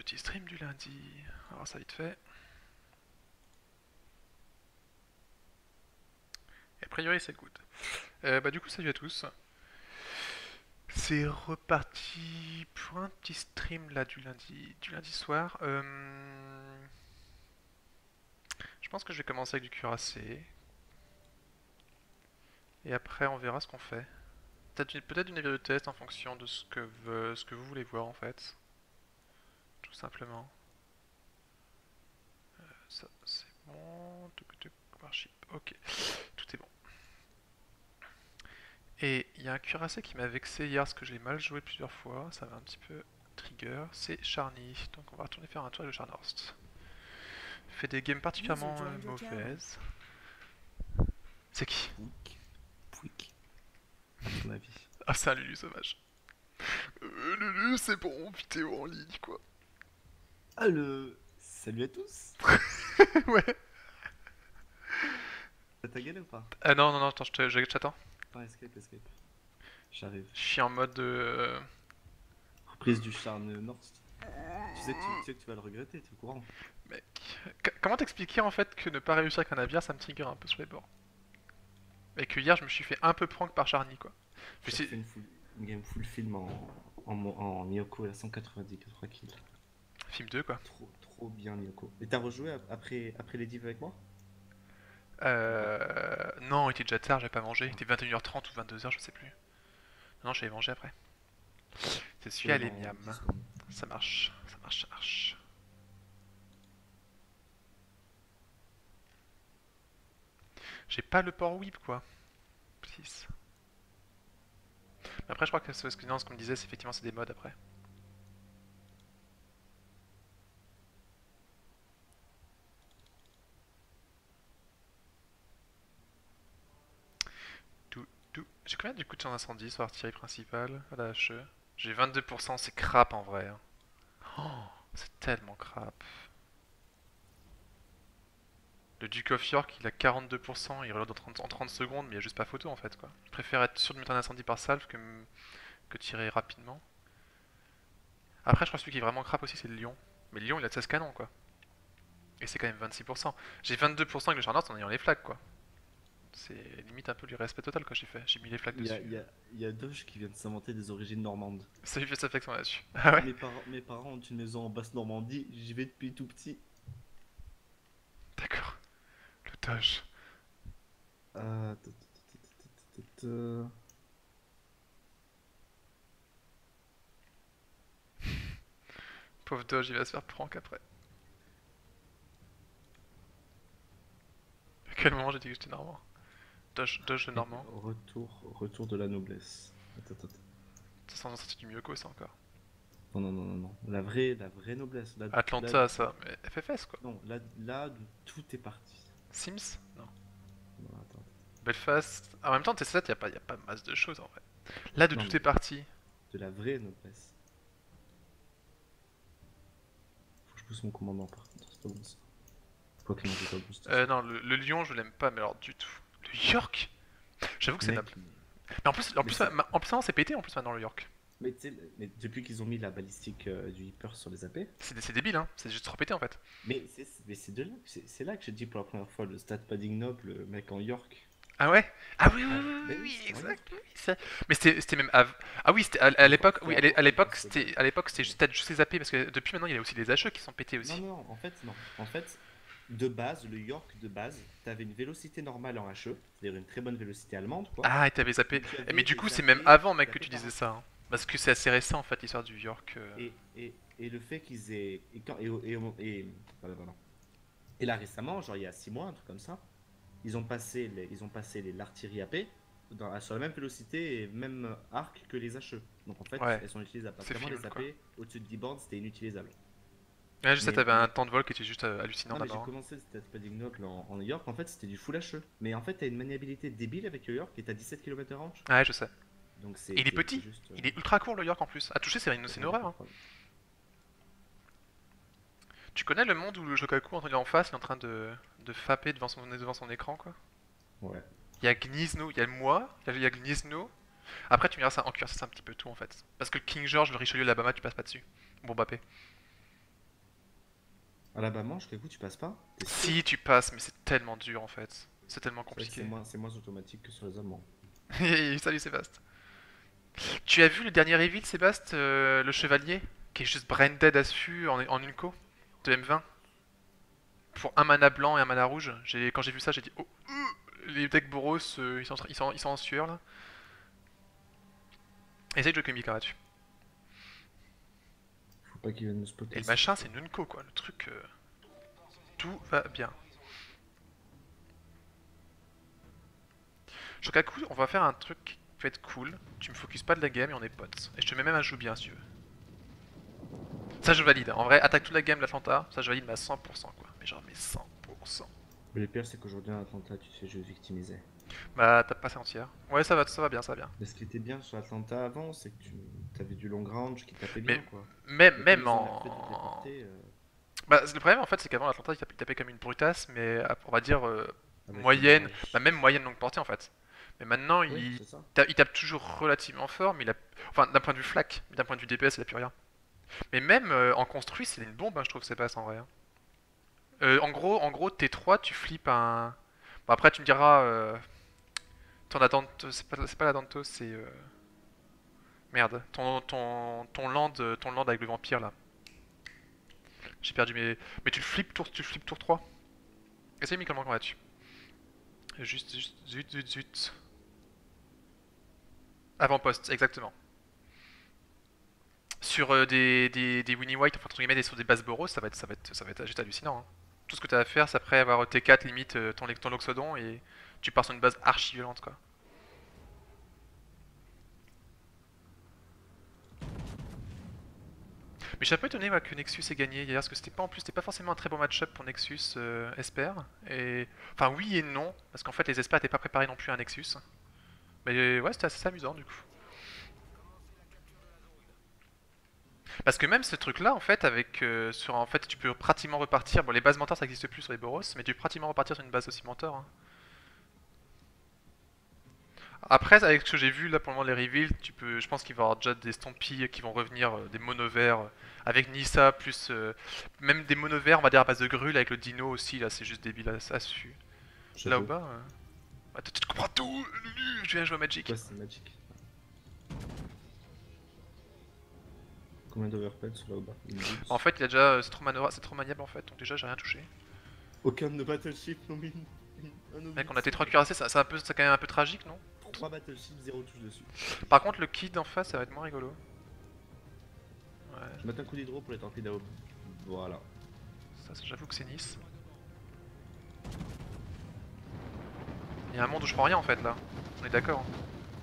petit stream du lundi. Alors ça vite fait. Et a priori c'est good. Du coup salut à tous. C'est reparti pour un petit stream là du lundi soir. Je pense que je vais commencer avec du cuirassé. Et après on verra ce qu'on fait. Peut-être une navire de test en fonction de ce que vous voulez voir en fait. Tout simplement. Ça c'est bon. Warship. Ok. Tout est bon. Et il y a un cuirassé qui m'a vexé hier parce que j'ai mal joué plusieurs fois, ça va un petit peu trigger, c'est Charny. Donc on va retourner faire un tour avec le Charnhorst. Fait des games particulièrement mauvaises. C'est qui? Pouic. Pouic. À ton avis. Ah c'est un Lulu sauvage. Lulu c'est bon, vidéo en ligne quoi. Ah le... Salut à tous. Ouais. T'as ta gueule ou pas? Ah non non non, attends, j'attends. Pas escape, escape. J'arrive. Je suis en mode Reprise du Charne Nord. Tu sais que tu vas le regretter, t'es au courant. Mec, comment t'expliquer en fait que ne pas réussir avec un navire ça me trigger un peu sur les bords? Et que hier je me suis fait un peu prank par Charny quoi. J'ai refait une game full film en Miyoko à 190 kills. Film 2 quoi. Trop bien Miyoko. Et t'as rejoué après les divs avec moi? Ou pas? Non, il était déjà tard, j'avais pas mangé. Il était 21h30 ou 22h, je sais plus. Non, j'avais mangé après. C'est Tu celui-là, l'as les dans miams. 10 secondes. Ça marche, ça marche, ça marche. J'ai pas le port whip, quoi. Please. Mais après, je crois que non, ce qu'on me disait, c'est effectivement c'est des mods après. J'ai combien du coup de champ d'incendie sur l'artillerie principale à la HE? J'ai 22%, c'est crap en vrai. Oh, c'est tellement crap. Le Duke of York, il a 42%, il reload en 30 secondes, mais il y a juste pas photo en fait quoi. Je préfère être sûr de mettre un incendie par salve que tirer rapidement. Après, je crois que celui qui est vraiment crap aussi, c'est le Lion. Mais le Lion, il a 16 canons quoi. Et c'est quand même 26%. J'ai 22% avec le Charnard en ayant les flags quoi. C'est limite un peu du respect total quand j'ai fait. J'ai mis les flags Il y a, dessus. il y a, il y a Doge qui vient de s'inventer des origines normandes. Ça lui fait sa flexion là-dessus. Ah ouais? Mes parents ont une maison en Basse-Normandie, j'y vais depuis tout petit. D'accord. Le Doge. Euh, t- Pauvre Doge, il va se faire prank après. À quel moment j'ai dit que j'étais normand? Doge le normand. Retour de la noblesse. Ça sent sorti du Myoko ça encore. Non, non, non, non, non. La vraie noblesse. Atlanta ça, mais FFS quoi. Non, là, tout est parti. Sims? Non. Non, attends. Belfast. En même temps, T7, y a pas masse de choses en vrai. Là, de Non, tout mais est parti. de la vraie noblesse. Faut que je pousse mon commandant par contre, c'est pas bon ça. Quoi que non, j'ai pas boost. Non, le lion, je l'aime pas, mais alors du tout. Le York? J'avoue que c'est Mec, noble. Mais en plus, mais c'est. en plus maintenant, c'est pété en plus maintenant le York. Mais tu sais, mais depuis qu'ils ont mis la balistique du Hyper sur les AP, C'est débile, hein. C'est juste trop pété en fait. mais c'est de là c'est là que j'ai dit pour la première fois le stat padding noble, le mec en York. Ah ouais? Ah oui, oui, Ouais, oui, oui, mais oui, oui, c'était en exact. York. Oui, mais c'était même. Ah oui, c'était à l'époque. Oui, à l'époque, c'était juste peut-être juste les AP parce que depuis maintenant, il y a aussi les HE qui sont pétés Non, aussi. non, non, en fait, non. En fait, de base, le York de base, t'avais une vélocité normale en HE, c'est-à-dire une très bonne vélocité allemande, quoi. Ah, et t'avais Et zappé. tu Mais avais du coup, des c'est AP, même avant, mec, des que tu AP par disais HE. ça, hein. Parce que c'est assez récent en fait, l'histoire du York. Et le fait qu'ils aient. Voilà. Et là, récemment, genre il y a 6 mois, un truc comme ça, ils ont passé l'artillerie AP sur la même vélocité et même arc que les HE. Donc en fait, Ouais, elles sont utilisables. Parce c'est qu'avant, feel les quoi. AP, au-dessus de 10 bornes, c'était inutilisable. Ouais, je sais, Mais, t'avais un mais temps de vol qui était juste hallucinant Non, mais j'ai d'abord, hein. commencé le stat padding noble en New York, en fait c'était du full HE. Mais en fait t'as une maniabilité débile avec le York et t'as 17 km range. Ouais, je sais. Donc Et il est c'est petit. juste. Il est ultra court le York en plus. À toucher, c'est une horreur, hein. Incroyable. Tu connais le monde où le Shokaku, quand il est en face, il est en train de fapper devant son écran, quoi. Ouais. Il y a Gnizno, il y a moi, il y a Gnizno. Après, tu me diras ça en cuir, c'est un petit peu tout en fait. Parce que le King George, le Richelieu, l'Alabama, tu passes pas dessus. Bon, Mbappé. Alabama, jusqu'à coup, tu passes pas? T'es sûr? Si tu passes, mais c'est tellement dur en fait. C'est tellement C'est vrai que compliqué. c'est moins automatique que sur les Allemands. Salut Sébastien. Tu as vu le dernier reveal, Sébastien, le chevalier, qui est juste brain dead à su en une co de M20 pour un mana blanc et un mana rouge. Quand j'ai vu ça, j'ai dit oh, les decks Boros, ils sont en sueur là. Essaye de jouer Kumika là-dessus. Faut pas qu'ils viennent me Et spotter le ici. machin, c'est une unco quoi. Le truc, tout va bien. Shokaku, on va faire un truc qui peut être cool. Tu me focuses pas de la game et on est potes. Et je te mets même un joue bien si tu veux. Ça je valide. En vrai, attaque toute la game l'Atlanta, ça je valide mais à 100% quoi. Mais genre mais 100%. Mais le pire, c'est qu'aujourd'hui, en Atlanta, tu te fais juste victimiser. Bah t'as passé entière. Ouais ça va bien, ça va bien. Mais ce qui était bien sur Atlanta avant, c'est que tu avais du long range qui tapait Mais bien, quoi. même, Et comme même ils ont l'air faits de en... téléporter, Bah le problème en fait c'est qu'avant l'Atlanta il tapait comme une brutasse mais on va dire avec une moyenne, bah même moyenne longue portée en fait. Mais maintenant Oui, c'est ça. il tape toujours relativement fort mais il a... Enfin d'un point de vue flac, mais d'un point de vue DPS il a plus rien. Mais même en construit c'est une bombe hein, je trouve c'est pas en vrai. Hein. En gros T3 tu flippes un... Bon après tu me diras... ton Adanto... C'est pas la Danto c'est... Merde, ton land avec le vampire là. J'ai perdu mes... Mais tu le flippes tour 3. Essaye mis comment là-dessus. Zut. Avant-poste, exactement. Sur des Winnie White, enfin entre guillemets, sur des bases Boros, ça va être juste hallucinant. Hein. Tout ce que tu as à faire, c'est après avoir T4 limite ton Loxodon et tu pars sur une base archi violente quoi. Mais je suis un peu étonné moi, que Nexus ait gagné hier, parce que c'était pas forcément un très bon match-up pour Nexus Esper. Et... Enfin oui et non, parce qu'en fait les Esper n'étaient pas préparés non plus à un Nexus. Mais ouais, c'était assez amusant du coup. Parce que même ce truc-là, en fait, en fait, tu peux pratiquement repartir. Bon, les bases mentors ça n'existe plus sur les Boros, mais tu peux pratiquement repartir sur une base aussi mentor. Hein. Après, avec ce que j'ai vu là pour le moment les reveals, je pense qu'il va y avoir déjà des Stampy qui vont revenir, des monovers avec Nissa plus même des monovers, on va dire à base de grul avec le Dino aussi. Là, c'est juste débile à su. Là au J'avoue. bas, tu comprends tout. Lulu, je viens jouer à Magic. Ouais, c'est magique. Combien d'overpell sur là au bas? Une En butte. fait, il a déjà, c'est trop maniable en fait. Donc déjà, j'ai rien touché. Aucun de nos battleships n'ont mis un Mec, on obus. a T3 cuirassés, c'est quand même un peu tragique, non? 3 battleships, 0 touche dessus. Par contre, le kid en face, ça va être moins rigolo. Ouais, Je mets un coup d'hydro pour les torpilles. Voilà. ça, j'avoue que c'est Nice. Il y a un monde où je prends rien en fait là. On est d'accord. Hein.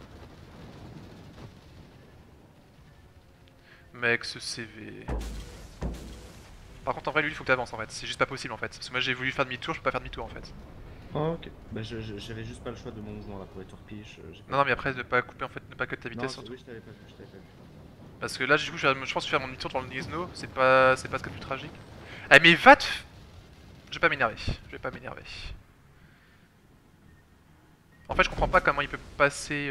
Mec, ce CV. Par contre, en vrai, lui, il faut que t'avances en fait. C'est juste pas possible en fait. Parce que moi, j'ai voulu faire demi-tour, je peux pas faire demi-tour en fait. Ah, ok. Bah, j'avais juste pas le choix de mon mouvement là pour les torpilles. J'ai pas Non, non, pu mais faire. après, ne pas couper en fait, ne pas cut ta vitesse Non, surtout. oui, je t'avais pas vu, je t'avais pas vu. Parce que là, du coup, je pense que je vais faire mon demi-tour dans le Nizno. C'est pas ce qu'il y a de plus tragique. Ah, mais va te. Je vais pas m'énerver. Je vais pas m'énerver. En fait, je comprends pas comment il peut passer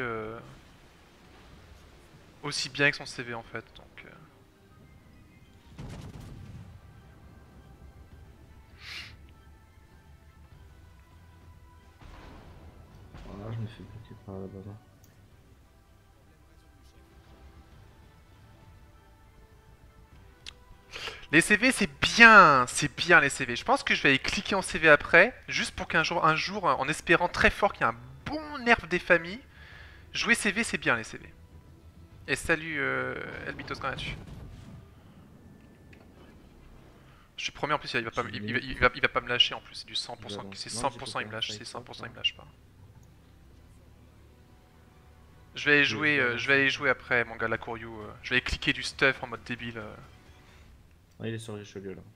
aussi bien avec son CV en fait. Donc. Voilà, je me fais bloquer par là-bas. Les CV, c'est bien les CV. Je pense que je vais aller cliquer en CV après, juste pour un jour, en espérant très fort qu'il y a un bon nerf des familles. Jouer CV, c'est bien les CV. Et salut Elbitos quand là-dessus. Je te promets en plus, il va pas, J'ai limite. il va pas me lâcher en plus, c'est du Je vais 100%, c'est avancer. Non, j'ai fait 100% il me pas lâche, fight c'est swap 100% là. il me lâche pas. Je vais aller jouer, je vais aller jouer après mon gars la Courriou. Je vais aller cliquer du stuff en mode débile. Ah, il est sur Richelieu là.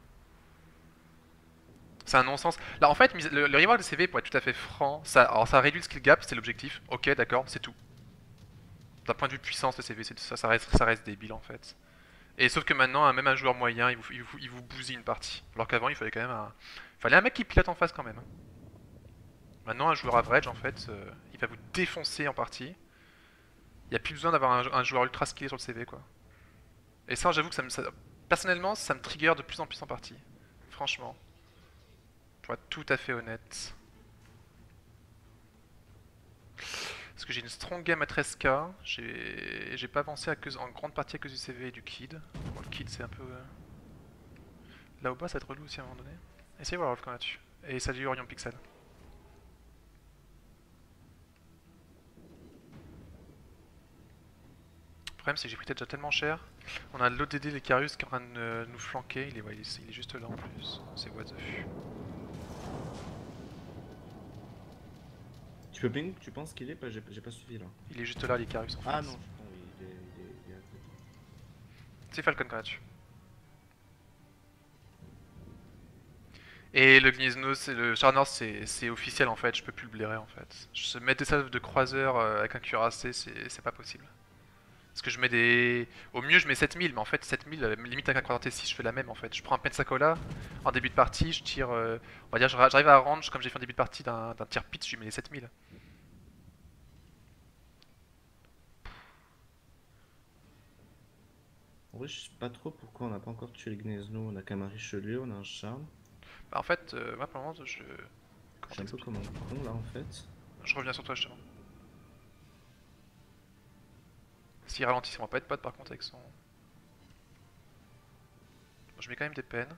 C'est un non-sens. Là en fait, le rework de CV pour être tout à fait franc, alors ça réduit le skill gap, c'est l'objectif. Ok, d'accord, c'est tout. D'un point de vue puissance, le CV, ça reste débile en fait. Et sauf que maintenant, même un joueur moyen, il vous bousille une partie. Alors qu'avant, il fallait quand même fallait un mec qui pilote en face quand même. Maintenant, un joueur average, en fait, il va vous défoncer en partie. Il n'y a plus besoin d'avoir un joueur ultra skillé sur le CV, quoi. Et ça, j'avoue que personnellement, ça me trigger de plus en plus en partie. franchement. Pour être tout à fait honnête. Parce que j'ai une strong game à 13k, j'ai pas avancé en grande partie à cause du CV et du Kid. Bon, le Kid c'est un peu... Là au bas ça va être relou aussi à un moment donné. Essayez voir Wolf quand là-dessus. Et salut Orion Pixel. Le problème c'est que j'ai pris déjà tellement cher. On a l'ODD l'Icarus qui est en train de nous flanquer, il est juste là en plus. C'est what the fuck. Tu peux ping, tu penses qu'il est pas? J'ai pas suivi là. Il est juste là l'Icarus en fait. Ah non, je pense oui, il est à côté. C'est Falcon quand là-dessus. Et le Gnizno, le Charnor, c'est officiel en fait, je peux plus le blairer en fait. Je mettre des salves de croiseur avec un cuirassé, c'est pas possible. Parce que je mets des... Au mieux je mets 7000, mais en fait 7000, limite avec un croiseur T6, je fais la même en fait. Je prends un Pensacola, en début de partie, je tire... on va dire, j'arrive à range comme j'ai fait en début de partie d'un tir pit, je lui mets les 7000. En vrai, je sais pas trop pourquoi on n'a pas encore tué le Gnezno. On a quand même un Richelieu, on a un charme. Bah en fait, moi pour le moment, Je Comment suis un peu t'expliquer? comme un con là en fait. Je reviens sur toi justement. S'il ralentit, ça va pas être pote par contre avec son... Bon, je mets quand même des peines.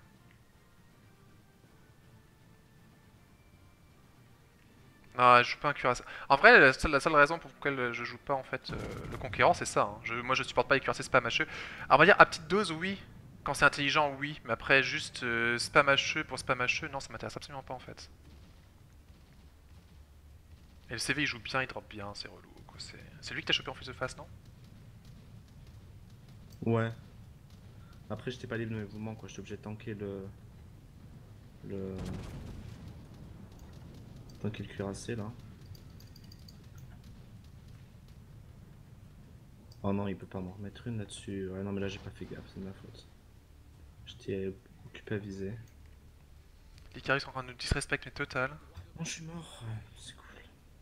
Non, je joue pas un cuirassé. En vrai, la seule raison pour laquelle je joue pas en fait le conquérant, c'est ça. Hein. Moi, je supporte pas les cuirassés spam HE. Alors, on va dire à petite dose, oui. Quand c'est intelligent, oui. Mais après, juste spam HE pour spam HE, non, ça m'intéresse absolument pas en fait. Et le CV, il joue bien, il drop bien, c'est relou. C'est lui que t'as chopé en plus de face, non? Ouais. Après, j'étais pas libre de mes mouvements quoi. J'étais obligé de tanker le. Tanker le cuirassé là. Oh non, il peut pas m'en remettre une là-dessus. Ouais, non, mais là j'ai pas fait gaffe, c'est de ma faute. J'étais occupé à viser. L'Icarus est en train de nous disrespect, mais total. Oh, je suis mort. Ouais, c'est cool.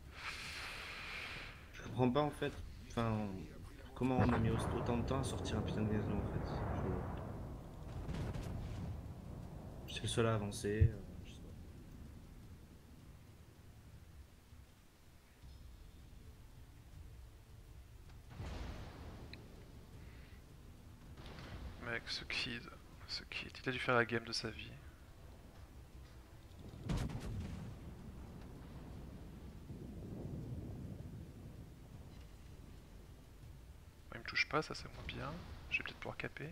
Je comprends pas en fait. Enfin, comment on a mis autant de temps à sortir un putain de Gnezno en fait. J'étais le seul à avancer. Je sais pas. Mec, ce kid, il a dû faire la game de sa vie. Il me touche pas, ça c'est moins bien. Je vais peut-être pouvoir caper.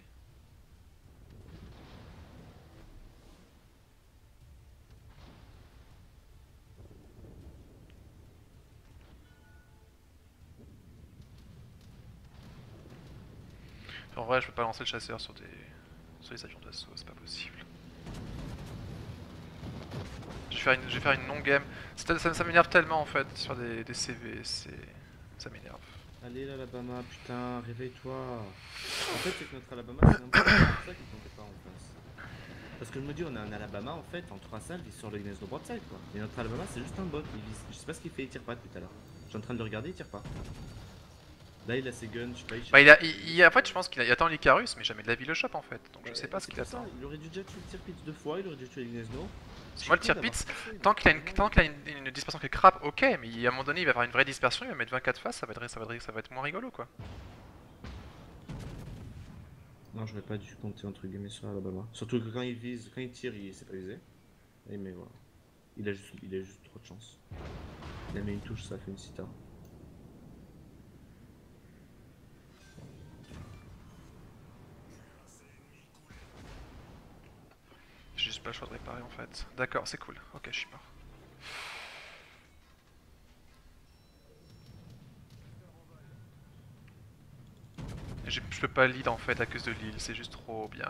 En vrai, je peux pas lancer le chasseur sur les avions d'assaut, c'est pas possible. Je vais faire une non-game. Ça m'énerve tellement en fait sur des CV, ça m'énerve. Allez l'Alabama, putain, réveille-toi. En fait, c'est que notre Alabama, c'est un peu pour ça qu'il comptait pas en face. Parce que je me dis, on a un Alabama en fait, en 3 salves, il sort le Gnezno broadside quoi. Et notre Alabama, c'est juste un bot, il vise. Je sais pas ce qu'il fait, il tire pas depuis tout à l'heure. Je suis en train de le regarder, il tire pas. Là, il a ses guns, je sais pas, il Bah, cherche. en fait, je pense qu'il attend l'Icarus, mais jamais de la vie le chope en fait. Donc je sais pas ce C'est qu'il pour ça, attend. il aurait dû déjà tuer le Tirpitz 2 fois, il aurait dû tuer le Gnezno. Moi, le tir pit, tant qu'il a une dispersion qui est crap, ok, mais à un moment donné, il va avoir une vraie dispersion, il va mettre 24 faces, ça va être moins rigolo quoi. Non, j'aurais pas dû compter entre guillemets sur Alabama. Surtout que quand il vise, quand il tire, il s'est pas visé. Et mais voilà. Il a juste trop de chance. Il a mis une touche, ça fait une cita. J'ai juste pas le choix de réparer en fait. D'accord, c'est cool. Ok, je suis mort. Je peux pas lead en fait à cause de l'île, c'est juste trop bien.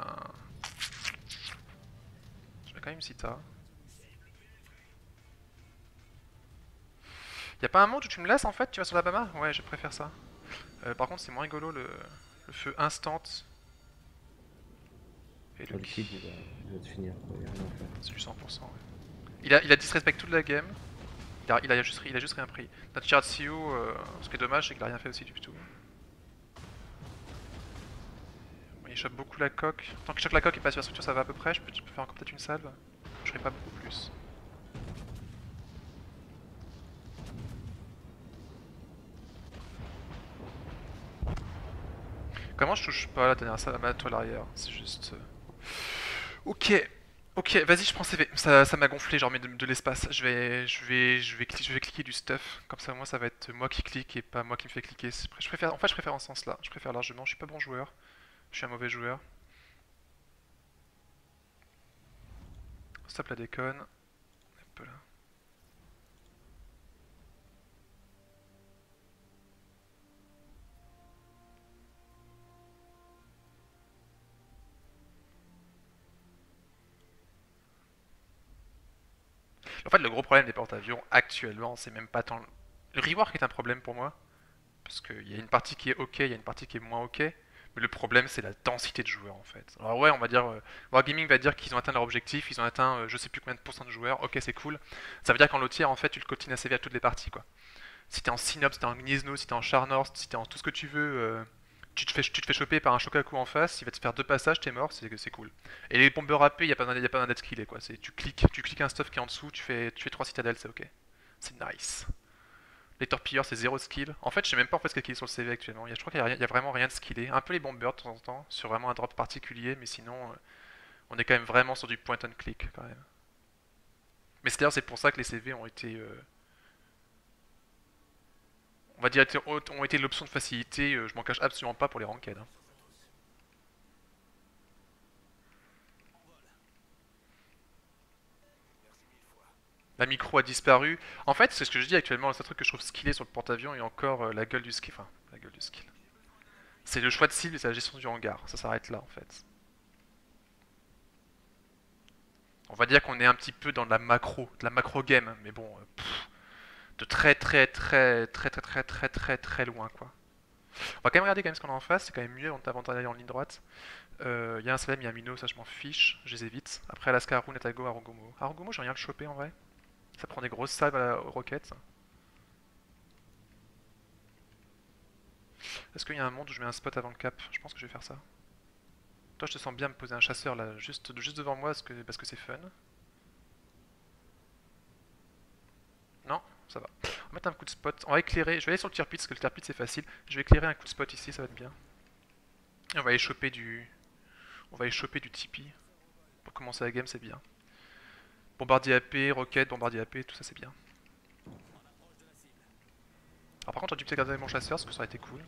Je mets quand même Sita. Y'a pas un monde où tu me laisses en fait, tu vas sur la Bama? Ouais, je préfère ça. Par contre, c'est moins rigolo le feu instant. Et le Kid, il va te finir, quoi. Il a rien à faire. c'est du 100%. Ouais. Il a disrespect toute la game. Il a juste rien pris. Notre Chiratsu, ce qui est dommage, c'est qu'il a rien fait aussi du tout. Bon, Il chope beaucoup la coque. Tant qu'il chope la coque et pas sur la structure, ça va à peu près. Je peux faire encore peut-être une salve. Je ferai pas beaucoup plus. Comment je touche pas la dernière salle à ma toile arrière? C'est juste... Ok, ok, vas-y, je prends CV. Ça m'a gonflé, genre, mais de l'espace. Je vais cliquer du stuff. Comme ça, moi, ça va être moi qui clique et pas moi qui me fais cliquer. Je préfère, en fait, je préfère en ce sens-là. Je préfère largement. Je suis pas bon joueur. Je suis un mauvais joueur. Stop la déconne. Hop là. En fait, le gros problème des porte-avions actuellement, c'est même pas tant. Le rework est un problème pour moi. Parce qu'il y a une partie qui est ok, il y a une partie qui est moins ok. Mais le problème, c'est la densité de joueurs en fait. Alors, ouais, on va dire. Wargaming va dire qu'ils ont atteint leur objectif, ils ont atteint je sais plus combien de pourcents de joueurs. Ok, c'est cool. Ça veut dire qu'en lotière, en fait, tu le continues à CV à toutes les parties quoi. Si t'es en Synops, si t'es en Gniezno, si t'es en Charnorst, si t'es en tout ce que tu veux, tu te fais choper par un Shokaku en face, il va te faire deux passages, t'es mort, c'est cool. Et les bombeurs AP, il n'y a pas besoin d'être skillé quoi. Tu cliques un stuff qui est en dessous, tu fais 3 citadelles, c'est ok. C'est nice. Les torpilleurs, c'est zéro skill. En fait, je sais même pas en fait ce qu'il y a sur le CV actuellement. Je crois qu'il y a vraiment rien de skillé. Un peu les bombers de temps en temps, sur vraiment un drop particulier, mais sinon, on est quand même vraiment sur du point and click quand même. Mais c'est d'ailleurs c'est pour ça que les CV ont été, on va dire, ont été l'option de facilité. Je m'en cache absolument pas pour les ranked. Hein. La micro a disparu. En fait, c'est ce que je dis actuellement. Le seul truc que je trouve skillé sur le porte-avions et encore la gueule du skill. Enfin, la gueule du skill. C'est le choix de cible et c'est la gestion du hangar. Ça s'arrête là en fait. On va dire qu'on est un petit peu dans de la macro game, mais bon, de très loin quoi. On va quand même regarder quand même ce qu'on a en face, c'est quand même mieux avant d'aller en ligne droite. Il y a un Salem, il y a un Mino, ça je m'en fiche, je les évite. Après Alaska, Haru, Natago, Arugomo. Arugomo, j'ai rien le choper en vrai. Ça prend des grosses salves aux roquettes. Est-ce qu'il y a un monde où je mets un spot avant le cap? Je pense que je vais faire ça. Toi, je te sens bien me poser un chasseur là, juste devant moi parce que c'est fun. Non, ça va. On va mettre un coup de spot. On va éclairer. Je vais aller sur le tir pit parce que le tir pit c'est facile. Je vais éclairer un coup de spot ici, ça va être bien. Et on va aller choper du. On va aller choper du Tipeee. Pour commencer la game, c'est bien. Bombardier AP, roquette, bombardier AP, tout ça c'est bien. Alors par contre, j'aurais dû peut-être garder mon chasseur parce que ça aurait été cool.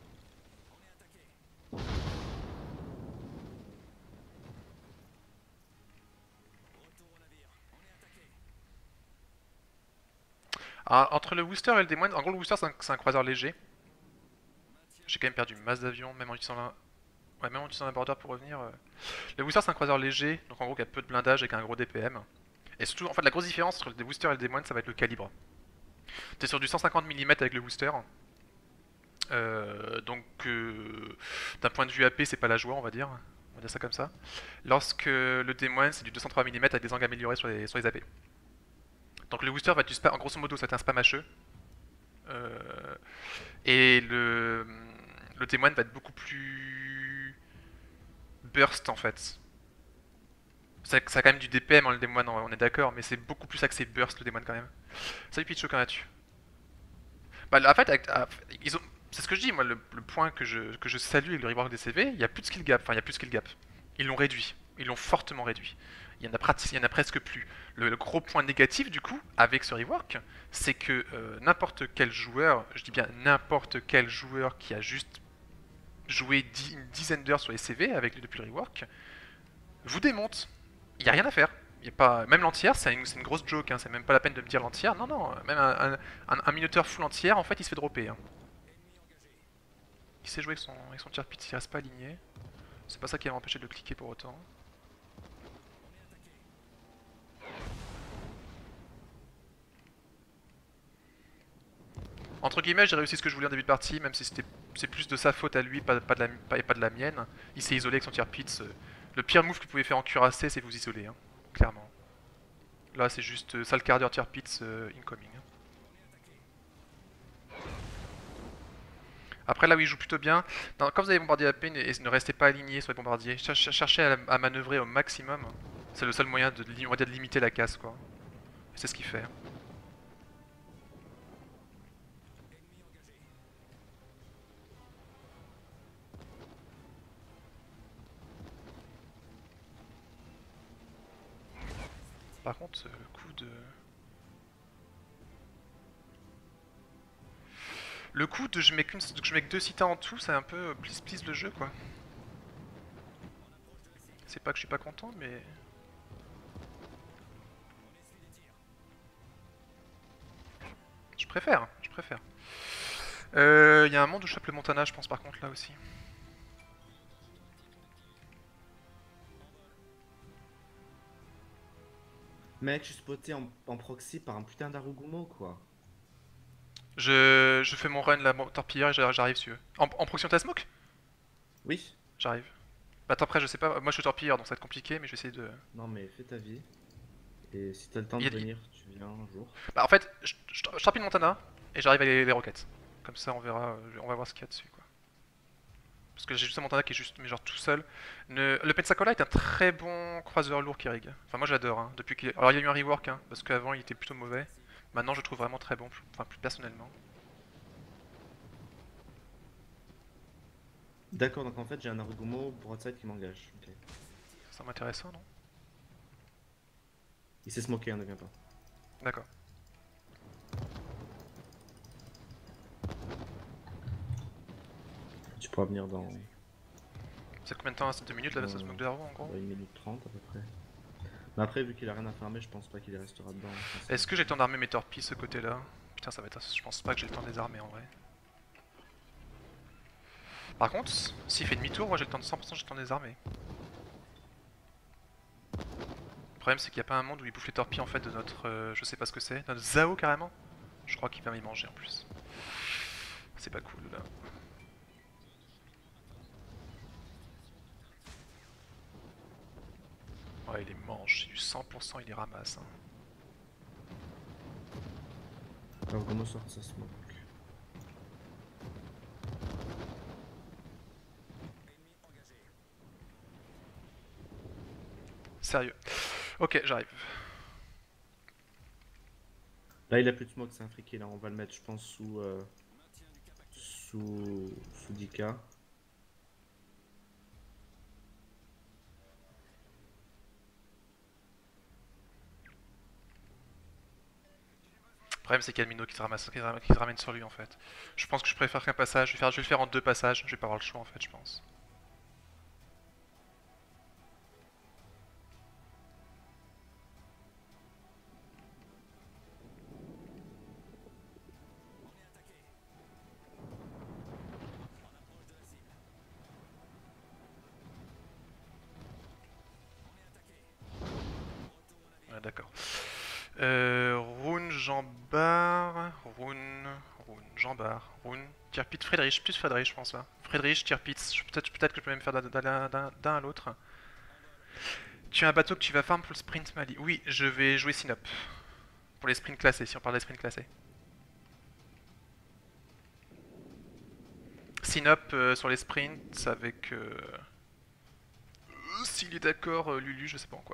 Alors, entre le Wooster et le Demoine, en gros le Wooster c'est un croiseur léger. J'ai quand même perdu masse d'avions, même en utilisant ouais, même en utilisant un border pour revenir. Le Wooster c'est un croiseur léger, donc en gros qui a peu de blindage avec un gros DPM. Et surtout, en fait, la grosse différence entre le Wooster et le Demoine, ça va être le calibre. T'es sur du 150 mm avec le Wooster. Donc, d'un point de vue AP, c'est pas la joie, on va dire. On va dire ça comme ça. Lorsque le Demoine, c'est du 203 mm avec des angles améliorés sur les AP. Donc le Wooster va être du spam, en grosso modo, ça va être un spam HE. Et le Demoine va être beaucoup plus burst en fait. Ça a quand même du DPM le Demoine, on est d'accord, mais c'est beaucoup plus axé burst le Demoine quand même. Salut Picho, comment vas-tu? Bah, en fait, ils ont. C'est ce que je dis, moi, le point que je salue avec le rework des CV, il n'y a plus de skill gap. Enfin, il n'y a plus de skill gap. Ils l'ont réduit. Ils l'ont fortement réduit. Il y en a presque plus. Le gros point négatif, du coup, avec ce rework, c'est que n'importe quel joueur, je dis bien n'importe quel joueur qui a juste joué une dizaine d'heures sur les CV depuis le rework, vous démonte. Il n'y a rien à faire. Y a pas... Même l'entière, c'est une grosse joke, hein. C'est même pas la peine de me dire l'entière. Non, non, même un minuteur full entière, en fait, il se fait dropper. Hein. Il sait jouer avec son tir pit, il reste pas aligné. C'est pas ça qui va m'empêcher de le cliquer pour autant. Entre guillemets, j'ai réussi ce que je voulais en début de partie, même si c'est plus de sa faute à lui, pas de la mienne. Il s'est isolé avec son tir pit. Le pire move que vous pouvez faire en cuirassé, c'est vous isoler, hein, clairement. Là, c'est juste sale quart d'heure tir pit incoming. Après là où il joue plutôt bien, non, quand vous avez bombardé AP, ne restez pas aligné sur les bombardiers. Cherchez à manœuvrer au maximum. C'est le seul moyen on va dire, de limiter la casse quoi. C'est ce qu'il fait. Par contre, le coup de... Le coup de je mets que 2 citas en tout, c'est un peu please please le jeu quoi. C'est pas que je suis pas content, mais... Je préfère, je préfère. Il y a un monde où je chope le Montana, je pense par contre là aussi. Mec, je suis spoté en proxy par un putain d'Arugumo, quoi. Je fais mon run là, torpilleur et j'arrive si tu veux. En proxy on smoke? Oui? J'arrive. Bah attends, après je sais pas, moi je suis torpilleur donc ça va être compliqué mais je vais essayer de... Non, mais fais ta vie. Et si t'as le temps Il de y a- venir, tu viens un jour. Bah en fait, je torpille le Montana et j'arrive avec les roquettes. Comme ça on verra, on va voir ce qu'il y a dessus quoi. Parce que j'ai juste un Montana qui est juste, mais genre tout seul. Le Pensacola est un très bon croiseur lourd qui rig. Enfin moi j'adore, hein, depuis qu'il... Alors il y a eu un rework, hein, parce qu'avant il était plutôt mauvais. Maintenant je le trouve vraiment très bon, enfin plus personnellement. D'accord, donc en fait, j'ai un Arugumo broadside qui m'engage. Ok. C'est intéressant, non? Il s'est smoké, hein, ne viens pas. D'accord. Tu pourras venir dans, C'est combien de temps? C'est 2 minutes là, dans, ce smoke de Darrow en gros? dans 1 minute 30 à peu près. Mais après, vu qu'il a rien à farmer, je pense pas qu'il restera dedans. Enfin, Est-ce que j'ai le temps d'armer mes torpilles ce côté là? Putain ça va être... Je pense pas que j'ai le temps de les armer en vrai. Par contre, s'il fait demi-tour, moi j'ai le temps de 100%, j'ai le temps de les armer. Le problème c'est qu'il n'y a pas un monde où il bouffe les torpilles en fait de notre... je sais pas ce que c'est. Notre Zao carrément. Je crois qu'il va m'y manger en plus. C'est pas cool là. Ouais, il les mange, c'est du 100%, il les ramasse. Hein. Arugumo sort sa smoke. Sérieux. Ok, j'arrive. Là, il a plus de smoke, c'est un friqué. Là, on va le mettre, je pense, sous 10k. Le problème c'est qu'il y a le minot qui se ramène sur lui en fait. Je pense que je préfère qu'un passage, je vais le faire en 2 passages, je vais pas avoir le choix en fait, je pense. Ouais, d'accord. Rune, Jambar, Rune, Tirpitz, Friedrich, plus Friedrich je pense là. Friedrich, Tirpitz, peut-être que je peux même faire d'un à l'autre. Tu as un bateau que tu vas farm pour le sprint Mali. Oui, je vais jouer Synop. Pour les sprints classés, si on parle des sprints classés. Synop sur les sprints avec... S'il est d'accord, Lulu, je sais pas en quoi.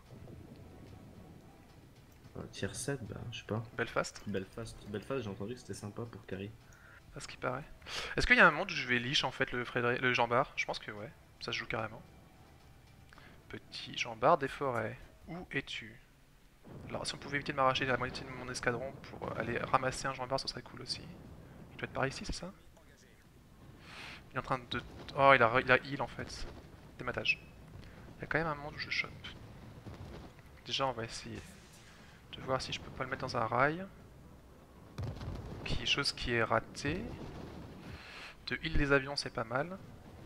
Tier 7, bah, je sais pas. Belfast, Belfast, j'ai entendu que c'était sympa pour carry. à ce qui paraît. Est-ce qu'il y a un monde où je vais leash en fait le Jambar? Je pense que ouais, ça se joue carrément. Petit Jambar des forêts, où es-tu? Alors si on pouvait éviter de m'arracher la moitié de mon escadron pour aller ramasser un Jambar, ce serait cool aussi. Je dois être par ici, c'est ça? Il est en train de... Oh, il a heal en fait. Dématage. Il y a quand même un monde où je chope. Déjà, on va essayer de voir si je peux pas le mettre dans un rail. Chose qui est ratée. De heal les avions, c'est pas mal.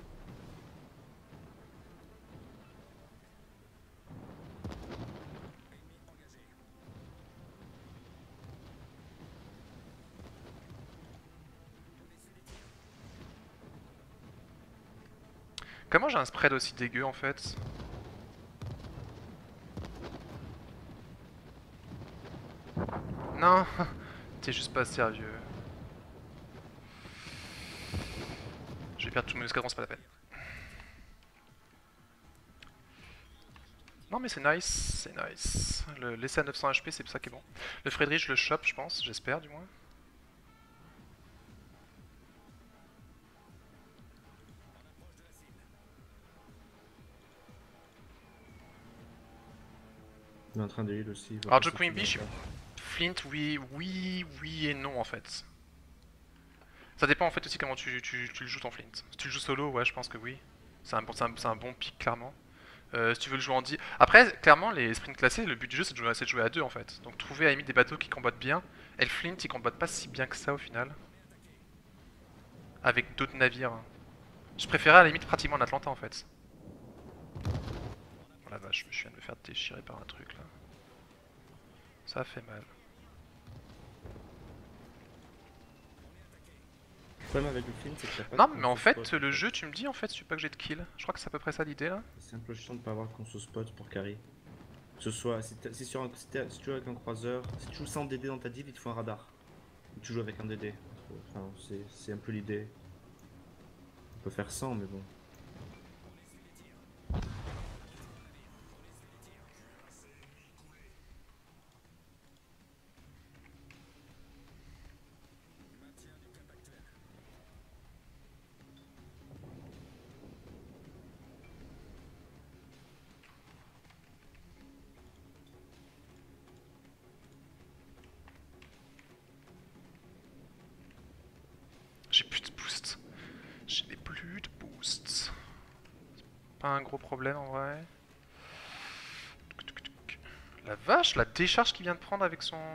Comment j'ai un spread aussi dégueu en fait? Non, t'es juste pas sérieux. vais perdre tous mes escadrons, c'est pas la peine. Non mais c'est nice, c'est nice. Le laisser à 900 HP, c'est ça qui est bon. Le Friedrich, je le chope, je pense, j'espère du moins. Il est en train de heal aussi. Alors Joe Quimby, je suis... Flint, oui, oui, oui et non en fait. Ça dépend en fait aussi comment tu le joues ton Flint. Si tu le joues solo, ouais, je pense que oui. C'est un bon pick, clairement. Si tu veux le jouer en 10. Après, clairement, les sprints classés, le but du jeu c'est de jouer à deux en fait. Donc trouver à la limite des bateaux qui combattent bien. Et le Flint, il combatte pas si bien que ça au final. Avec d'autres navires. Je préférais à la limite pratiquement l'Atlanta en fait. Oh la vache, je viens de me faire déchirer par un truc là. Ça fait mal. Le problème avec le film, c'est que t'as pas Non, de mais en conso fait, spot, le jeu, tu me dis en fait, tu veux pas que j'ai de kill. Je crois que c'est à peu près ça l'idée là. C'est un peu chiant de pas avoir de conso spot pour carry. Que ce soit, si tu joues avec un croiseur, si tu joues sans DD dans ta div, il te faut un radar. Ou tu joues avec un DD. Enfin, c'est un peu l'idée. On peut faire sans, mais bon. J'ai plus de boost. J'ai plus de boost. Pas un gros problème en vrai. La vache, la décharge qu'il vient de prendre avec son...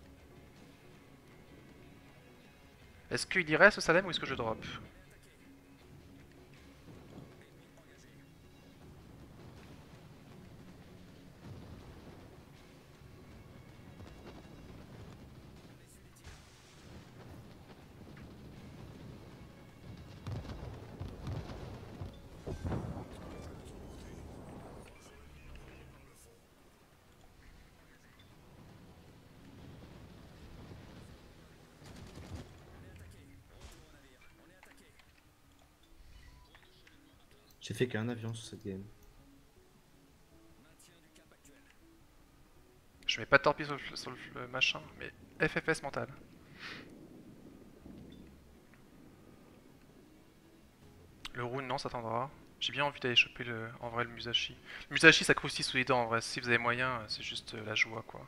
Est-ce qu'il y reste au Salem ou est-ce que je drop? J'ai fait qu'un avion sur cette game. Je mets pas de torpille sur le machin, mais FFS mental. Le rune, non, ça attendra. J'ai bien envie d'aller choper en vrai le Musashi. Le Musashi, ça croustille sous les dents en vrai. Si vous avez moyen, c'est juste la joie quoi.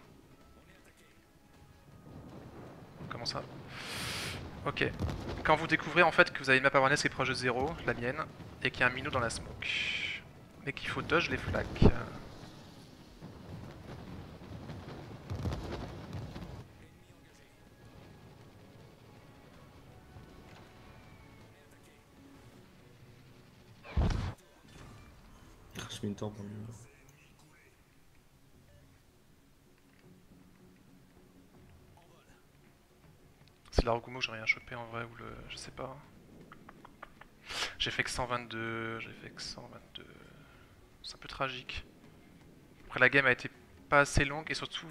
Comment ça? Ok. Quand vous découvrez en fait que vous avez une map awareness qui est proche de 0, la mienne, et qu'il y a un minot dans la smoke. Mais qu'il faut dodge les flaques. Je mets une torpe dans le mur. C'est l'Argumo que j'ai rien chopé en vrai, ou le... je sais pas. J'ai fait que 122, j'ai fait que 122. C'est un peu tragique. Après la game a été pas assez longue et surtout...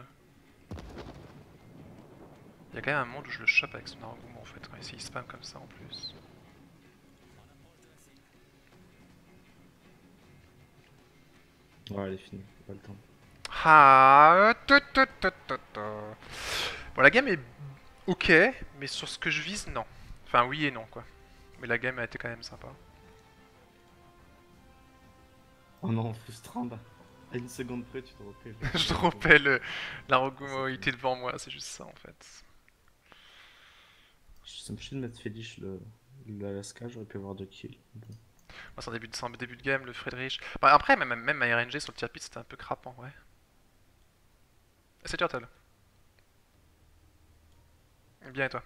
Il y a quand même un monde où je le chope avec son Argumo en fait, quand il spam comme ça en plus. Ouais, elle est finie, pas le temps. Ah, bon, la game est ok, mais sur ce que je vise, non. Enfin, oui et non, quoi. Mais la game a été quand même sympa. Oh non, frustrant. Bah. À une seconde près, tu te rappelles. Je dropais l'Arugumo, il était devant moi, c'est juste ça en fait. Ça me chie de mettre Félich l'Alaska, j'aurais pu avoir 2 kills. Bon. Moi, c'est en début de game, le Friedrich. Bah, après, même ma RNG sur le tier pit, c'était un peu crapant, ouais. C'est Turtle. Bien et toi?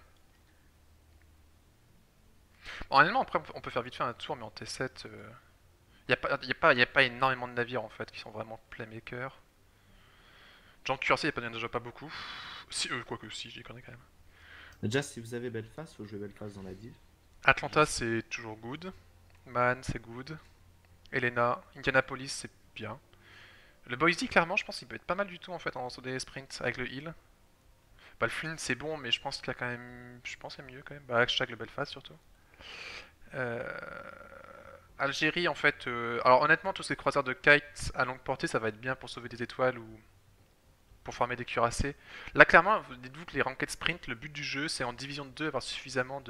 Bon, honnêtement, après, on peut faire vite fait un tour, mais en T7, y a pas énormément de navires en fait qui sont vraiment playmakers. Genre QRC, il y a déjà pas beaucoup. Si, quoique, si, j'y connais quand même. Déjà, si vous avez Belfast, faut jouer Belfast dans la div. Atlanta, c'est toujours good. Man, c'est good. Elena, Indianapolis, c'est bien. Le Boise, clairement, je pense qu'il peut être pas mal du tout en fait en des sprint avec le heal. Bah, le Flint, c'est bon, mais je pense qu'il y a quand même. Je pense qu'il y a mieux quand même. Bah, hashtag le Belfast surtout. Euh, Algérie, en fait. Alors, honnêtement, tous ces croiseurs de kite à longue portée, ça va être bien pour sauver des étoiles ou pour farmer des cuirassés. Là, clairement, dites-vous que les ranked sprint, le but du jeu, c'est en division de 2 avoir suffisamment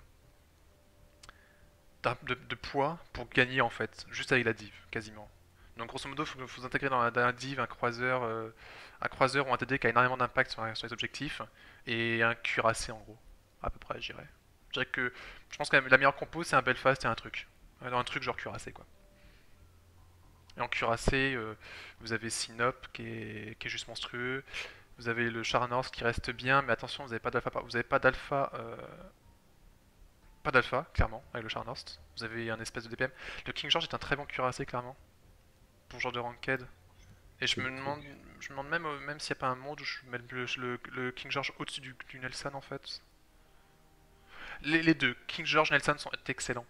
de poids pour gagner, en fait, juste avec la div, quasiment. Donc, grosso modo, il faut intégrer dans un div un croiseur ou un TD qui a énormément d'impact sur les objectifs et un cuirassé, en gros, à peu près, je dirais. Je pense que la meilleure compo, c'est un Belfast et un truc. Dans un truc genre cuirassé, quoi. Et en cuirassé, vous avez Sinop qui est juste monstrueux. Vous avez le Char North qui reste bien, mais attention, vous n'avez pas d'alpha. Vous avez pas d'alpha. Pas d'alpha, clairement, avec le Char North. Vous avez un espèce de DPM. Le King George est un très bon cuirassé, clairement, pour ce genre de ranked. Et C'est le truc. je me demande même s'il n'y a pas un monde où je mets le King George au-dessus du Nelson, en fait. Les deux, King George et Nelson, sont excellents.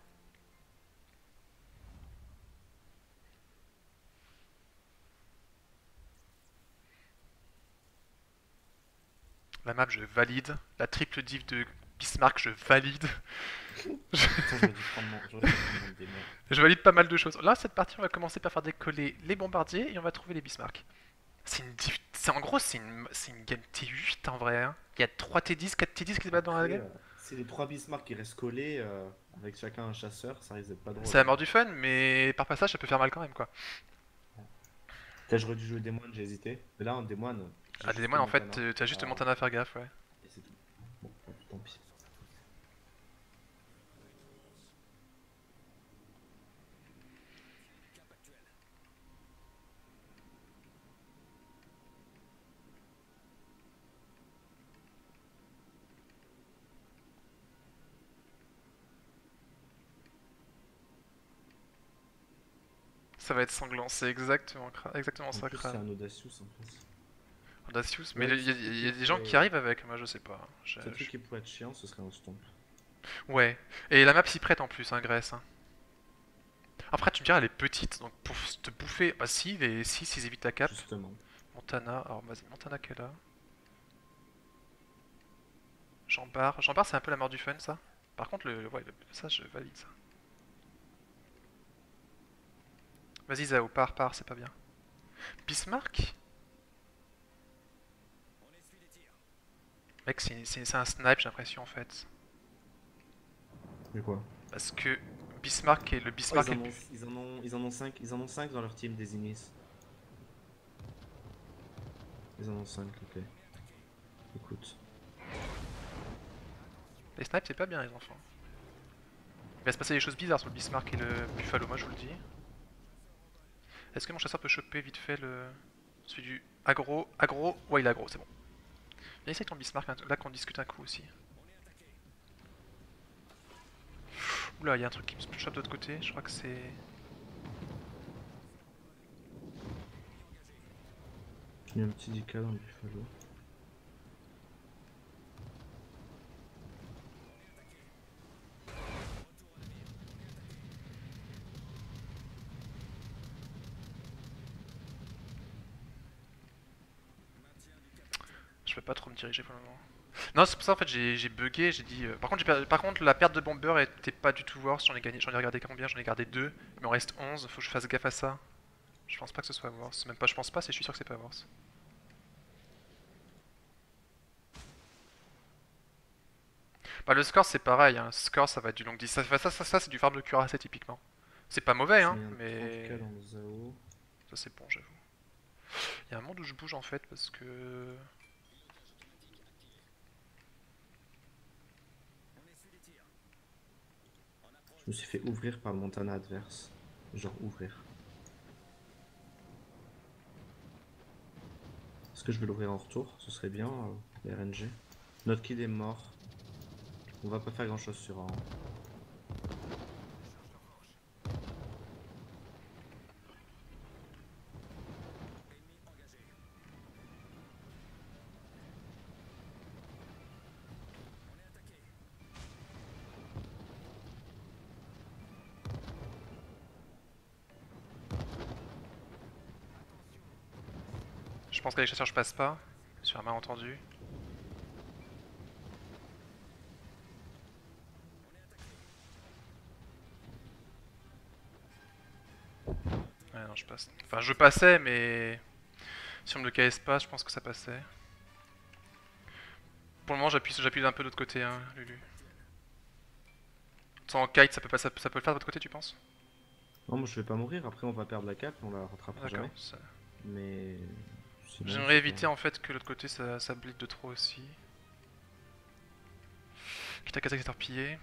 La map, je valide. La triple div de Bismarck, je valide. Putain, j'aurais dû prendre mon démon. Je valide pas mal de choses. Là, cette partie, on va commencer par faire décoller les bombardiers et on va trouver les Bismarck. En gros, c'est une game T8 en vrai. Hein. Il y a 3 T10, 4 T10 qui se battent dans la Après, game. si les trois Bismarck qui restent collés, avec chacun un chasseur, ça risque d'être pas C'est drôle, la hein. mort du fun, mais par passage, ça peut faire mal quand même quoi. Là, j'aurais dû jouer des moines, j'ai hésité. Mais là, en des moines, j'ai Ah, des juste le moines, en fait, Montana. t'as juste le Voilà. Montana à faire gaffe, ouais. Et c'est tout. Bon, tant pis. Ça va être sanglant, c'est exactement En ça, plus, c'est crâne. un Audacious en plus. Audacious, mais Ouais, il y a des gens qui arrivent avec, moi je sais pas. seul truc qui pourrait être chiant, ce serait un stomp. Ouais, et la map s'y prête en plus, hein, Grèce. Hein. Après, tu me diras, elle est petite, donc pour te bouffer. Bah, si, s'ils évitent la cap. Justement. Montana, alors vas-y, Montana qu'elle a. Jean-Bar, c'est un peu la mort du fun, ça. Par contre, ça, je valide ça. Vas-y, Zao, pars, c'est pas bien. Bismarck. Mec, c'est un snipe, j'ai l'impression, en fait. Mais quoi? Parce que Bismarck est le Oh, Bismarck est le plus. ils en ont 5 dans leur team des Inis. Ils en ont 5, ok. Écoute. Les snipes, c'est pas bien, les enfants. Il va se passer des choses bizarres sur le Bismarck et le Buffalo, moi, je vous le dis. Est-ce que mon chasseur peut choper vite fait celui du aggro? Aggro? Ouais, il est aggro, c'est bon. Viens essayer avec ton Bismarck, hein, là qu'on discute un coup aussi. Oula, il y a un truc qui me chope de l'autre côté, je crois que c'est. Il y a un petit DK dans le Buffalo. Je peux pas trop me diriger pour le moment. Non, c'est pour ça en fait j'ai bugué, j'ai dit. Par contre, la perte de bomber était pas du tout worse. J'en ai regardé combien? J'en ai gardé 2. Il m'en reste 11. Faut que je fasse gaffe à ça. Je pense pas que ce soit worse. Même pas, je pense pas, je suis sûr que c'est pas worse. Bah, le score c'est pareil. Hein. Le score ça va être du long 10. Ça c'est du farm de cuirassé typiquement. C'est pas mauvais, hein, Il y a un mais 30k dans le Zao. ça c'est bon, j'avoue. Il y a un monde où je bouge en fait parce que. Je me suis fait ouvrir par le Montana adverse. Genre ouvrir. Est-ce que je vais l'ouvrir en retour? Ce serait bien, les RNG. Notre kid est mort. On va pas faire grand chose sur un. Je pense qu'avec chasseur je passe pas. Sur un malentendu. hein, je passe. Enfin, je passais, mais si on me le KS pas, je pense que ça passait. Pour le moment, j'appuie un peu de l'autre côté, hein, Lulu. Sans kite, ça peut le faire de votre côté, tu penses? Non, moi je vais pas mourir, après on va perdre la cape, on la rattrapera D'accord. jamais. Mais sinon, je J'aimerais sais pas. éviter en fait que l'autre côté ça bleed de trop aussi. Quitte à casser s'étorpiller.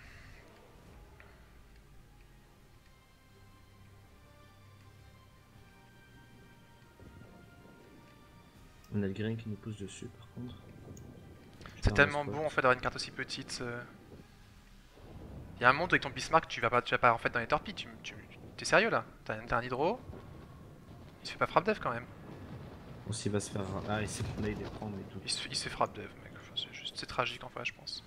On a le grain qui nous pousse dessus par contre. C'est Putain, tellement spot. bon en fait d'avoir une carte aussi petite. Il y a un monde avec ton Bismarck, tu vas pas en fait dans les torpilles. T'es sérieux là? T'as un hydro? Il se fait pas frappe dev quand même. On s'y va se faire. Ah, il s'est qu'on aille les prendre et tout. Il se fait frappe dev, mec. Enfin, c'est tragique en fait, je pense.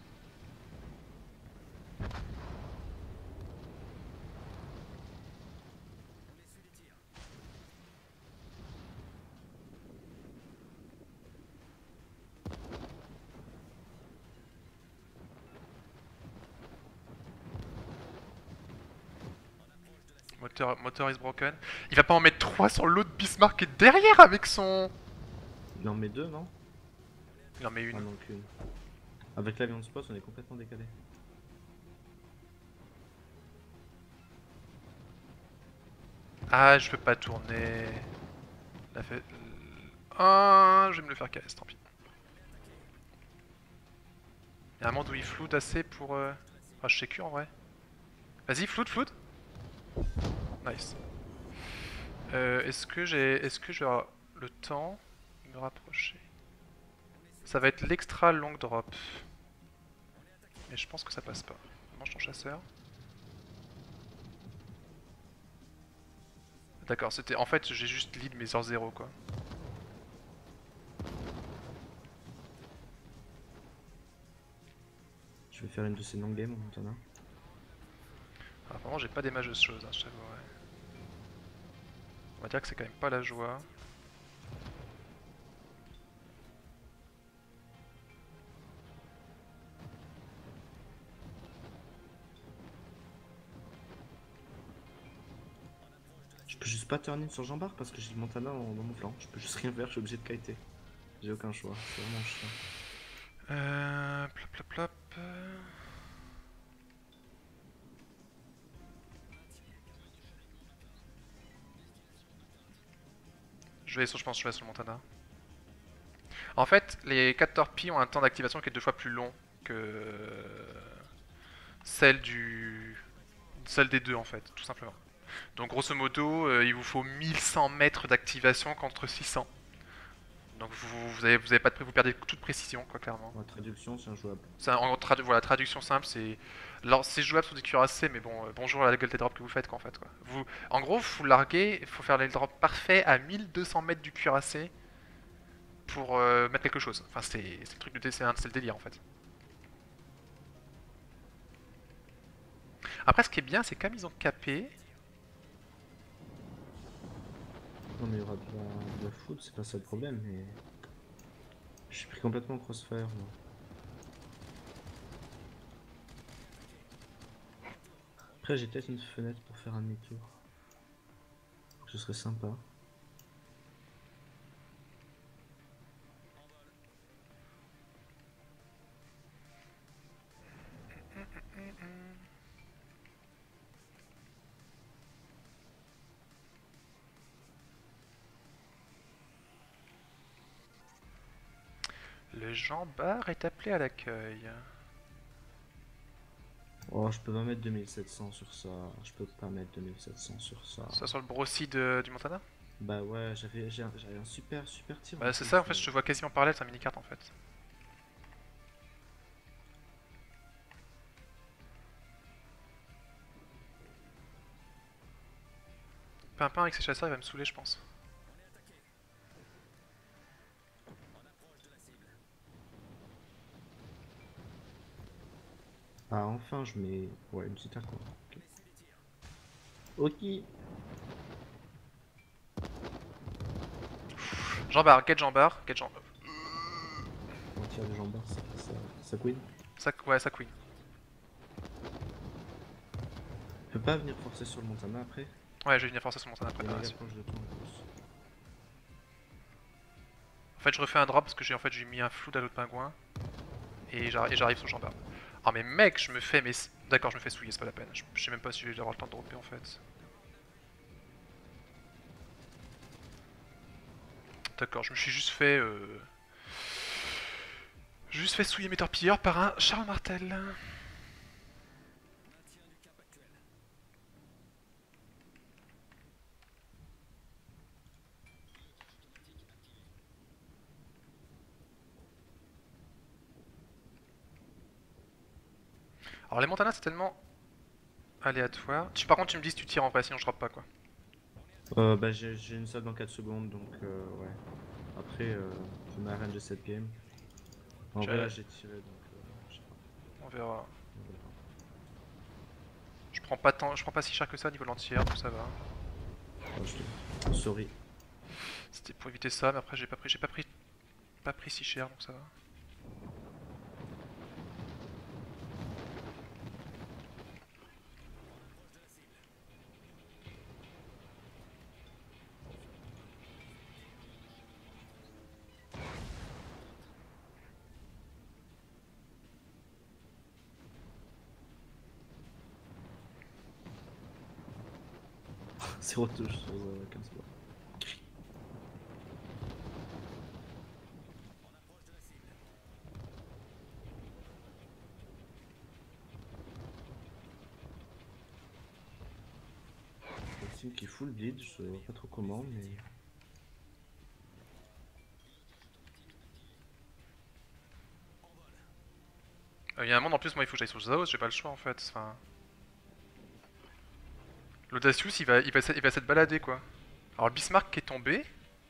Moteur is broken. Il va pas en mettre 3 sur l'autre Bismarck qui est derrière avec son. Il en met deux, non? Il en met Ah une. non, qu'une. Avec l'avion de spot, on est complètement décalé. Ah, je peux pas tourner. La fait. Ah, je vais me le faire KS, tant pis. Il y a un monde où il floute assez pour. Ah, je sais que en vrai. Vas-y, floute. Nice. Est-ce que je vais avoir le temps de me rapprocher? Ça va être l'extra long drop. Mais je pense que ça passe pas. Mange ton chasseur. D'accord, c'était. En fait, j'ai juste lead mes heures 0 quoi. Je vais faire une de ces non-games, Montana. Apparemment, j'ai pas des mages de choses, hein, je t'avoue, ouais. On va dire que c'est quand même pas la joie. Je peux juste pas turn in sur Jean-Bar parce que j'ai Montana dans mon flanc. Je peux juste rien faire, je suis obligé de kiter. J'ai aucun choix, c'est vraiment chiant. Plop. Je pense que je vais sur le Montana. En fait, les 4 torpilles ont un temps d'activation qui est 2 fois plus long que celle celle des deux en fait, tout simplement. Donc grosso modo, il vous faut 1100 mètres d'activation contre 600. Donc vous avez pas vous perdez toute précision quoi clairement. La traduction, c'est injouable. Voilà, traduction simple, c'est alors c'est jouable sur des cuirassés, mais bon, bonjour à la gueule des drops que vous faites quoi en fait quoi. En gros, vous larguez, il faut faire les drops parfaits à 1200 mètres du cuirassé pour mettre quelque chose. Enfin, c'est le truc de DC1, c'est le délire en fait. Après, ce qui est bien, c'est comme ils ont capé. Non, mais il y aura de la foot, c'est pas ça le problème, mais. Je suis pris complètement crossfire, moi. Après, j'ai peut-être une fenêtre pour faire un demi-tour. Ce serait sympa. Le Jean Bar est appelé à l'accueil. Oh, je peux pas mettre 2700 sur ça. Je peux pas mettre 2700 sur ça. Ça sur le brossi du Montana. Bah ouais, j'ai un super tir. Bah c'est ça en fait, je te vois quasiment parallèle, c'est un mini-carte en fait. Pimpin avec ses chasseurs, il va me saouler je pense. Ah, enfin, je mets. Ouais, une petite quoi. Ok. Jean Bar, get Jean Bar. On tire de jambes, ça queen. Ouais, ça queen. Je peux pas venir forcer sur le Montana après. Ouais, je vais venir forcer sur mon temps Il est méga préparation. proche de toi en plus. En fait, je refais un drop parce que j'ai mis un flou à l'autre pingouin. Et j'arrive sur Jean-Barbe. Oh mais mec, je me fais... Mais d'accord, je me fais souiller, c'est pas la peine. Je sais même pas si je vais avoir le temps de dropper en fait. D'accord, je me suis juste fait... Juste fait souiller mes torpilleurs par un Charles Martel. Alors les Montana c'est tellement aléatoire. Par contre tu me dis si tu tires en vrai, sinon je drop pas quoi. Bah, j'ai une seule dans 4 secondes, donc ouais. Après, je mets un range de 7 game. En vrai, là, j'ai tiré, donc je sais pas. On verra. On verra. Je prends pas si cher que ça au niveau de l'entière, donc ça va. Oh, sorry. C'était pour éviter ça, mais après j'ai pas pris si cher, donc ça va. Zéro touche sur 15 balles. Le team qui full bleed, je sais pas trop comment, mais. Il y a un monde en plus, moi il faut que j'aille sur Zaos, j'ai pas le choix en fait. Enfin... L'Audacious il va essayer de balader quoi. Alors le Bismarck qui est tombé.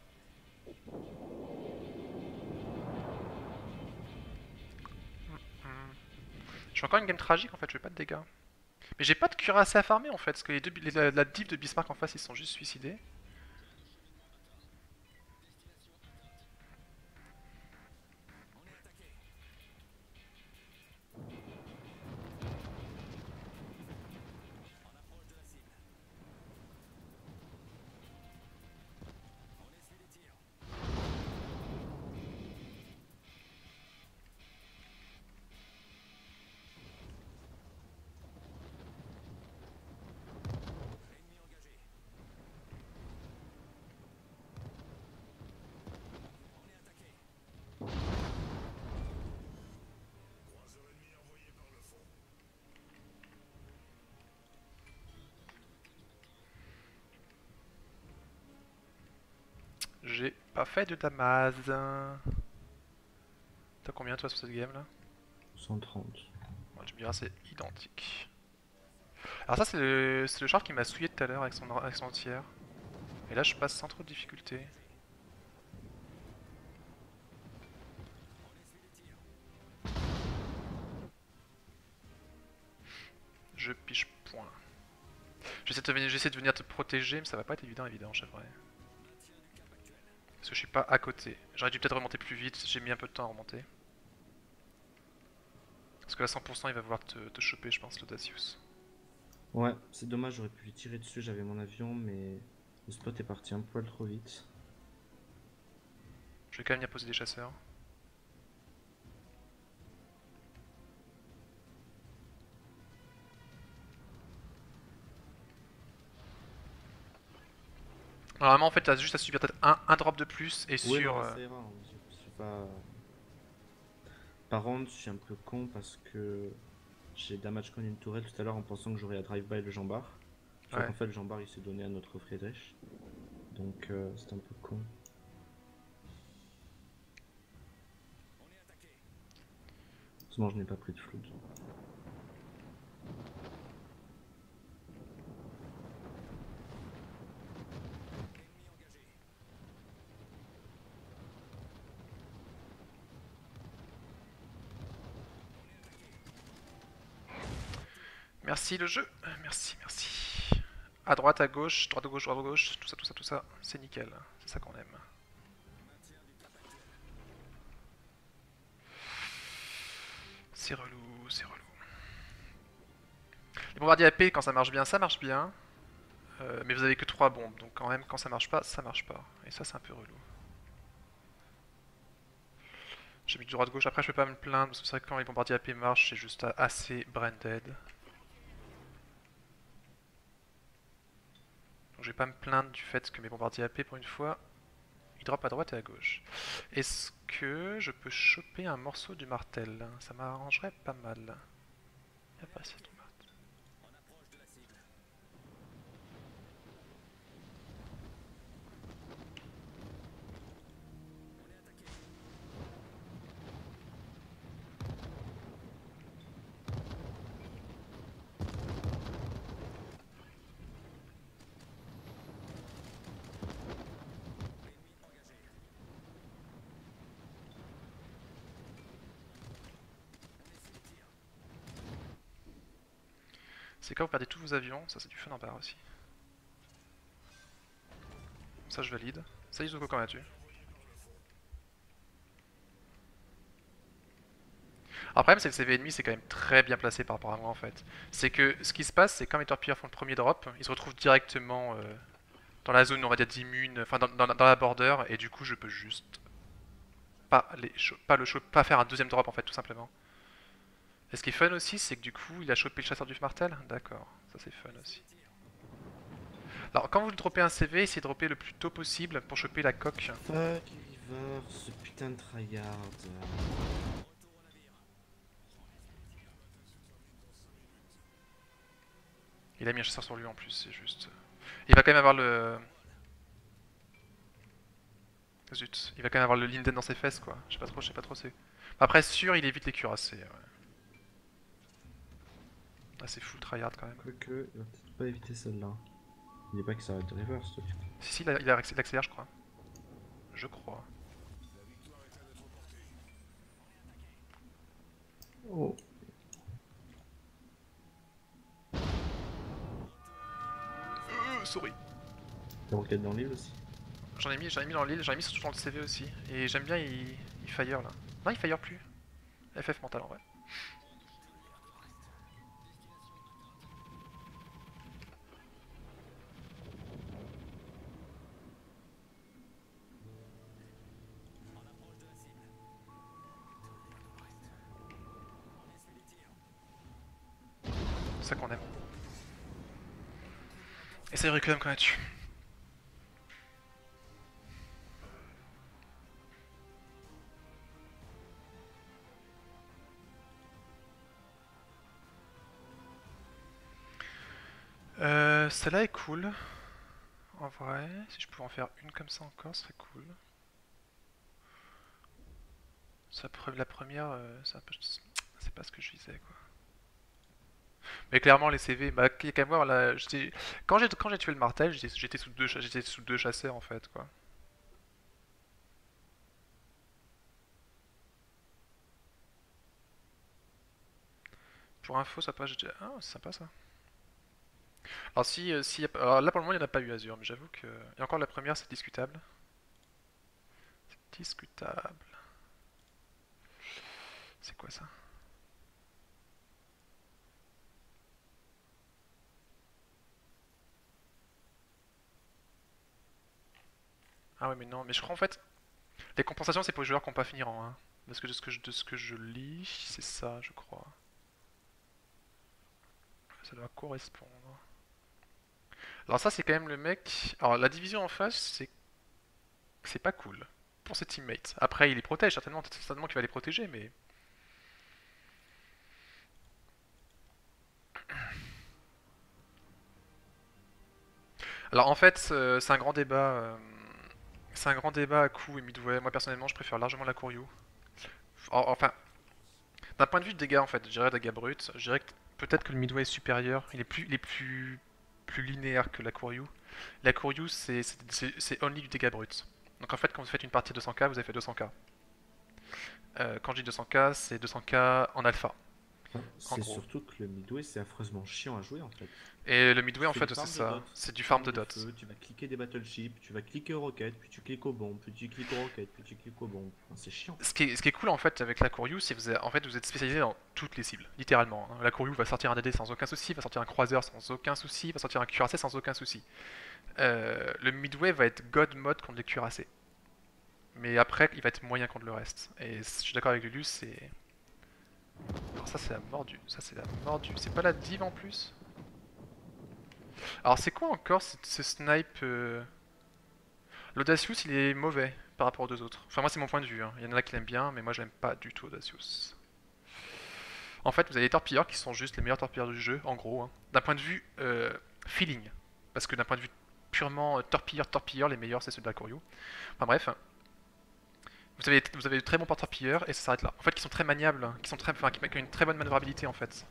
Hmm. Je fais encore une game tragique en fait, je fais pas de dégâts. Mais j'ai pas de cuirassé à farmer en fait, parce que la div de Bismarck en face ils se sont juste suicidés. J'ai pas fait de damage. T'as combien toi sur cette game là? 130. Bon, tu me diras c'est identique. Alors ça c'est le char qui m'a souillé tout à l'heure avec son entière. Et là je passe sans trop de difficulté. Je piche point. J'essaie de venir te protéger, mais ça va pas être évident, c'est vrai. Parce que je suis pas à côté. J'aurais dû peut-être remonter plus vite, j'ai mis un peu de temps à remonter. Parce que là 100% il va vouloir te choper je pense l'Audacious. Ouais, c'est dommage, j'aurais pu lui tirer dessus, j'avais mon avion, mais le spot est parti un poil trop vite. Je vais quand même venir poser des chasseurs. Normalement en fait t'as juste à subir peut-être un drop de plus et Oui, sur... non, ça ira, hein, je suis pas. Par contre, je suis un peu con parce que j'ai damage con une tourelle tout à l'heure en pensant que j'aurais à drive-by le jambard. Sauf Ouais. qu'en fait, le jambard il s'est donné à notre Friedrich. Donc, c'est un peu con. Heureusement, je n'ai pas pris de flood. Merci le jeu. Merci. À droite, à gauche, droite à gauche, tout ça. C'est nickel. C'est ça qu'on aime. C'est relou. Les bombardiers AP, quand ça marche bien, ça marche bien. Mais vous avez que 3 bombes, donc quand même, quand ça marche pas, ça marche pas. Et ça, c'est un peu relou. J'ai mis du droite-gauche, après je peux pas me plaindre, parce que c'est vrai que quand les bombardiers AP marchent, c'est juste assez branded. Donc je vais pas me plaindre du fait que mes bombardiers AP, pour une fois, ils drop à droite et à gauche. Est-ce que je peux choper un morceau du martel? Ça m'arrangerait pas mal. Y a pas assez de martel. C'est quand vous perdez tous vos avions, ça c'est du fun en barre aussi. Ça je valide. Ça Izuko quand là-dessus. Alors, le problème c'est que le CV ennemi c'est quand même très bien placé par rapport à moi en fait. C'est que ce qui se passe c'est que quand mes torpilleurs font le premier drop, ils se retrouvent directement dans la zone on va dire d'immune, enfin dans la border et du coup je peux juste pas faire un deuxième drop en fait tout simplement. Et ce qui est fun aussi c'est que du coup il a chopé le chasseur du martel. D'accord, ça c'est fun aussi. Alors quand vous droppez un CV, essayez de dropper le plus tôt possible pour choper la coque. Fuck River, ce putain de tryhard. Il a mis un chasseur sur lui en plus, c'est juste. Il va quand même avoir le. Zut, il va quand même avoir le Linden dans ses fesses quoi. Je sais pas trop c'est. Après sûr il évite les cuirassés. Ouais. Ah, c'est full tryhard quand même. Quoique, il va peut-être pas éviter celle-là. Il est pas que ça arrête de reverse, toi. Si, il accélère je crois. Je crois. Oh. Sorry. T'as roquette dans l'île aussi. J'en ai mis dans l'île, j'en ai mis surtout dans le CV aussi. Et j'aime bien, il fire là. Non, il fire plus. FF mental en vrai. C'est ça qu'on aime. Et c'est Requiem quand là-dessus. Celle-là est cool. En vrai, si je pouvais en faire une comme ça encore, ce serait cool. La première, c'est pas ce que je visais quoi. Mais clairement les CV, bah y a qu'à voir là, quand j'ai tué le martel, j'étais sous deux chasseurs en fait quoi. Pour info, ça passe, ah c'est sympa ça. Alors alors là pour le moment il n'y en a pas eu Azure, mais j'avoue que et encore la première c'est discutable. C'est discutable. C'est quoi ça? Ah ouais mais non, mais je crois en fait les compensations c'est pour les joueurs qui n'ont pas fini en 1. Parce que de ce que je lis, c'est ça je crois. Ça doit correspondre. Alors ça c'est quand même le mec. Alors la division en face c'est pas cool pour ses teammates. Après il les protège certainement qu'il va les protéger mais alors en fait c'est un grand débat c'est un grand débat à coup et midway. Moi personnellement je préfère largement la Koryu. Enfin d'un point de vue de dégâts en fait, je dirais dégâts bruts, je dirais que peut-être que le midway est supérieur, il est plus linéaire que la Koryu. La Koryu c'est only du dégât brut. Donc en fait quand vous faites une partie de 200k, vous avez fait 200k. Quand je dis 200k, c'est 200k en alpha. Enfin, en c'est gros. surtout que le midway c'est affreusement chiant à jouer en fait. Et le midway Tu en fais du fait c'est farm de ça, dot, c'est du tu farm farmes de des dot. feux, tu vas cliquer des battleships, tu vas cliquer aux roquettes, puis tu cliques aux bombes, puis tu cliques aux roquettes, puis tu cliques aux bombes. Enfin, c'est chiant. Ce qui est cool en fait avec la Koryu, c'est que vous êtes spécialisé dans toutes les cibles, littéralement, hein. La Koryu va sortir un DD sans aucun souci, va sortir un croiseur sans aucun souci, va sortir un cuirassé sans aucun souci. Le midway va être god mode contre les cuirassés. Mais après, il va être moyen contre le reste. Et je suis d'accord avec Lulu, c'est. Alors ça, c'est la mordue. Ça, c'est la mordue. C'est pas la div en plus. Alors, c'est quoi encore ce snipe L'Audacious, il est mauvais par rapport aux deux autres. Enfin, moi, c'est mon point de vue, hein. Il y en a qui l'aiment bien, mais moi, j'aime pas du tout Audacious. En fait, vous avez les torpilleurs qui sont juste les meilleurs torpilleurs du jeu, en gros, hein. D'un point de vue feeling. Parce que d'un point de vue purement torpilleur, les meilleurs, c'est ceux de la Koryu. Enfin bref, vous avez de très bons porte-torpilleurs et ça s'arrête là. En fait, qui sont très maniables, qui sont très, enfin, qui ont une très bonne manœuvrabilité en fait.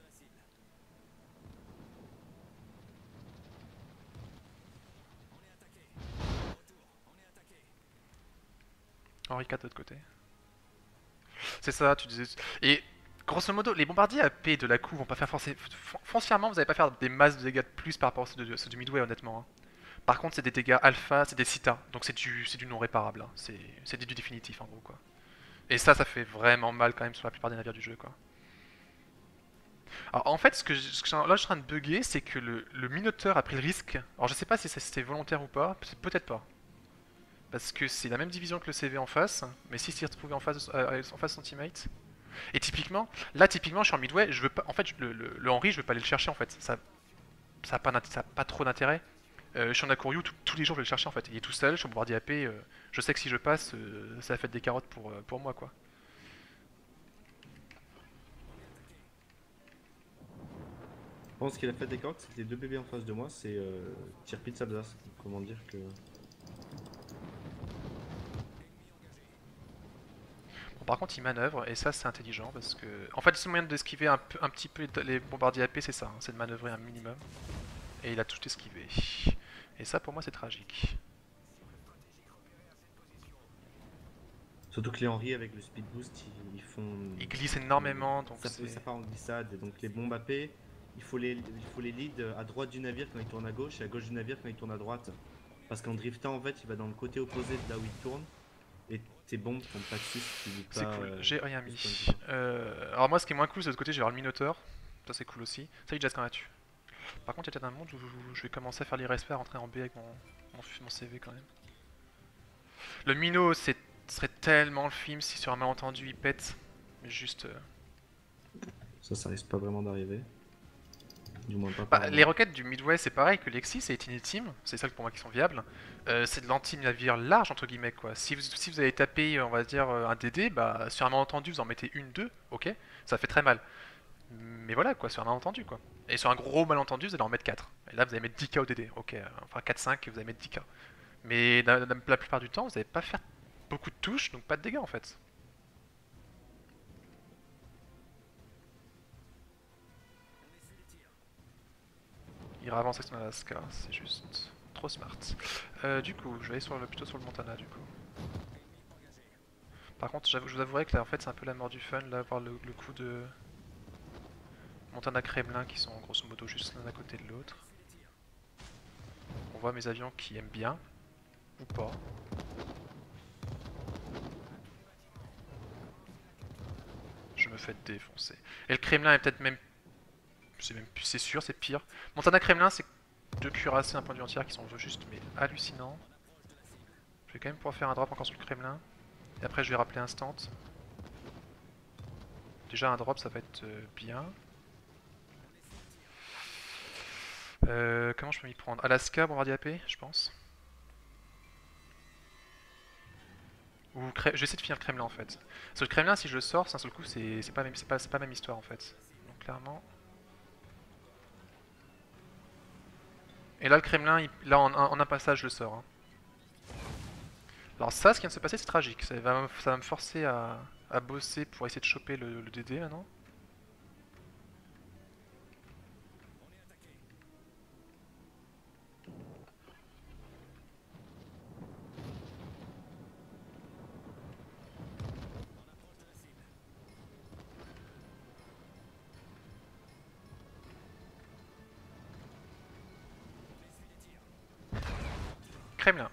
Henri IV de l'autre côté. C'est ça, tu disais. Et grosso modo, les bombardiers AP de la coup vont pas faire forcer. Foncièrement, vous n'allez pas faire des masses de dégâts de plus par rapport à ceux du Midway, honnêtement, hein. Par contre, c'est des dégâts alpha, c'est des citas, donc c'est du non réparable, hein. C'est du définitif en gros quoi. Et ça fait vraiment mal quand même sur la plupart des navires du jeu quoi. Alors en fait, là je suis en train de bugger, c'est que le Minotaur a pris le risque. Alors je sais pas si c'était volontaire ou pas, peut-être pas. Parce que c'est la même division que le CV en face, mais s'il s'y retrouvait en face son teammate. Et typiquement, là typiquement je suis en midway, je veux pas. En fait, le Henry, je veux pas aller le chercher en fait. Ça a pas trop d'intérêt. Je suis en Akuryu, tous les jours je vais le chercher en fait. Il est tout seul, je suis en bombardier AP, je sais que si je passe, ça va faire des carottes pour moi quoi. Je pense qu'il a fait des carottes, c'était deux bébés en face de moi, c'est Tirpitz Alsace. Comment dire que. Bon, par contre, il manœuvre, et ça c'est intelligent parce que. En fait, le seul moyen d'esquiver un petit peu les bombardiers AP, c'est ça, hein, c'est de manœuvrer un minimum. Et il a tout esquivé. Et ça pour moi c'est tragique. Surtout que les Henry avec le speed boost, ils font. Il glisse énormément, donc Ça c'est. part en glissade. Et donc les bombes AP, il faut les lead à droite du navire quand il tourne à gauche et à gauche du navire quand il tourne à droite. Parce qu'en driftant, en fait, il va dans le côté opposé de là où il tourne. Et tes bombes tombent pas dessus si tu lis C'est pas cool, j'ai rien de ce point de mis. vue-là. Alors moi ce qui est moins cool c'est de l'autre côté, j'ai le Minotaur. Ça c'est cool aussi. Salut Jazz, quand vas-tu? Par contre il y a peut-être un monde où je vais commencer à faire l'irrespect, à rentrer en B avec mon CV quand même. Le Mino serait tellement le film si sur un malentendu il pète. Mais juste. Ça risque pas vraiment d'arriver. Du moins pas Bah, par les moi. roquettes du Midway c'est pareil que Lexi, c'est Tiny Team, c'est ça pour moi qui sont viables. C'est de l'anti-navire large entre guillemets quoi. Si vous avez tapé on va dire un DD, bah sur un malentendu vous en mettez une, deux, ok, ça fait très mal. Mais voilà quoi, sur un malentendu quoi. Et sur un gros malentendu vous allez en mettre 4. Et là vous allez mettre 10k au DD, ok, enfin 4-5 et vous allez mettre 10k. Mais la plupart du temps vous n'allez pas faire beaucoup de touches, donc pas de dégâts en fait. Il va avancer son Alaska, c'est juste trop smart. Du coup, je vais aller plutôt sur le Montana du coup. Par contre, je vous avouerai que là en fait c'est un peu la mort du fun, là, voir le coup de Montana Kremlin qui sont grosso modo juste l'un à côté de l'autre. On voit mes avions qui aiment bien, ou pas. Je me fais défoncer. Et le Kremlin est peut-être même. C'est sûr, c'est pire. Montana Kremlin, c'est deux cuirassés d'un point de vue entier qui sont juste mais hallucinants. Je vais quand même pouvoir faire un drop encore sur le Kremlin. Et après, je vais rappeler instant. Déjà, un drop, ça va être bien. Comment je peux m'y prendre? Alaska, bombardier AP, je pense. Ou je vais essayer de finir le Kremlin en fait. Parce que le Kremlin, si je le sors, c'est un seul coup, c'est pas, pas la même histoire en fait. Donc clairement. Et là, le Kremlin, là en un passage, je le sors, hein. Alors ça, ce qui vient de se passer, c'est tragique. Ça va me forcer à bosser pour essayer de choper le DD maintenant. Kremlin.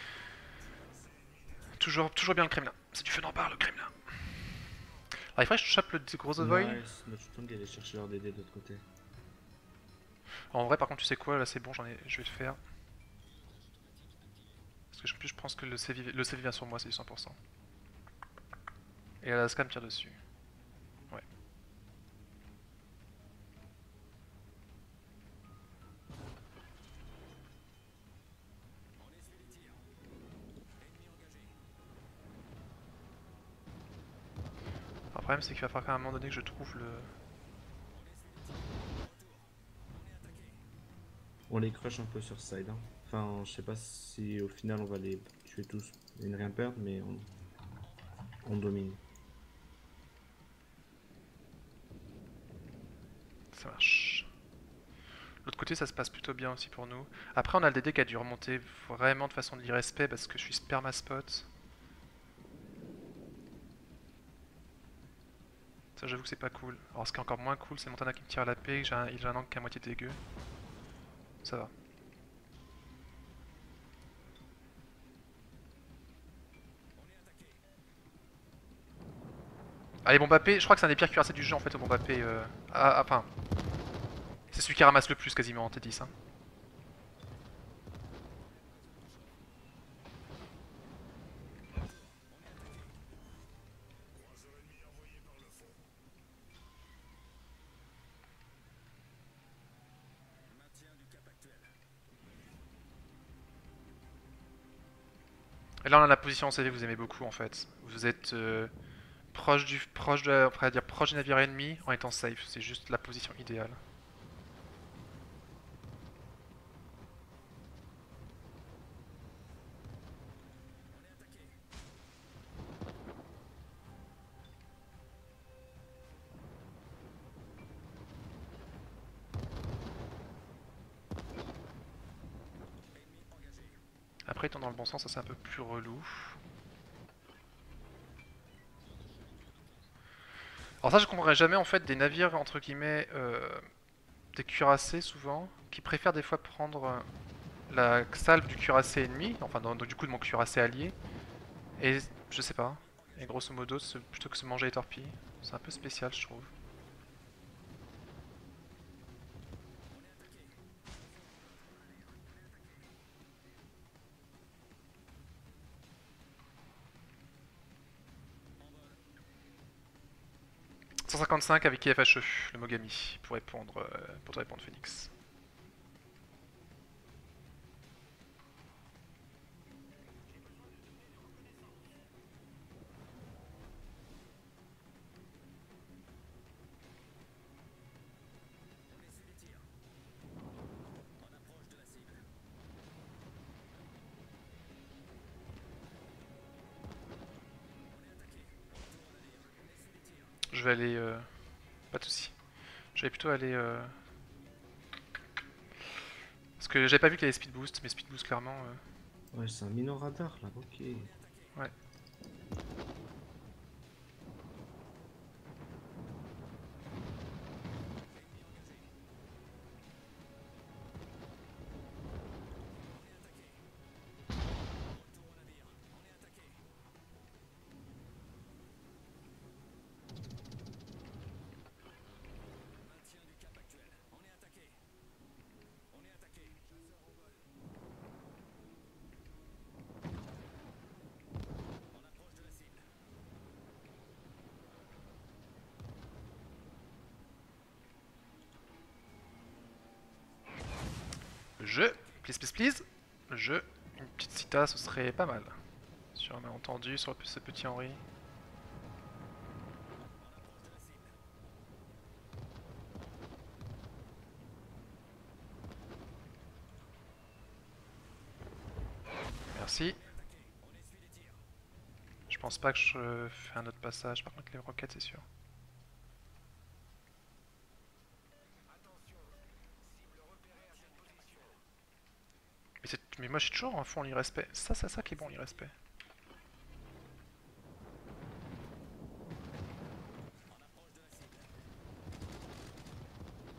Toujours bien le Kremlin. C'est du feu en barre le Kremlin. Alors il faudrait que je chope le gros Ovoy. Nice, notre Chutang est allé chercher leur DD de l'autre côté. En vrai par contre tu sais quoi, là c'est bon, je vais le faire. Parce que en plus je pense que le CV vient sur moi, c'est du 100%. Et Alaska me tire dessus. Ouais. Alors, le problème c'est qu'il va falloir qu'à un moment donné que je trouve le... On les crush un peu sur side. Hein. Enfin, je sais pas si au final on va les tuer tous et ne rien perdre, mais on domine. Ça marche. L'autre côté ça se passe plutôt bien aussi pour nous. Après on a le DD qui a dû remonter vraiment de façon de l'irrespect parce que je suis sperma spot. Ça j'avoue que c'est pas cool. Alors ce qui est encore moins cool c'est Montana qui me tire à la paix, il a un angle qui est à moitié dégueu. Ça va. Allez Bombapé, je crois que c'est un des pires cuirassés du jeu en fait au Bombapé. Enfin, c'est celui qui ramasse le plus quasiment en T10. Hein. Et là on a la position en CV que vous aimez beaucoup en fait. Vous êtes proche du navire ennemi en étant safe. C'est juste la position idéale. Après étant dans le bon sens, ça c'est un peu plus relou. Alors ça je comprendrais jamais en fait des navires entre guillemets des cuirassés souvent qui préfèrent des fois prendre la salve du cuirassé ennemi, enfin du coup de mon cuirassé allié, et je sais pas, et grosso modo plutôt que se manger les torpilles. C'est un peu spécial je trouve. « 155 avec IFHE, le Mogami, pour te répondre Phoenix. Je vais aller... Pas de soucis. Je vais plutôt aller... Parce que j'avais pas vu qu'il y avait speed boost, mais speed boost clairement... Ouais, c'est un minor radar là, ok. Ouais. Le jeu, please please please. Le jeu, une petite cita ce serait pas mal. Sur un malentendu, sur ce petit Henri. Merci. Je pense pas que je fais un autre passage, par contre les roquettes c'est sûr. Mais moi je suis toujours en fond l'irrespect. Ça qui est bon l'irrespect.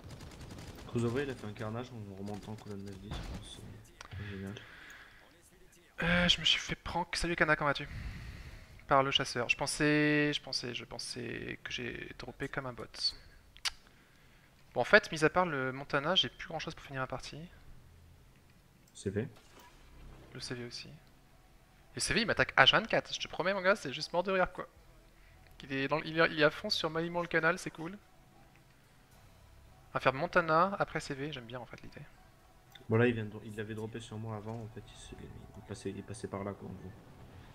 Cruzova il a fait un carnage en remontant colonne 9-10, je pense. Génial. Je me suis fait prank. Salut Kana, comment vas-tu? Par le chasseur. Je pensais que j'ai droppé comme un bot. Bon, en fait, mis à part le Montana, j'ai plus grand chose pour finir la partie. C'est fait. Le CV aussi. Et le CV il m'attaque H24, je te promets, mon gars, c'est juste mort de rire quoi. Il est à fond sur Maïmon le canal, c'est cool. On va faire Montana après CV, j'aime bien en fait l'idée. Bon là il l'avait droppé sur moi avant, en fait il passait par là quoi en gros.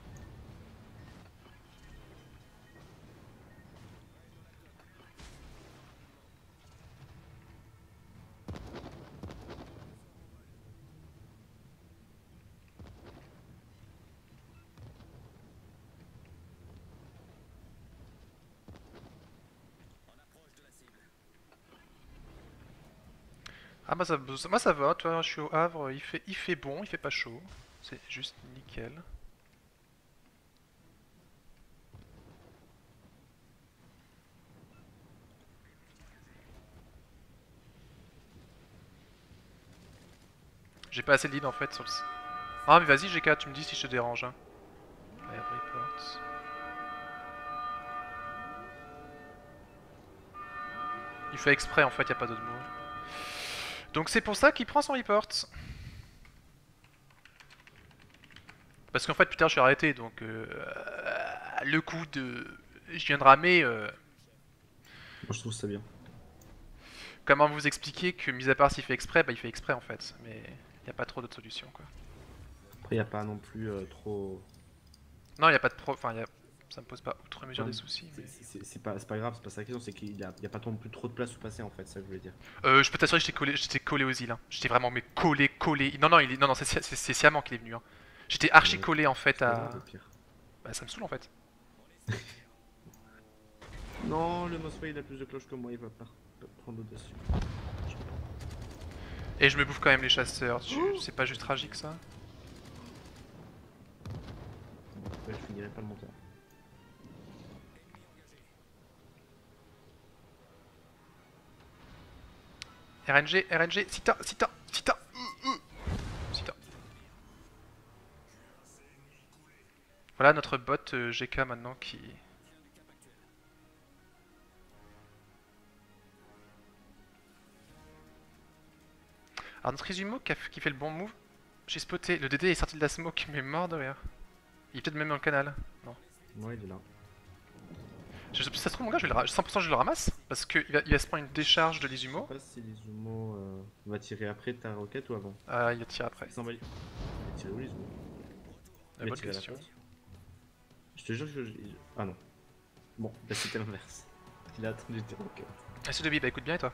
Ah bah moi ça va, toi je suis au Havre, il fait bon, il fait pas chaud. C'est juste nickel. J'ai pas assez de lead en fait sur le... Ah mais vas-y GK, tu me dis si je te dérange. Hein. Air report. Il fait exprès en fait, y a pas d'autre mot. Donc c'est pour ça qu'il prend son report. Parce qu'en fait putain je suis arrêté donc le coup de... Je viens de ramer... Moi je trouve ça bien. Comment vous expliquer que mis à part s'il fait exprès, bah il fait exprès en fait. Mais y a pas trop d'autres solutions quoi. Après y a pas non plus trop. Non y a pas de pro... Enfin ça me pose pas outre mesure des Enfin, soucis. Mais... c'est pas grave, c'est pas ça la question, c'est qu'il y a pas non plus trop de place où passer en fait, c'est ça que je voulais dire. Je peux t'assurer que j'étais collé aux îles. Hein. J'étais vraiment mais collé. Non non, non, non c'est sciemment qu'il est venu. Hein. J'étais archi Ouais, collé en fait c'est pas à... grave au pire. Bah ça me saoule en fait. Non, le Mosfait il a plus de cloches que moi, il va pas prendre au-dessus. Et je me bouffe quand même les chasseurs. C'est pas juste tragique ça? Ouais, je finirai pas le monteur. RNG, Sita. Sita. Voilà notre bot GK maintenant qui... Alors notre Izumo qui fait le bon move, j'ai spoté, le DD est sorti de la smoke mais mort de rire. Il est peut-être même dans le canal. Non. Ouais, il est là. Si ça se trouve mon gars, 100% je le ramasse parce qu'il va se prendre une décharge de Je sais l'Izumo. pas si l'Izumo va tirer après ta roquette ou avant. Ah, il va tirer après. Il va tirer où l'Izumo? Il va Bonne tirer à la question. pote. Je te jure que Ah non. Bon, bah c'était l'inverse. Il a attendu tes roquettes. Ah, c'est de bah écoute bien et toi?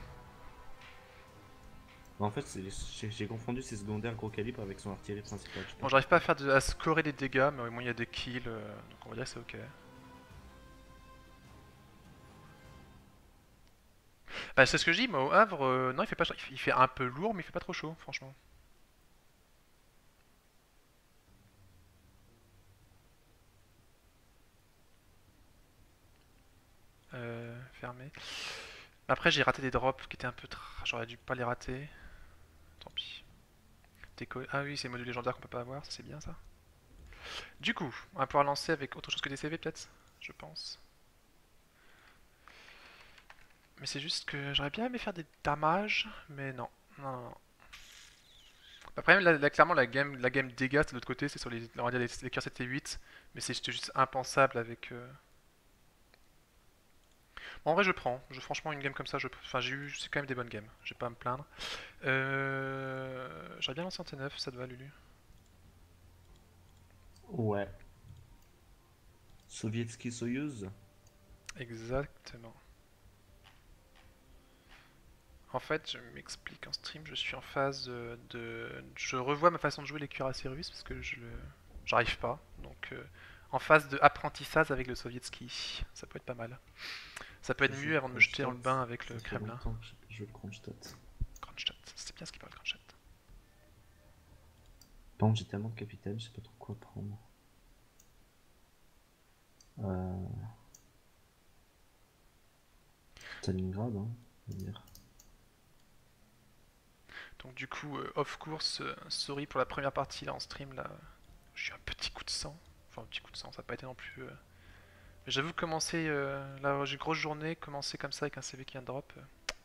En fait, j'ai confondu ses secondaires gros calibre avec son artillerie principale. Bon, j'arrive pas à scorer des dégâts, mais au moins il y a des kills, donc on va dire que c'est ok. Bah, c'est ce que je dis, moi au Havre, non, il fait pas chaud. Il fait un peu lourd, mais il fait pas trop chaud, franchement. Fermé. Après, j'ai raté des drops qui étaient un peu. J'aurais dû pas les rater. Tant pis. Ah oui, c'est le module légendaire qu'on peut pas avoir, ça c'est bien ça. Du coup, on va pouvoir lancer avec autre chose que des CV peut-être, je pense. Mais c'est juste que j'aurais bien aimé faire des damages, mais non. Non, non, non. Après, là, clairement, la game dégâts, c'est de l'autre côté, c'est sur on va dire les cœurs 7 et 8, mais c'est juste impensable avec. Bon, en vrai, je prends. Franchement, une game comme ça, enfin, c'est quand même des bonnes games, je vais pas à me plaindre. J'aurais bien lancé en T9, ça te va, Lulu? Ouais. Sovietski Soyuz. Exactement. En fait, je m'explique en stream, je suis en phase de... Je revois ma façon de jouer les cuirassés russes parce que j'arrive pas. Donc, en phase de apprentissage avec le sovietski, ça peut être pas mal. Ça peut être Je joue mieux le avant de me jeter dans le bain Kronstadt. avec le Ça fait Kremlin. longtemps que je joue le Kronstadt. Kronstadt, c'est bien ce qu'il parle, Kronstadt. Bon, j'ai tellement de capitaine, je sais pas trop quoi prendre. Stalingrad, hein, on va dire. Donc du coup, off course, sorry pour la première partie là en stream là. J'ai eu un petit coup de sang. Enfin, un petit coup de sang, ça n'a pas été non plus. Mais j'avoue, commencer. Là, j'ai une grosse journée, commencer comme ça avec un CV qui vient de drop.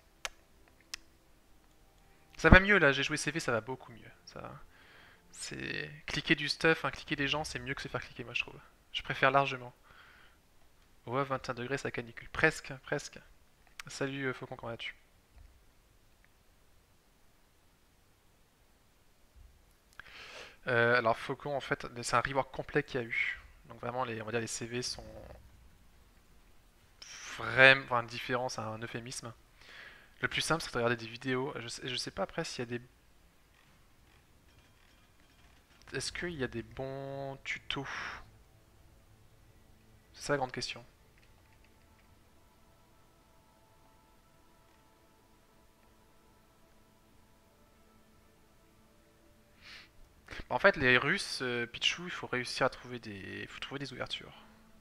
Ça va mieux là, j'ai joué CV, ça va beaucoup mieux. Ça, c'est cliquer du stuff, hein, cliquer des gens, c'est mieux que se faire cliquer, moi je trouve. Je préfère largement. Ouais, 21 degrés, ça canicule. Presque, presque. Salut Faucon, comment vas-tu? Alors Faucon, en fait, c'est un rework complet qu'il y a eu. Donc vraiment, on va dire les CV sont vraiment, enfin, différents, c'est un euphémisme. Le plus simple, c'est de regarder des vidéos. Je sais pas après s'il y a des. Est-ce qu'il y a des bons tutos? C'est ça la grande question. En fait, les Russes, Pichou, il faut réussir à trouver des, faut trouver des ouvertures.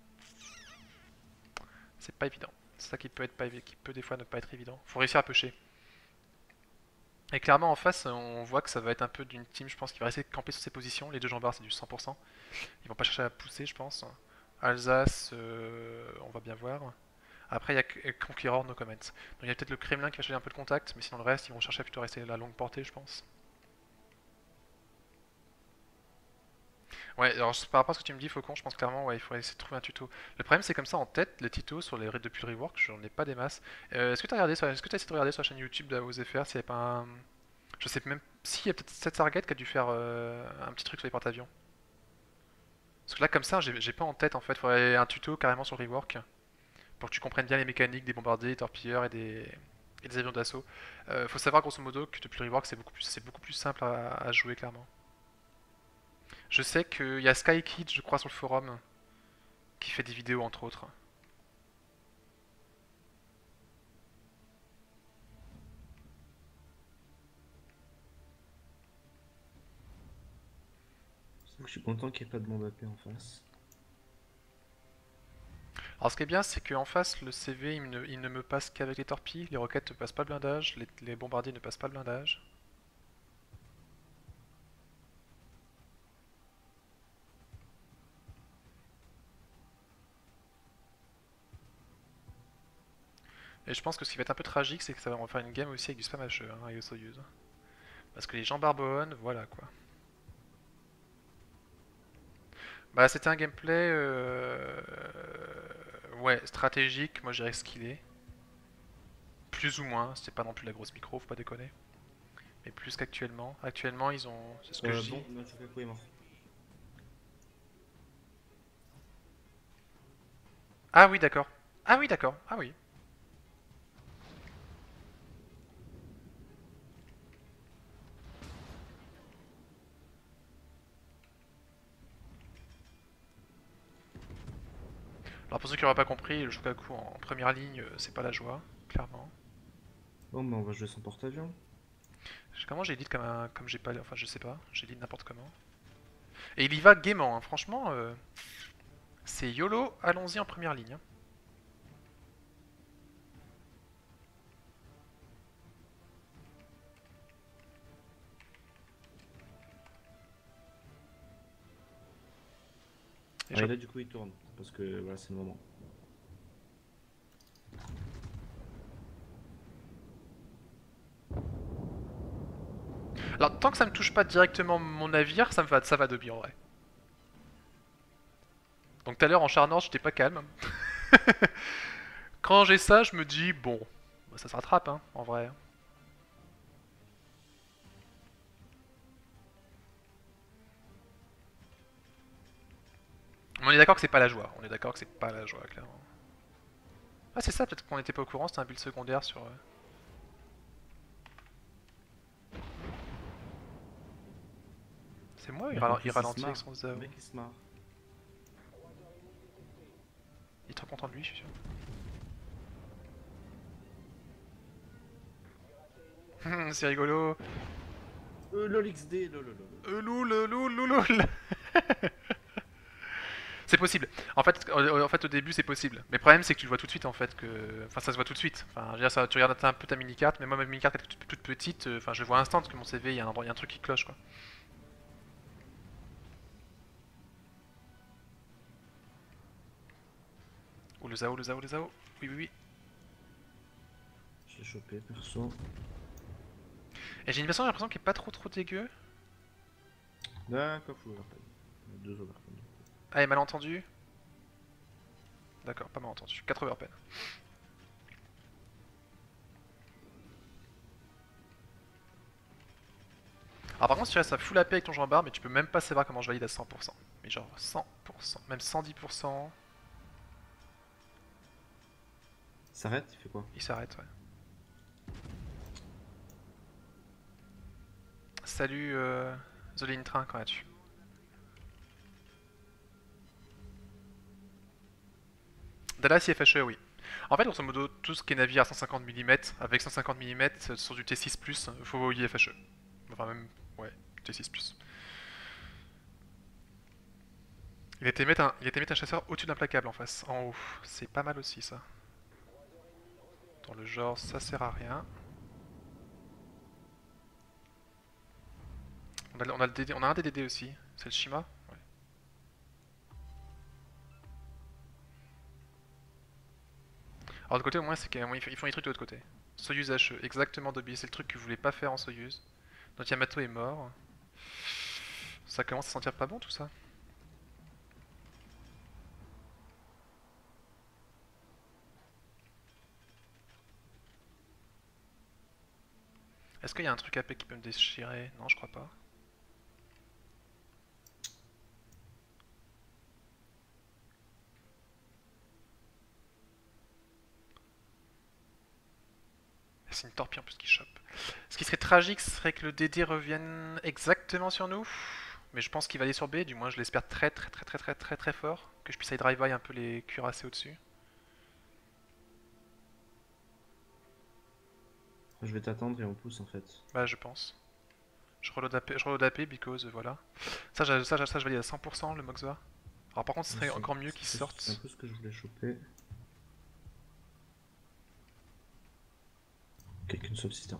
C'est pas évident. C'est ça qui peut être pas, qui peut des fois ne pas être évident. Faut réussir à pêcher. Et clairement en face, on voit que ça va être un peu d'une team, je pense, qui va rester camper sur ses positions. Les deux jambards, c'est du 100%. Ils vont pas chercher à pousser, je pense. Alsace, on va bien voir. Après, il y a Conqueror, no comments. Donc il y a peut-être le Kremlin qui va chercher un peu de contact, mais sinon le reste, ils vont chercher à plutôt rester la longue portée, je pense. Ouais, alors par rapport à ce que tu me dis, Faucon, je pense clairement, ouais, il faudrait essayer de trouver un tuto. Le problème, c'est comme ça en tête, les tutos sur les depuis le rework, j'en ai pas des masses. Est-ce que t'as regardé, est-ce que t'as essayé de regarder sur la chaîne YouTube d'AOSFR s'il y avait pas un. Je sais même s'il y a peut-être cette Target qui a dû faire un petit truc sur les porte-avions. Parce que là, comme ça, j'ai pas en tête en fait, il faudrait un tuto carrément sur le rework pour que tu comprennes bien les mécaniques des bombardiers, des torpilleurs et des avions d'assaut. Faut savoir grosso modo que depuis le rework, c'est beaucoup plus simple à jouer clairement. Je sais qu'il y a SkyKid, je crois, sur le forum, qui fait des vidéos entre autres. Je suis content qu'il n'y ait pas de bombe à paix en face. Alors ce qui est bien, c'est qu'en face, le CV, il ne me passe qu'avec les torpilles, les roquettes ne passent pas le blindage, les bombardiers ne passent pas le blindage. Et je pense que ce qui va être un peu tragique, c'est que ça va en faire une game aussi avec du spam HE, hein, avec le Soyuz. Parce que les gens barbonnes, voilà quoi. Bah c'était un gameplay ouais, stratégique, moi je dirais ce qu'il est. Plus ou moins, c'est pas non plus la grosse micro, faut pas déconner. Mais plus qu'actuellement. Actuellement ils ont. C'est ce que je dis. Bon, Machokaku est mort. Ah oui d'accord. Ah oui d'accord. Ah oui. Alors pour ceux qui n'auraient pas compris, le Shokaku en première ligne, c'est pas la joie, clairement. Bon, bah on va jouer son porte-avions. Comment j'ai dit comme un. Comme j'ai pas. Enfin je sais pas, j'ai dit n'importe comment. Et il y va gaiement, hein. Franchement, c'est YOLO, allons-y en première ligne, hein. Et Ah, et là, du coup, il tourne. Parce que voilà, c'est le moment. Alors tant que ça me touche pas directement mon navire, ça va de bien en vrai. Donc tout à l'heure en char nord, j'étais pas calme. Quand j'ai ça, je me dis bon, bah, ça se rattrape, hein, en vrai. Mais on est d'accord que c'est pas la joie. On est d'accord que c'est pas la joie, clairement. Ah c'est ça, peut-être qu'on était pas au courant, c'était un build secondaire sur. C'est moi, Mais en il plus, il se ralentit marre. avec son Zao. Le mec, il se marre. Il est trop content de lui, je suis sûr. C'est rigolo. LOL XD, lol. Loul. C'est possible. En fait, au début, c'est possible. Mais le problème, c'est que tu le vois tout de suite, en fait. Enfin, ça se voit tout de suite. Enfin, je veux dire, ça, tu regardes un peu ta mini-carte, mais moi, ma mini-carte est toute petite. Enfin, je le vois instant parce que mon CV, il y a un truc qui cloche, quoi. Ou le Zao, le Zao, le Zao. Oui, oui, oui. Je l'ai chopé perso. Et j'ai l'impression qu'il est pas trop dégueu. D'accord, full overpen. Deux overpen. Ah, et malentendu. D'accord, pas malentendu. 4 overpen. Alors par contre, si tu restes à full AP avec ton joueur bar, mais tu peux même pas savoir comment je valide à 100%. Mais genre 100%, même 110%, S'arrête, il fait quoi? il s'arrête, ouais. Salut Zoline Train, quand vas-tu? Dallas il est fâcheux, oui. En fait, grosso modo, tout ce qui est navire à 150 mm, avec 150 mm sur du T6+, faut y est fâcheux. Enfin même, ouais, T6+. Il était mettre un chasseur au-dessus d'un placable en face, en haut. C'est pas mal aussi ça. Dans le genre, ça sert à rien. On a un DDD aussi. C'est le Shima? Ouais. Alors de côté au moins c'est qu'ils font les trucs de l'autre côté. Soyuz HE, exactement Dobby, c'est le truc que vous voulez pas faire en Soyuz. Notre Yamato est mort. Ça commence à sentir pas bon tout ça. Est-ce qu'il y a un truc AP qui peut me déchirer? Non, je crois pas. C'est une torpille en plus qui chope. Ce qui serait tragique, ce serait que le DD revienne exactement sur nous. Mais je pense qu'il va aller sur B, du moins je l'espère très fort. Que je puisse aller drive-by un peu les cuirassés au-dessus. Je vais t'attendre et on pousse en fait. Bah je pense. Je reload AP because voilà. Ça je valide à 100% le Moxva. Alors par contre ce serait encore mieux qu'ils C'est un sortent. peu ce que je voulais choper. Quelqu'un subsistant.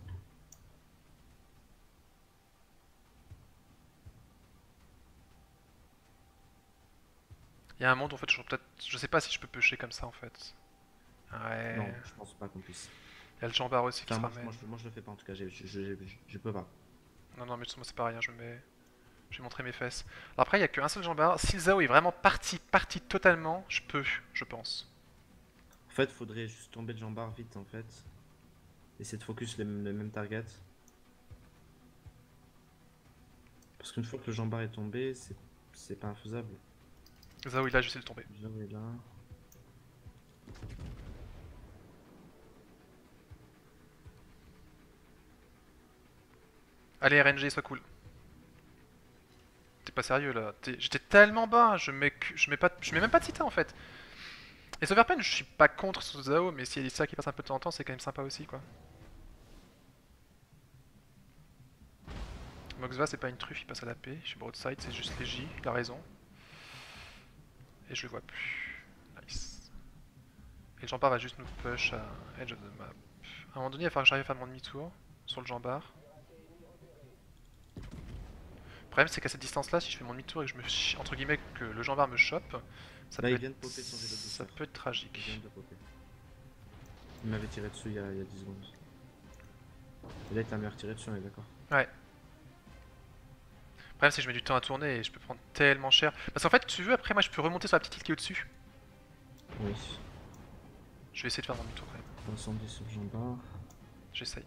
Il y a un monde où en fait je sais pas si je peux pêcher comme ça en fait. Ouais. Non, je pense pas qu'on puisse. Il y a le jambar aussi qui Enfin, se moi, ramène. moi, je le fais pas en tout cas, je peux pas. Non mais moi c'est pas rien, je vais montrer mes fesses. Alors après il y a qu'un seul jambar. Si le Zao est vraiment parti totalement, je peux, je pense. En fait, faudrait juste tomber le jambar vite en fait. Essayer de focus les mêmes targets. Parce qu'une fois que le jambar est tombé, c'est pas infaisable. Zao il a juste le tomber. Zao est là. Allez RNG, sois cool. T'es pas sérieux là. J'étais tellement bas, je mets même pas de cita en fait. Et Soverpen, je suis pas contre ce Zao, mais s'il y a des ça qui passe un peu de temps en temps, c'est quand même sympa aussi quoi. Moxva c'est pas une truffe, il passe à la paix. Je suis broadside, c'est juste les J, il a raison. Et je le vois plus. Nice. Et le jambar va juste nous push à edge of the map. À un moment donné, il va falloir que j'arrive à faire mon demi-tour sur le jambar. Le problème c'est qu'à cette distance là, si je fais mon demi-tour et que je me entre guillemets que le jambar me chope, ça Là, peut il vient de popper son jet de ça booster. peut être Il tragique. vient de popper. Il m'avait tiré dessus il y a 10 secondes. Et là, il t'a mis à retirer dessus, on est d'accord. Ouais. Le problème c'est que je mets du temps à tourner et je peux prendre tellement cher. Parce qu'en fait, tu veux, après moi je peux remonter sur la petite île qui est au-dessus. Oui. Je vais essayer de faire mon demi-tour quand même. Incendie sur le jambar. J'essaye.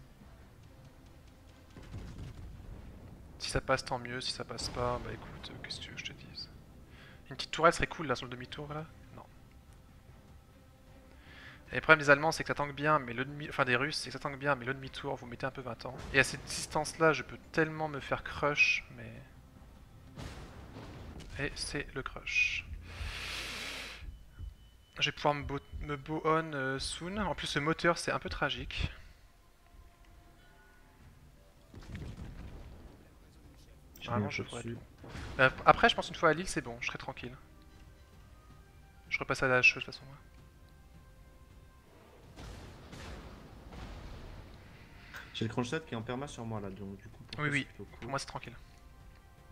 Si ça passe, tant mieux. Si ça passe pas, bah écoute, qu'est-ce que tu veux que je te dise? Une petite tourelle serait cool là sur le demi-tour là? Non. Et le problème des Allemands, c'est que ça tank bien, mais le demi... Enfin des Russes, c'est que ça tank bien, mais le demi-tour, vous mettez un peu 20 ans. Et à cette distance-là, je peux tellement me faire crush, mais... Et c'est le crush. Je vais pouvoir me bow on soon. En plus, le moteur, c'est un peu tragique. J'ai mis un Je peu ferai dessus. tout. Après, je pense une fois à Lille, c'est bon, je serai tranquille. Je repasse à la HE de toute façon. J'ai le Kronstadt qui est en perma sur moi là, donc du coup, Oui, oui, pour moi c'est tranquille.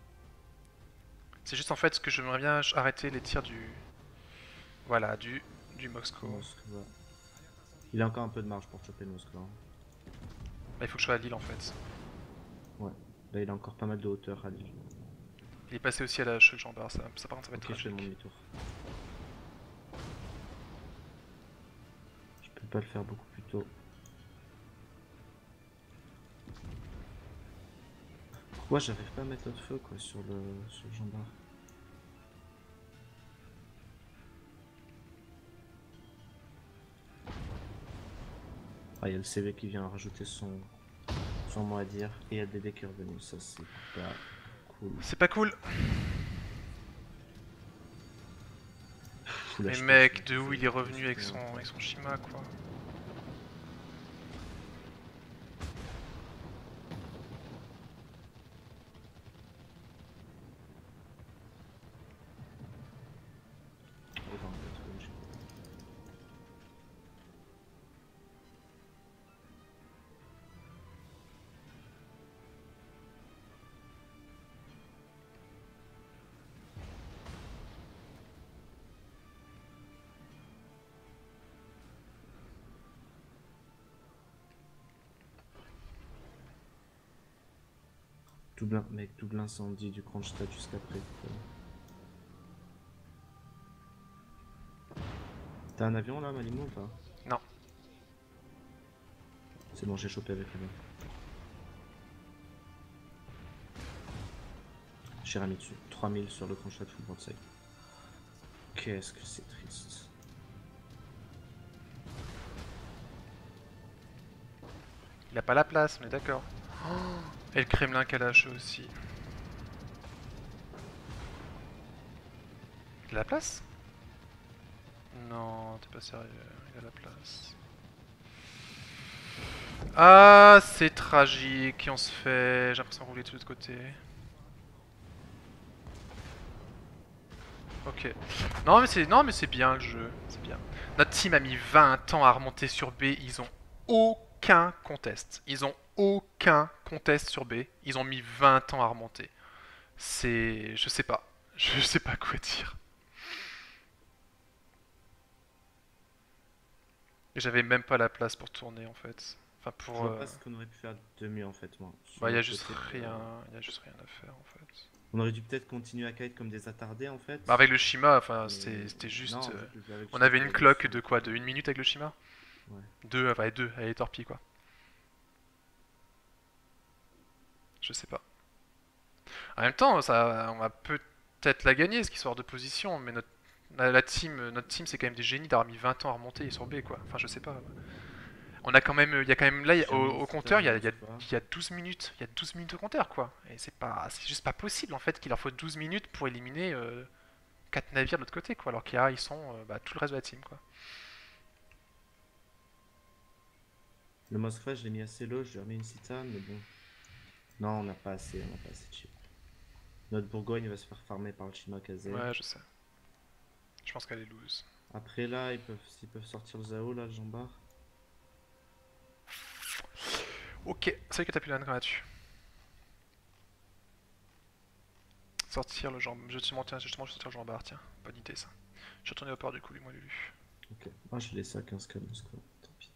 C'est juste en fait que j'aimerais bien arrêter les tirs du... Voilà, du du Moxco. Ouais. Il a encore un peu de marge pour choper le Moskva. Là, il faut que je sois à Lille en fait. Ouais. Là, il a encore pas mal de hauteur à Lille. Il est passé aussi à la hache, Jean Bar, ça par contre ça va être Ok, je fais mon tragique. demi-tour. Je peux pas le faire beaucoup plus tôt. Pourquoi j'arrive pas à mettre notre feu quoi sur le jambard? Ah, il y a le CV qui vient rajouter son mot à dire. Et il y a le DD qui est revenu. Ça, c'est pas cool. C'est pas cool. Faut Mais l'acheter, mec, tu de vois, où il est revenu avec c'est son Shima quoi. Oh, dans le truc, j'ai- double incendie du Kronstadt jusqu'après. T'as un avion là, Malimo ou pas? Non. C'est bon, j'ai chopé avec la main. J'ai remis dessus. 3000 sur le Kronstadt full broadside. Qu'est-ce que c'est triste. Il a pas la place, on est d'accord. Et le Kremlin qu'elle a lâché aussi. Il a la place? Non, t'es pas sérieux, il a la place. Ah, c'est tragique, et on se fait... J'ai l'impression qu'on roule de l'autre côté. Ok. Non mais c'est bien le jeu, c'est bien. Notre team a mis 20 ans à remonter sur B, ils ont aucun contest. Ils ont aucun contest sur B, ils ont mis 20 ans à remonter. C'est... Je sais pas. Je sais pas quoi dire. Et j'avais même pas la place pour tourner en fait. Enfin Je pour... vois pas ce qu'on aurait pu faire de mieux en fait, moi. Sur Bah y a notre juste côté, rien... Y a juste rien à faire en fait. on aurait dû peut-être continuer à kite comme des attardés en fait. Bah avec le Shima, enfin Mais c'était juste... non, avec On Chine, avait une t'aurais cloque déçu. de quoi? De 1 minute avec le Shima? Ouais. Deux, enfin deux, elle est torpille quoi. Je sais pas. En même temps, ça, on va peut-être la gagner, cette histoire de position, mais notre team c'est quand même des génies d'avoir mis 20 ans à remonter sur B quoi. Enfin je sais pas. On a quand même, il y a quand même là, J'ai remis une au citerne compteur, à Moskva. il y a 12 minutes, il y a 12 minutes au compteur quoi. Et c'est juste pas possible en fait qu'il leur faut 12 minutes pour éliminer 4 navires de l'autre côté quoi, alors qu'ils sont tout le reste de la team quoi. Le Moskva, je l'ai mis assez low, j'ai remis une citerne, mais bon. Non, on n'a pas assez de chip. Notre Bourgogne va se faire farmer par le Shimakaze. Ouais, je sais. Je pense qu'elle est loose. Après là, s'ils peuvent sortir le Zao là, le Jambar. Ok, c'est vrai que t'as plus la quand là-dessus. Sortir le genre. Justement, tiens, justement, je vais sortir le jambard, tiens. Bonne idée ça. Je suis retourné au port du coup, lui, moi, Lulu. Ok, moi je laisse à 15 k Moskva, tant pis.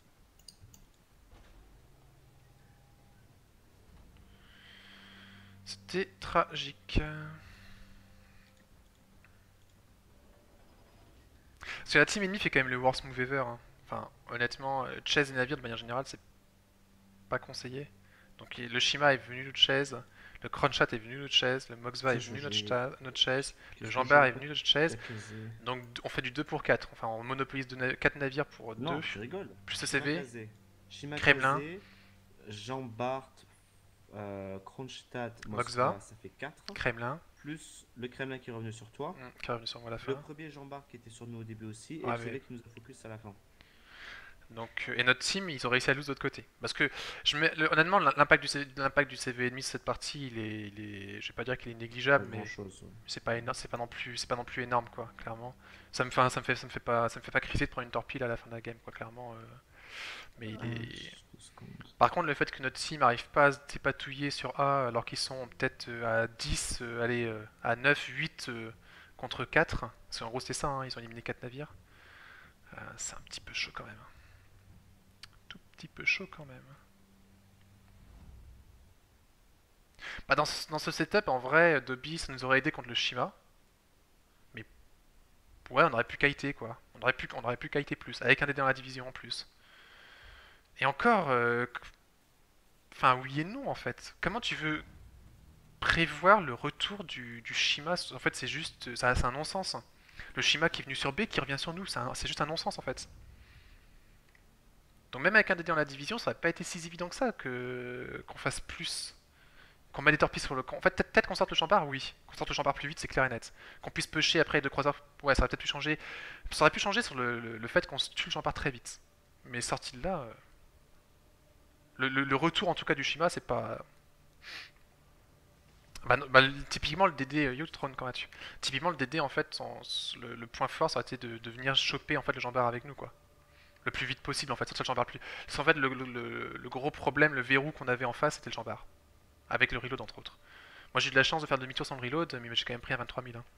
C'était tragique. Parce que la team ennemie fait quand même le worst move ever. Hein. Enfin, honnêtement, chase et navire de manière générale, c'est pas conseillé. Donc le Shima est venu de chase, le Cronchat est venu de chase, le Moxva est venu de notre chase, le Jambar est venu de chase. Donc on fait du 2 pour 4. Enfin, on monopolise 4 navires pour 2. Non, tu rigoles. Plus le CV, Shimakaze, Kremlin, Jean-Bart, Kronstadt, Moskva, Moskva, ça fait 4. Kremlin, Plus le Kremlin qui est revenu sur toi. qui est revenu sur moi à la Le fin. premier Jean-Bart qui était sur nous au début aussi. Et Ouais, le CV qui nous a focus à la fin. Donc, et notre team, ils ont réussi à lose de l'autre côté. Parce que, honnêtement, l'impact du CV ennemi sur cette partie, je vais pas dire qu'il est négligeable, mais Chose, ouais. c'est pas énorme, c'est pas non plus énorme, quoi, clairement. Ça me fait pas crisser de prendre une torpille à la fin de la game, quoi, clairement. Mais il est. Par contre, le fait que notre team n'arrive pas à se dépatouiller sur A, alors qu'ils sont peut-être à 10, à 9, 8 contre 4, parce qu'en gros c'était ça, hein, ils ont éliminé 4 navires. C'est un petit peu chaud quand même. Tout petit peu chaud quand même. Bah dans ce setup, en vrai, Dobby, ça nous aurait aidé contre le Shima. Mais ouais, on aurait pu kiter quoi. On aurait pu kiter plus, avec un DD dans la division en plus. Et encore, enfin oui et non en fait. Comment tu veux prévoir le retour du Shima? En fait, c'est juste, ça, c'est un non-sens. Le Shima qui est venu sur B, qui revient sur nous, c'est juste un non-sens en fait. Donc même avec un DD dans la division, ça aurait pas été si évident que ça qu'on fasse plus. Qu'on met des torpilles sur le camp. En fait, peut-être qu'on sorte le champard, oui. Qu'on sorte le champard plus vite, c'est clair et net. Qu'on puisse pusher après les deux croiseurs, ouais, ça aurait peut-être pu changer. Ça aurait pu changer sur le fait qu'on tue le champard très vite. Mais sorti de là, le retour en tout cas du Shima, c'est pas. Bah, bah, typiquement le DD Yultron, quand tu. Typiquement le DD en fait, le point fort ça aurait été de venir choper en fait le jambard avec nous quoi. Le plus vite possible en fait, sortir le jambard plus. Parce qu'en fait le gros problème, le verrou qu'on avait en face c'était le jambard. Avec le reload entre autres. Moi j'ai eu de la chance de faire demi-tour sans le reload, mais j'ai quand même pris un 23 000. Hein.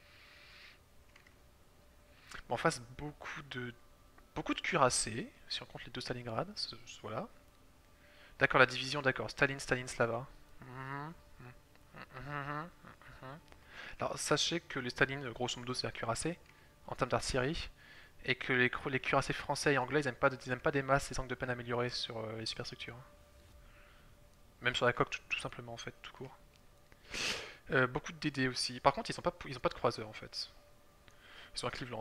Bon, en face beaucoup de cuirassés, si on compte les deux Stalingrad, voilà. D'accord, la division, d'accord. Staline, Staline, Slava. Mhm, mhm, mhm. Alors, sachez que les Stalines, grosso modo, c'est un cuirassé, en termes d'artillerie, et que les cuirassés français et anglais, ils aiment pas des masses et angles de peine améliorés sur les superstructures. Même sur la coque, tout simplement, en fait, tout court. Beaucoup de DD aussi. Par contre, ils ont pas de croiseurs, en fait. Ils sont à Cleveland.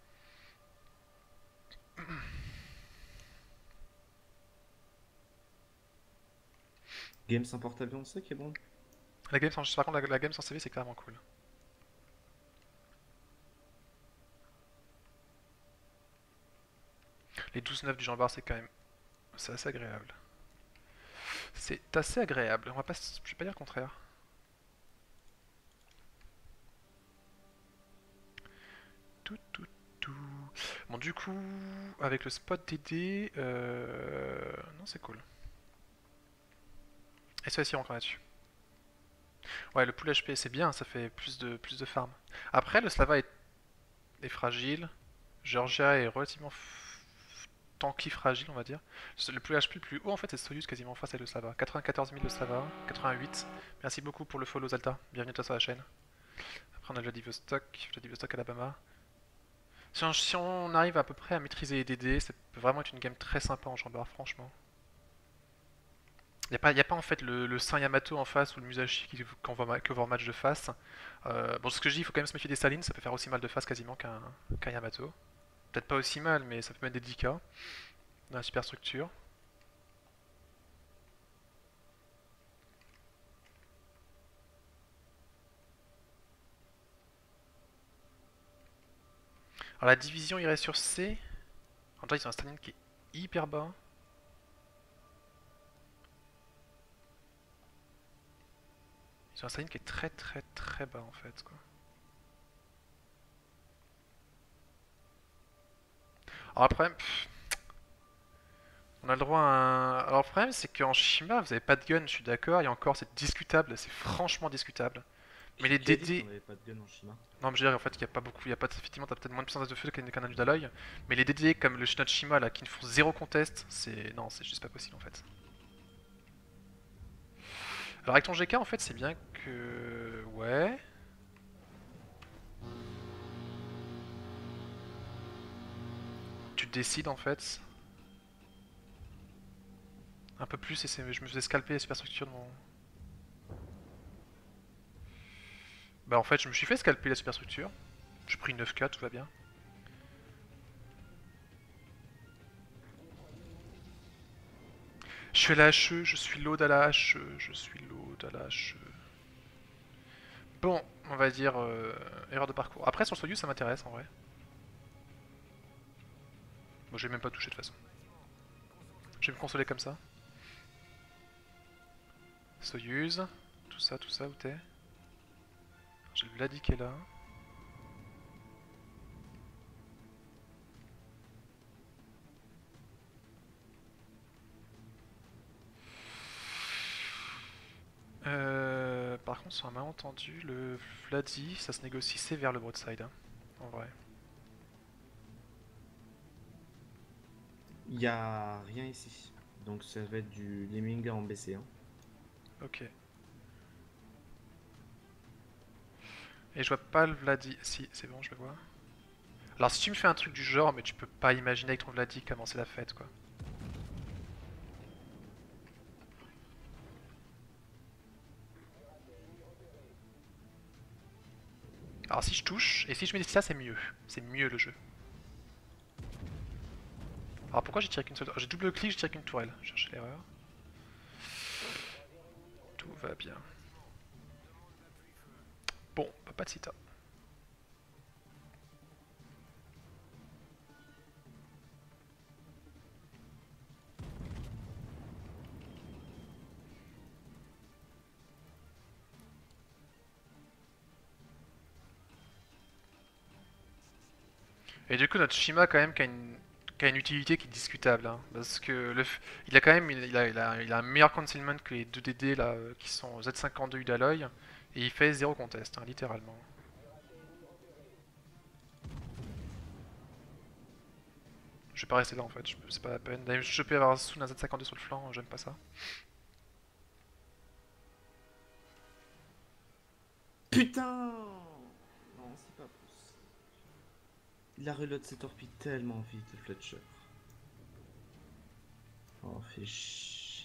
Game sans porte-avions, c'est qui est bon. Par contre, la game sans CV, c'est clairement cool. Les 12-9 du Jean-Bar, c'est quand même... C'est assez agréable. C'est assez agréable, on va pas... je vais pas dire le contraire. Tout, tout, tout. Bon, du coup, avec le spot DD... Non, c'est cool. Et ça aussi, on encore là-dessus. Ouais, le pool HP, c'est bien, ça fait plus de farm. Après, le Slava est fragile. Georgia est relativement tanky fragile, on va dire. Le plus HP le plus haut, en fait, c'est Soyuz quasiment face à le Slava. 94 000 le Slava, 88. Merci beaucoup pour le follow, Zalta. Bienvenue toi sur la chaîne. Après, on a Vladivostok, Alabama. Si on arrive à peu près à maîtriser les DD, ça peut vraiment être une game très sympa en jambard, franchement. Y a pas en fait le Saint Yamato en face ou le Musashi qu'on voit match de face. Bon, ce que je dis, il faut quand même se méfier des salines, ça peut faire aussi mal de face quasiment qu'un Yamato. Peut-être pas aussi mal, mais ça peut mettre des 10k dans la superstructure. Alors la division irait sur C. En tout cas, ils ont un Staline qui est hyper bas. Ils ont un Staline qui est très bas en fait, quoi. Alors après, on a le droit à un... Alors le problème c'est qu'en Shima vous avez pas de gun, je suis d'accord, et encore c'est discutable, c'est franchement discutable. Mais les Qui a dit DD... qu'on avait pas de gun en Shima? Non mais je veux dire en fait il y a pas beaucoup, il y a pas... effectivement t'as peut-être moins de puissance de feu qu'un adulte à l'œil, mais les DD comme le Shima là qui ne font zéro contest, c'est... Non c'est juste pas possible en fait. Alors avec ton GK en fait c'est bien que... Ouais... Tu décides en fait un peu plus et je me faisais scalper la superstructure de mon... Bah en fait je me suis fait scalper la superstructure. J'ai pris 9k, tout va bien. Je suis à la HE, je suis load à la HE, je suis load à la HE. Bon, on va dire erreur de parcours. Après sur le Soyuz ça m'intéresse en vrai. Bon j'ai même pas touché de toute façon. Je vais me consoler comme ça. Soyuz, tout ça, où t'es? J'ai le Vladi qui est là. Par contre, sur un malentendu, le Vladi, ça se négocie, c'est vers le broadside, hein, en vrai. Il y a rien ici. Donc ça va être du Lemminga en BC. Hein. Ok. Et je vois pas le Vladi. Si, c'est bon, je le vois. Alors si tu me fais un truc du genre, mais tu peux pas imaginer avec ton Vladi comment c'est la fête, quoi. Alors si je touche, et si je mets ça, c'est mieux. C'est mieux le jeu. Alors pourquoi j'ai tiré qu'une seule... J'ai double clic, j'ai tiré qu'une tourelle. Je cherche l'erreur. Tout va bien. Bon, bah, pas de cita. Et du coup, notre Shima, quand même, qui a une utilité qui est discutable. Hein, parce que il a quand même il a un meilleur concealment que les 2DD là, qui sont Z52 Udalloy. Et il fait zéro contest, hein, littéralement. Je vais pas rester là en fait, c'est pas la peine. D'aller me choper avoir Soon un Z52 sur le flanc, j'aime pas ça. Putain! Non, c'est pas possible. Il a reload ses torpilles tellement vite, Fletcher. Oh, fait chier.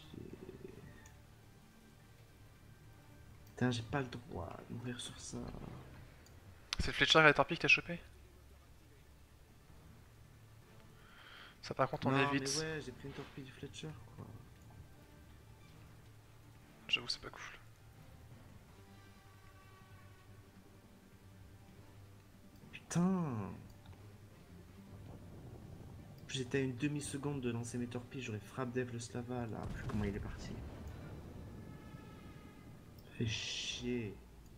Putain, j'ai pas le droit de mourir sur ça. C'est Fletcher et la torpille que t'as chopé. Ça par contre on Non, mais évite. ouais, j'ai pris une torpille du Fletcher, quoi. J'avoue c'est pas cool. Putain! J'étais à une demi-seconde de lancer mes torpilles, j'aurais frappé Dev le Slava, là. Puis comment il est parti? Fait chier.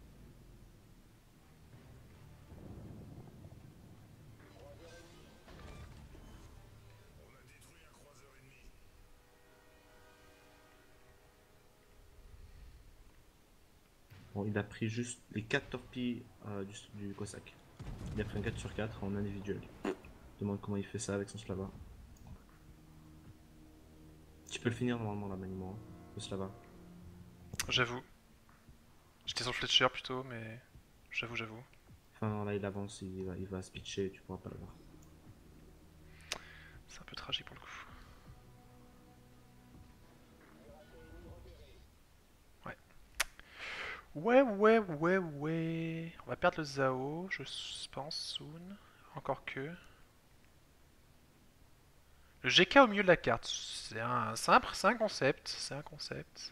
Bon, il a pris juste les 4 torpilles du Cossack. Il a pris un 4 sur 4 en individuel. Je me demande comment il fait ça avec son Slava. Tu peux le finir normalement là, Manimo, hein, le Slava. J'avoue. J'étais sur Fletcher plutôt, mais j'avoue. Enfin, non, là il avance, il va se pitcher et tu pourras pas l'avoir. C'est un peu tragique pour le coup. Ouais. Ouais. On va perdre le Zao, je pense, soon. Encore que. Le GK au milieu de la carte, c'est un concept, c'est un concept.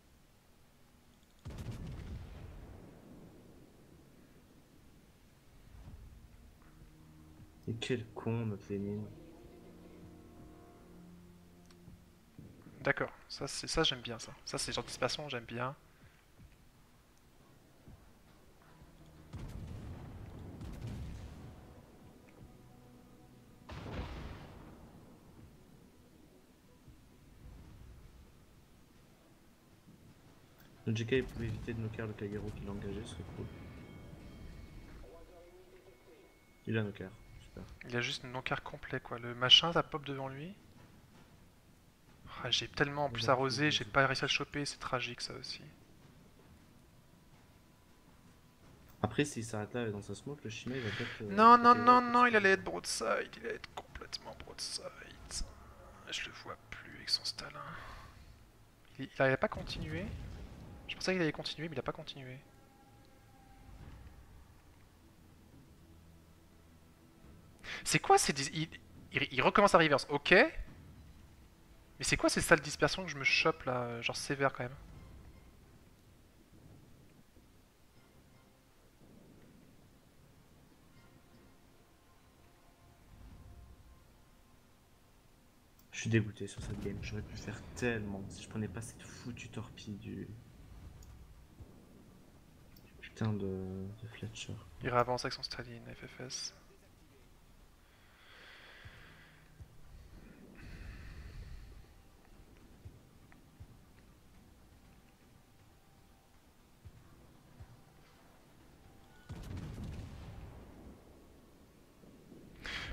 Et quel con notre Lénine. D'accord, ça j'aime bien ça. Ça c'est genre de dispersion, j'aime bien. Le JK il pouvait éviter de knocker le Kagero qui l'a engagé, ce serait cool. Il a knocker, super. Il a juste un non-car complet quoi. Le machin ça pop devant lui. Ah, j'ai tellement en On plus va arrosé, refuser j'ai ce pas truc. réussi à le choper, c'est tragique ça aussi. Après, s'il s'arrête là dans sa smoke, le Shima il va peut-être péter wall parce Non, que. il allait être broadside, il allait être complètement broadside. Je le vois plus avec son Stalin. Il avait pas continué. Je pensais qu'il allait continuer, mais il a pas continué. C'est quoi ces... il recommence à reverse, ok. Mais c'est quoi ces salles de dispersion que je me chope là, genre sévère quand même. Je suis dégoûté sur cette game. J'aurais pu faire tellement si je prenais pas cette foutue torpille du putain de Fletcher. Il réavance avec son Staline, FFS.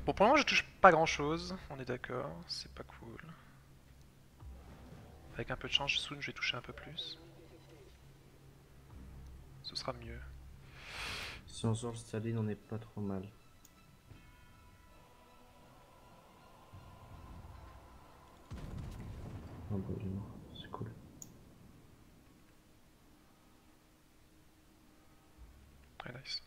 Bon, pour le moment, je touche pas grand chose, on est d'accord, c'est pas cool. Avec un peu de chance, soon je vais toucher un peu plus. Ce sera mieux. Si on sort le Staline, on n'est pas trop mal. Oh bah, il est mort. C'est cool. Très nice.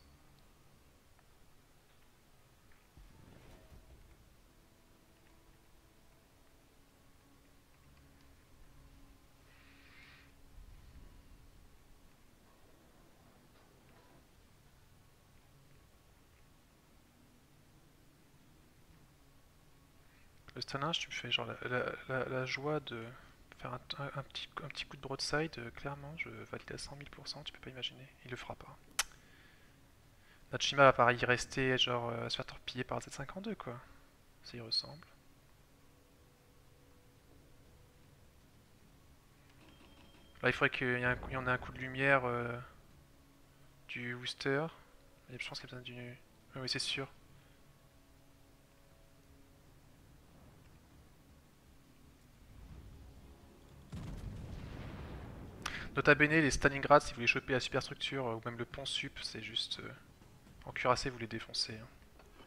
Le Stalinge, tu me fais genre la joie de faire un petit coup de broadside, clairement, je valide à 100 000%, tu peux pas imaginer. Il le fera pas. Natsushima va pareil y rester, genre à se faire torpiller par Z52 quoi. Ça y ressemble. Là, il faudrait qu'il y en ait un coup de lumière du Worcester. Et je pense qu'il y a besoin du. Oui, c'est sûr. Nota bene, les Stalingrad, si vous voulez choper la superstructure ou même le pont sup, c'est juste. En cuirassé, vous les défoncez. Hein.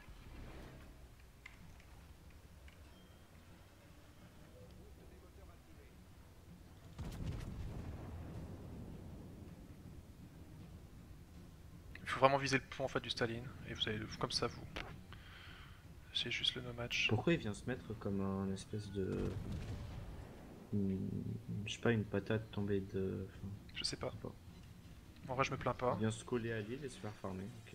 Il faut vraiment viser le pont en fait du Staline. Et vous allez comme ça, vous. C'est juste le no match. Pourquoi il vient se mettre comme un espèce de. Je sais pas, une patate tombée de. Enfin, Je sais je pas. sais pas. En vrai, je me plains Il pas. vient se coller à l'île et se faire farmer. Ok.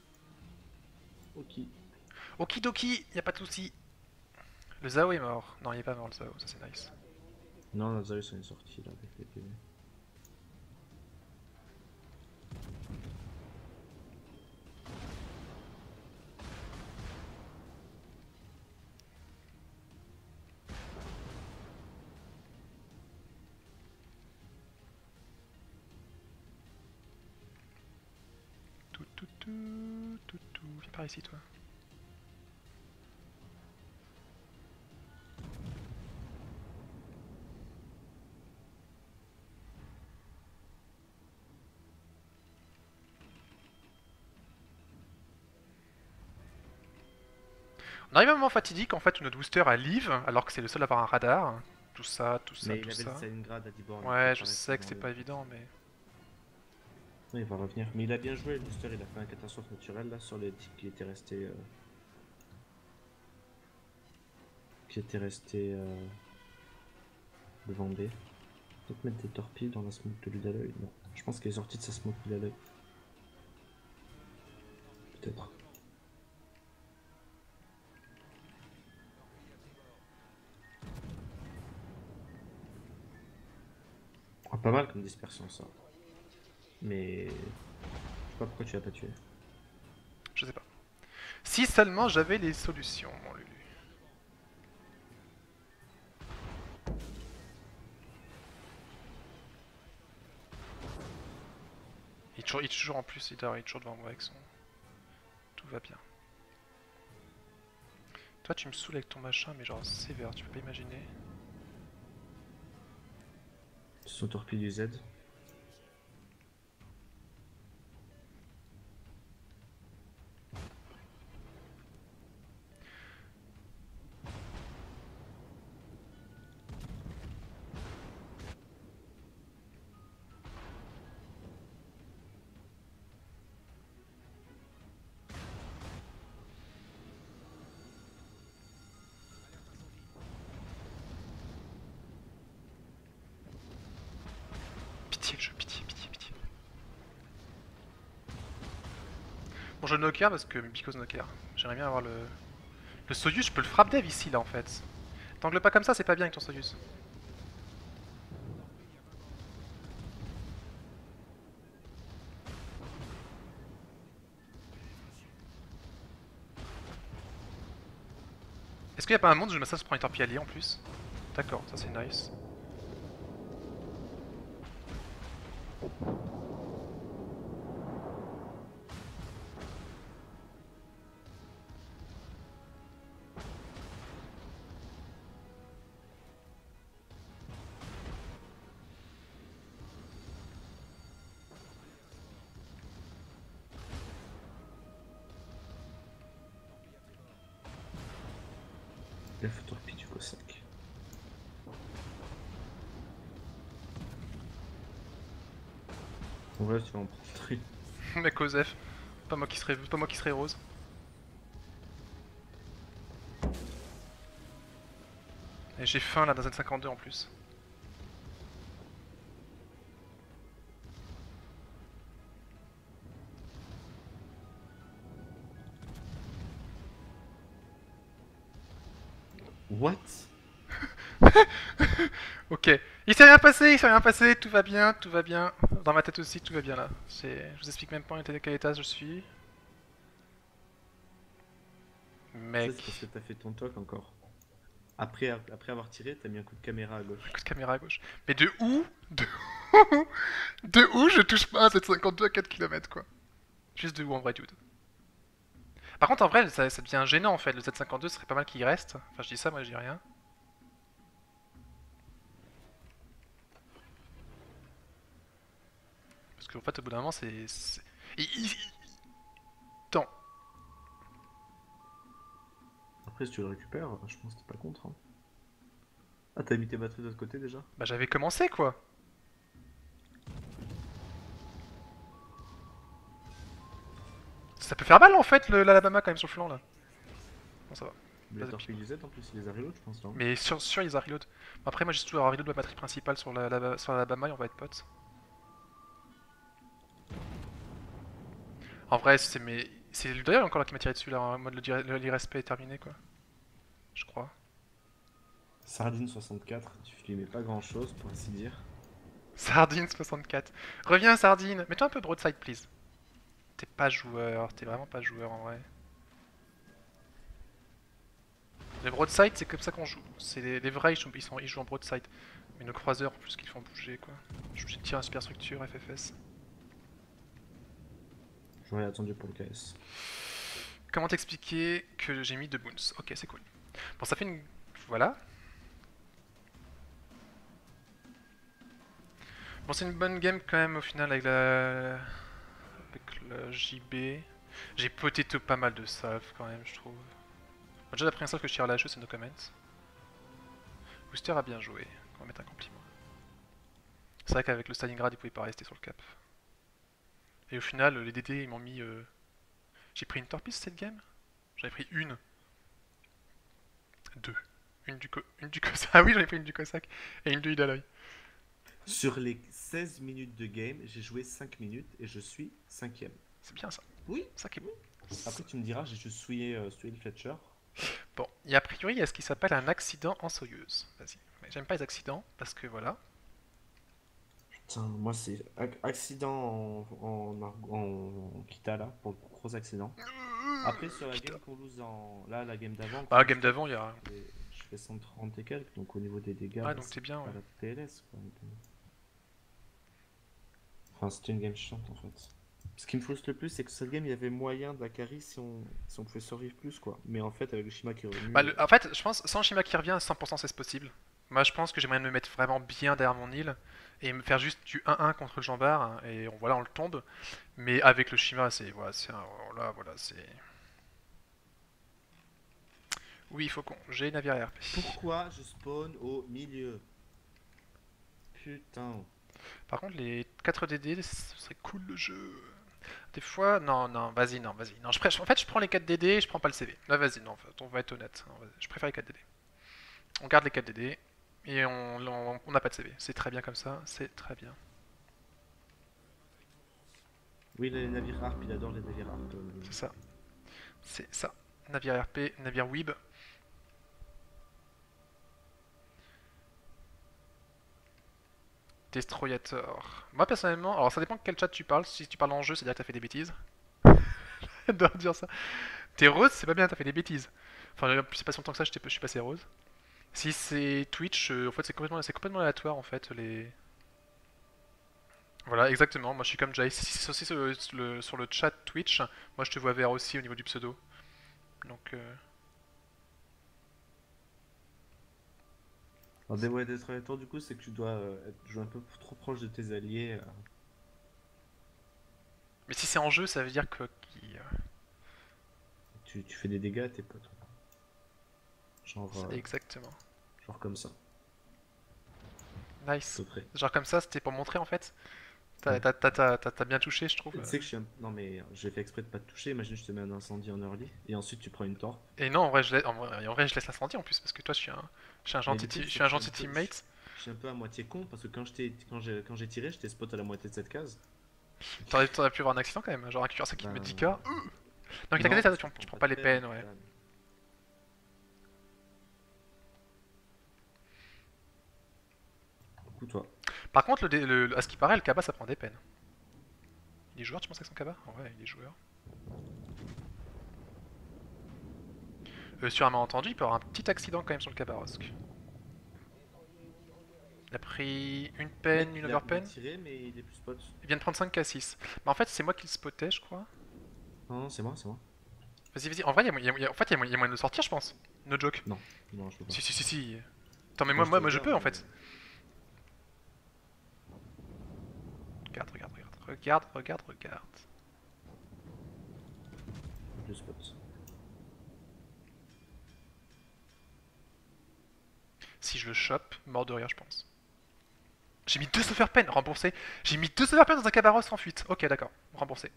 Ok. Okidoki, y a pas de soucis. Le Zao est mort. Non, il est pas mort le Zao, ça c'est nice. Non, Lazarus est sorti là avec les PV. Tout. Viens par ici, toi. On arrive à un moment fatidique en fait où notre booster a leave alors que c'est le seul à avoir un radar. Tout ça, Mais il tout avait le ça. Stalingrad à 10 bornes, il peut Ouais, pas je rester sais que dans c'est le pas truc. évident, mais. Oui, il va revenir. Mais il a bien joué, le booster, il a fait un catastrophe naturelle là sur les types qui étaient restés. Devant B. Peut-être mettre des torpilles dans la smoke de l'œil. Non, je pense qu'il est sorti de sa smoke de l'œil. Peut-être. Ah, pas mal comme dispersion ça. Mais je sais pas pourquoi tu l'as pas tué. Je sais pas. Si seulement j'avais les solutions, mon Lulu. Il est toujours en plus, il est toujours devant moi avec son. Tout va bien. Toi, tu me saoules avec ton machin, mais genre sévère, tu peux pas imaginer. Son torpille du Z. Pitié, le jeu, pitié. Bon, je knocker parce que because knocker. J'aimerais bien avoir le. Le Soyuz, je peux le frappe dev ici là en fait. T'angles pas comme ça, c'est pas bien avec ton Soyuz. Est-ce qu'il y a pas un monde où je me ça se prend une torpille alliée en plus? D'accord, ça c'est nice. La photographie du Cossack. En vrai, tu vas en prendre une. Mec Osef, pas moi qui serais rose. Et j'ai faim là dans Z52 en plus. What? Ok, il s'est rien passé, tout va bien, tout va bien. Dans ma tête aussi, tout va bien là. Je vous explique même pas en quel état je suis. Ça, Mec, c'est parce que t'as fait ton toc encore. Après avoir tiré, t'as mis un coup de caméra à un coup gauche. de caméra à gauche. Mais de où où de où je touche pas à cette 52 à 4 km quoi. Juste de où en vrai, dude. Par contre, en vrai, ça devient gênant en fait. Le Z52 serait pas mal qu'il y reste. Enfin, je dis ça, moi je dis rien. Parce qu'en fait, au bout d'un moment, Attends. Après, si tu le récupères, je pense que t'es pas contre. Hein. Ah, t'as mis tes batteries de l'autre côté déjà? Bah, j'avais commencé quoi. Ça peut faire mal en fait, l'Alabama quand même sur le flanc là. Bon, ça va. Mais Là, les depuis. torpilles du Z, en plus, il les a reload, je pense, là. Mais sur ils a reload. Après, moi j'ai toujours reload ma batterie principale sur sur l'Alabama et on va être potes. En vrai, c'est mes. C'est d'ailleurs encore là qui m'a tiré dessus là, en mode l'irrespect est terminé quoi. Je crois. Sardine 64, tu filmais pas grand chose, pour ainsi dire. Sardine 64. Reviens Sardine, mets-toi un peu broadside please. T'es pas joueur, t'es vraiment pas joueur en vrai. Les broadside c'est comme ça qu'on joue. C'est les vrais ils jouent en broadside. Mais nos croiseurs en plus qu'ils font bouger quoi. Je suis tir en superstructure, FFS. J'aurais attendu pour le KS. Comment t'expliquer que j'ai mis 2 boons? Ok, c'est cool. Bon, ça fait une. Voilà. Bon, c'est une bonne game quand même au final avec le JB. J'ai potato pas mal de salve quand même, je trouve. Bon, déjà, la première salve que je tire à la HE, c'est no comments. Booster a bien joué, on va mettre un compliment. C'est vrai qu'avec le Stalingrad, il pouvait pas rester sur le cap. Et au final, les DD, ils m'ont mis. J'ai pris une torpille cette game. J'avais pris une. Deux. Une du Cossack. Ah oui, j'en ai pris une du Cossack. Et une de Hidaloi. Sur les 16 minutes de game, j'ai joué 5 minutes et je suis 5ème. C'est bien ça. Oui, Ça qui est oui. bon. Après, tu me diras, j'ai juste souillé le Fletcher. Bon, et a priori, il y a ce qui s'appelle un accident en Soyuz. Vas-y. Mais j'aime pas les accidents parce que voilà. Putain, moi, c'est accident en Kita, là, pour le gros accident. Après, sur la Putain. game qu'on lose en. Là, la game d'avant, Bah, qu'on game lose top, d'avant, il y a. je fais 130 et quelques, donc au niveau des dégâts, Ah, bah, donc t'es c'est bien, pas ouais. la PLS, quoi. Enfin, c'était une game chiante, en fait. Ce qui me frustre le plus, c'est que cette game, il y avait moyen de la carry si on pouvait survivre plus, quoi. Mais en fait, avec le Shima qui est revenu. Bah, en fait, je pense, sans Shima qui revient, 100% c'est possible. Moi, je pense que j'aimerais me mettre vraiment bien derrière mon île et me faire juste du 1-1 contre le Jambar hein, et voilà, on le tombe. Mais avec le Shima, c'est voilà, voilà, c'est. Oui, il faut qu'on. J'ai navire RP. Pourquoi je spawn au milieu? Putain. Par contre, les 4 DD, ce serait cool le jeu. Des fois, non, non, vas-y, non, vas-y. Non, en fait, je prends les 4 DD et je prends pas le CV. Là, vas-y, non, en fait, on va être honnête. Non, je préfère les 4 DD. On garde les 4 DD et on n'a pas de CV. C'est très bien comme ça, c'est très bien. Oui, les navires harp, il adore les navires harp. C'est ça. C'est ça. Navire RP, navire Weeb. Destroyator. Moi personnellement, alors ça dépend de quel chat tu parles. Si tu parles en jeu, c'est-à-dire que t'as fait des bêtises. J'adore dire ça. T'es rose, c'est pas bien, t'as fait des bêtises. Enfin, c'est pas si longtemps que ça, je suis passé rose. Si c'est Twitch, en fait, c'est complètement aléatoire en fait. Voilà, exactement. Moi, je suis comme Jay. Si c'est aussi sur le chat Twitch, moi, je te vois vert aussi au niveau du pseudo. Donc, Alors, des ouais, Destroyer, du coup, c'est que tu dois jouer un peu trop proche de tes alliés. mais si c'est en jeu, ça veut dire que Tu fais des dégâts à tes potes. Genre, Exactement. genre comme ça, à Nice. peu près. Genre comme ça, c'était pour montrer en fait. Ouais. T'as bien touché, je trouve. Tu sais que je suis un... Non mais j'ai fait exprès de pas te toucher, imagine je te mets un incendie en early, et ensuite tu prends une torpe. Et non, en vrai, je laisse l'incendie en plus, parce que toi, Mais le pire je c'est suis que un gentil teammate. je suis un peu à moitié con, parce que quand j'ai tiré, j'étais spot à la moitié de cette case. T'aurais pu avoir un accident quand même, genre un cuirassé qui te met Ben... 10k. Non, qui t'a Non, cassé, parce que tu prends prends pas pas de les peine au peines, ouais. final. Du coup, toi. Par contre, à ce qui paraît, le Kaba ça prend des peines. Il est joueur, tu penses avec son Kaba? Ouais, il est joueur. Sur un malentendu, il peut avoir un petit accident quand même sur le Kabarosk. Il a pris une Mec, peine, une il a overpen. tiré, mais il est plus spot. Il vient de prendre 5k6. Mais en fait, c'est moi qui le spottais, je crois. Non, non, c'est moi, c'est moi. Vas-y, vas-y. En vrai, en fait, il y a moyen de le sortir, je pense. No joke. Non, non, je peux pas. Si, si, si, si. Attends, mais Moi, je te moi je regarde, peux en mais... fait. Regarde, regarde, regarde. Regarde, regarde, regarde. Je spot. Si je le chope, mort de rire, je pense. J'ai mis 2 overpen, remboursé. J'ai mis 2 overpen dans un Kabaros en fuite. Ok, d'accord, remboursé.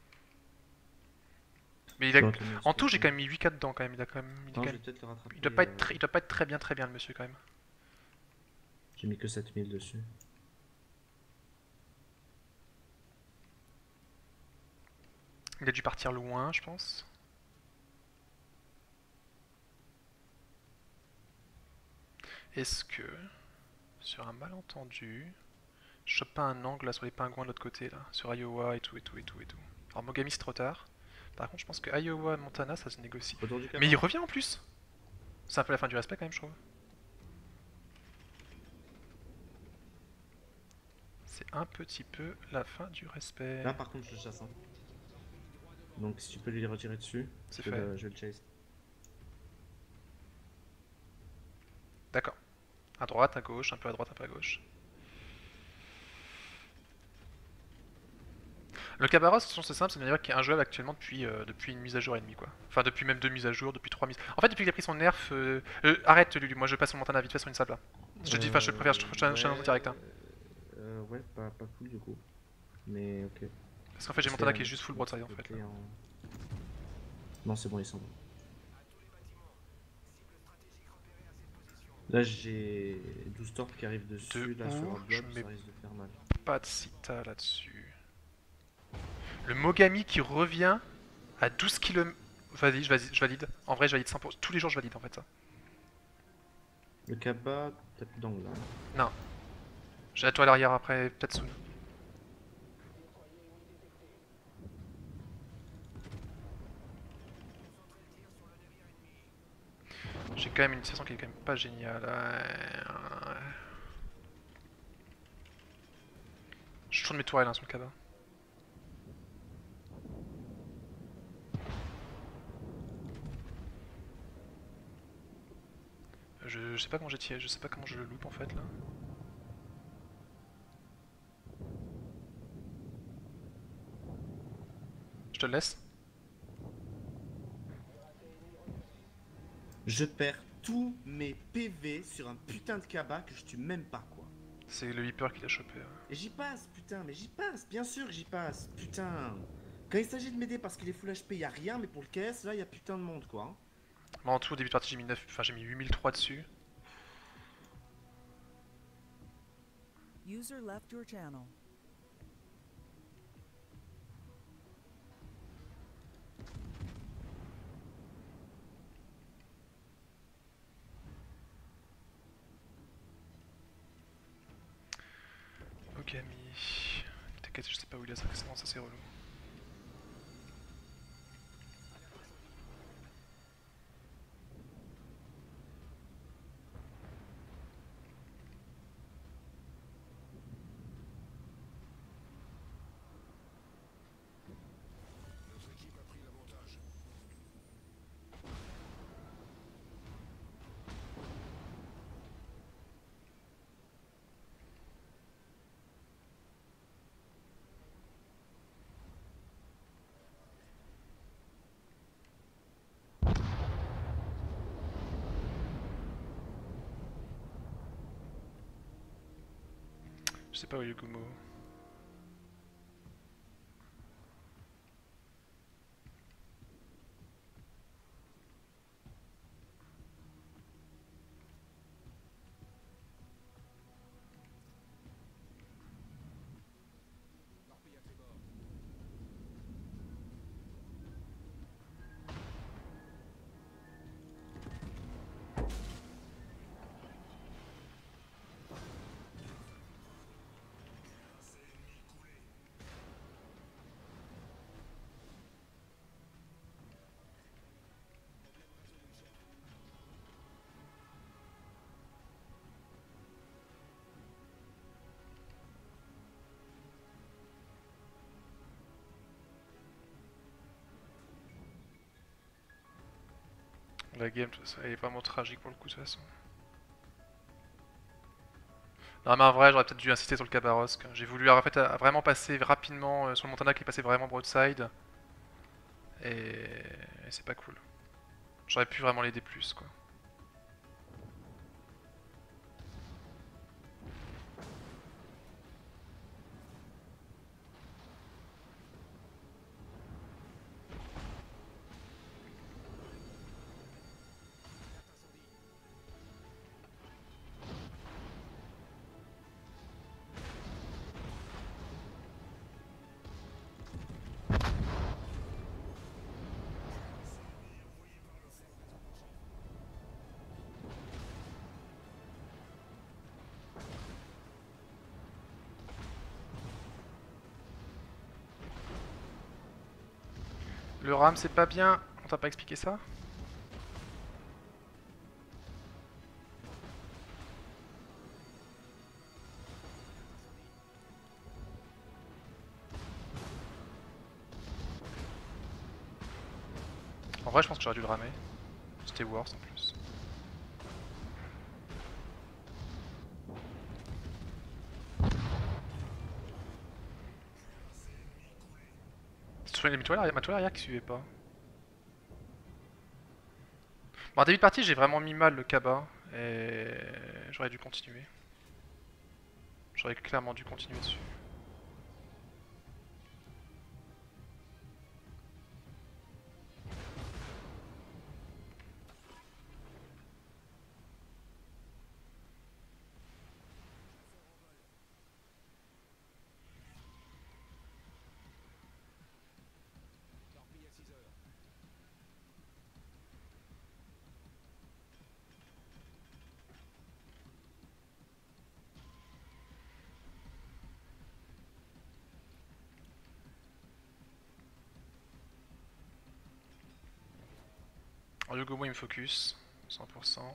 Mais Je dois te le en tout, j'ai spotter. quand même mis 8k dedans quand même. Il a quand même. Non, je vais peut-être le rattraper. Il doit pas être très bien, le monsieur quand même. J'ai mis que 7000 dessus. Il a dû partir loin, je pense. Est-ce que, sur un malentendu, je chope pas un angle là sur les pingouins de l'autre côté là, sur Iowa et tout et tout et tout et tout. Alors Mogami c'est trop tard. Par contre, je pense que Iowa Montana ça se négocie. Autour du Mais il cabas. revient en plus. C'est un peu la fin du respect quand même, je trouve. C'est un petit peu la fin du respect. Là, par contre, je le chasse. Hein. Donc, si tu peux lui retirer dessus, C'est fait. je vais le chase. D'accord. À droite, à gauche, un peu à droite, un peu à gauche. Le Cabaros, c'est simple, c'est une navire qui est injouable actuellement depuis une mise à jour et demie, quoi. Enfin, depuis même 2 mises à jour, depuis 3 mises. En fait, depuis qu'il a pris son nerf. Arrête, Lulu, moi je passe mon Montana vite fait sur une salle là. Je te dis, enfin, je préfère, je en direct. Hein. Ouais, pas cool du coup. Mais ok. Parce qu'en fait, j'ai Montana qui est juste full broadside en fait. Là. Non, c'est bon, ils sont bons. Là, j'ai 12 torpes qui arrivent dessus. Là, sur un je blob, mets ça risque de faire mal. pas de Sita là-dessus. Le Mogami qui revient à 12 km. Vas-y, je valide. En vrai, je valide 100%. Tous les jours, je valide en fait ça. Le cabas, t'as plus d'angle là. Non. J'ai la toile arrière après, peut-être soon. J'ai quand même une situation qui est quand même pas géniale. Je tourne mes tourelles hein, sur le cabas. Je sais pas comment j'ai tiré, je sais pas comment je le loupe en fait là. Je te le laisse. Je perds tous mes PV sur un putain de cabas que je tue même pas quoi. C'est le Hyper qui l'a chopé. Et j'y passe, putain, mais j'y passe, bien sûr que j'y passe, putain. Quand il s'agit de m'aider parce qu'il est full HP, y a rien, mais pour le KS, là, y a putain de monde quoi. Moi en tout au début de partie j'ai mis 9, enfin j'ai mis 8003 dessus. User left your channel. Ogami. T'inquiète, je sais pas où il est, ça c'est relou. Je sais pas où est Yugumo. La game, elle est vraiment tragique pour le coup de toute façon. Non mais en vrai, j'aurais peut-être dû insister sur le Kabarosque. J'ai voulu en fait vraiment passer rapidement sur le Montana qui passait vraiment broadside. Et c'est pas cool. J'aurais pu vraiment l'aider plus quoi. Le RAM c'est pas bien, on t'a pas expliqué ça? En vrai je pense que j'aurais dû le ramer. C'était worse en plus. C'est toujours ma toile arrière qui suivait pas. Bon, en début de partie j'ai vraiment mis mal le Kaba. Et j'aurais dû continuer. J'aurais clairement dû continuer dessus. Alors Yogomo il me focus, 100%.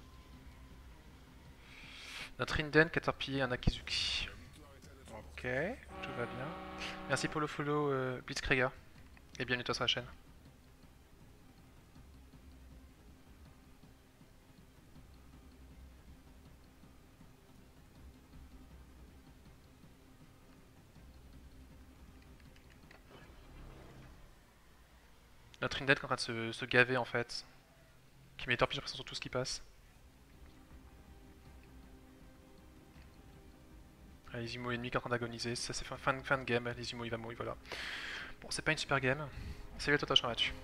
Notre Inden, Caterpillar, un Akizuki. Ok, tout va bien. Merci pour le follow Blitzkrieger. Et bienvenue toi sur la chaîne. Notre Inden est en train de se gaver en fait. Qui met torpille sur tout ce qui passe. Les Imo ennemis qui est en train d'agoniser. Ça c'est fin de game. Les Imo il va mourir, voilà. Bon, c'est pas une super game. Salut à toi, je là-dessus.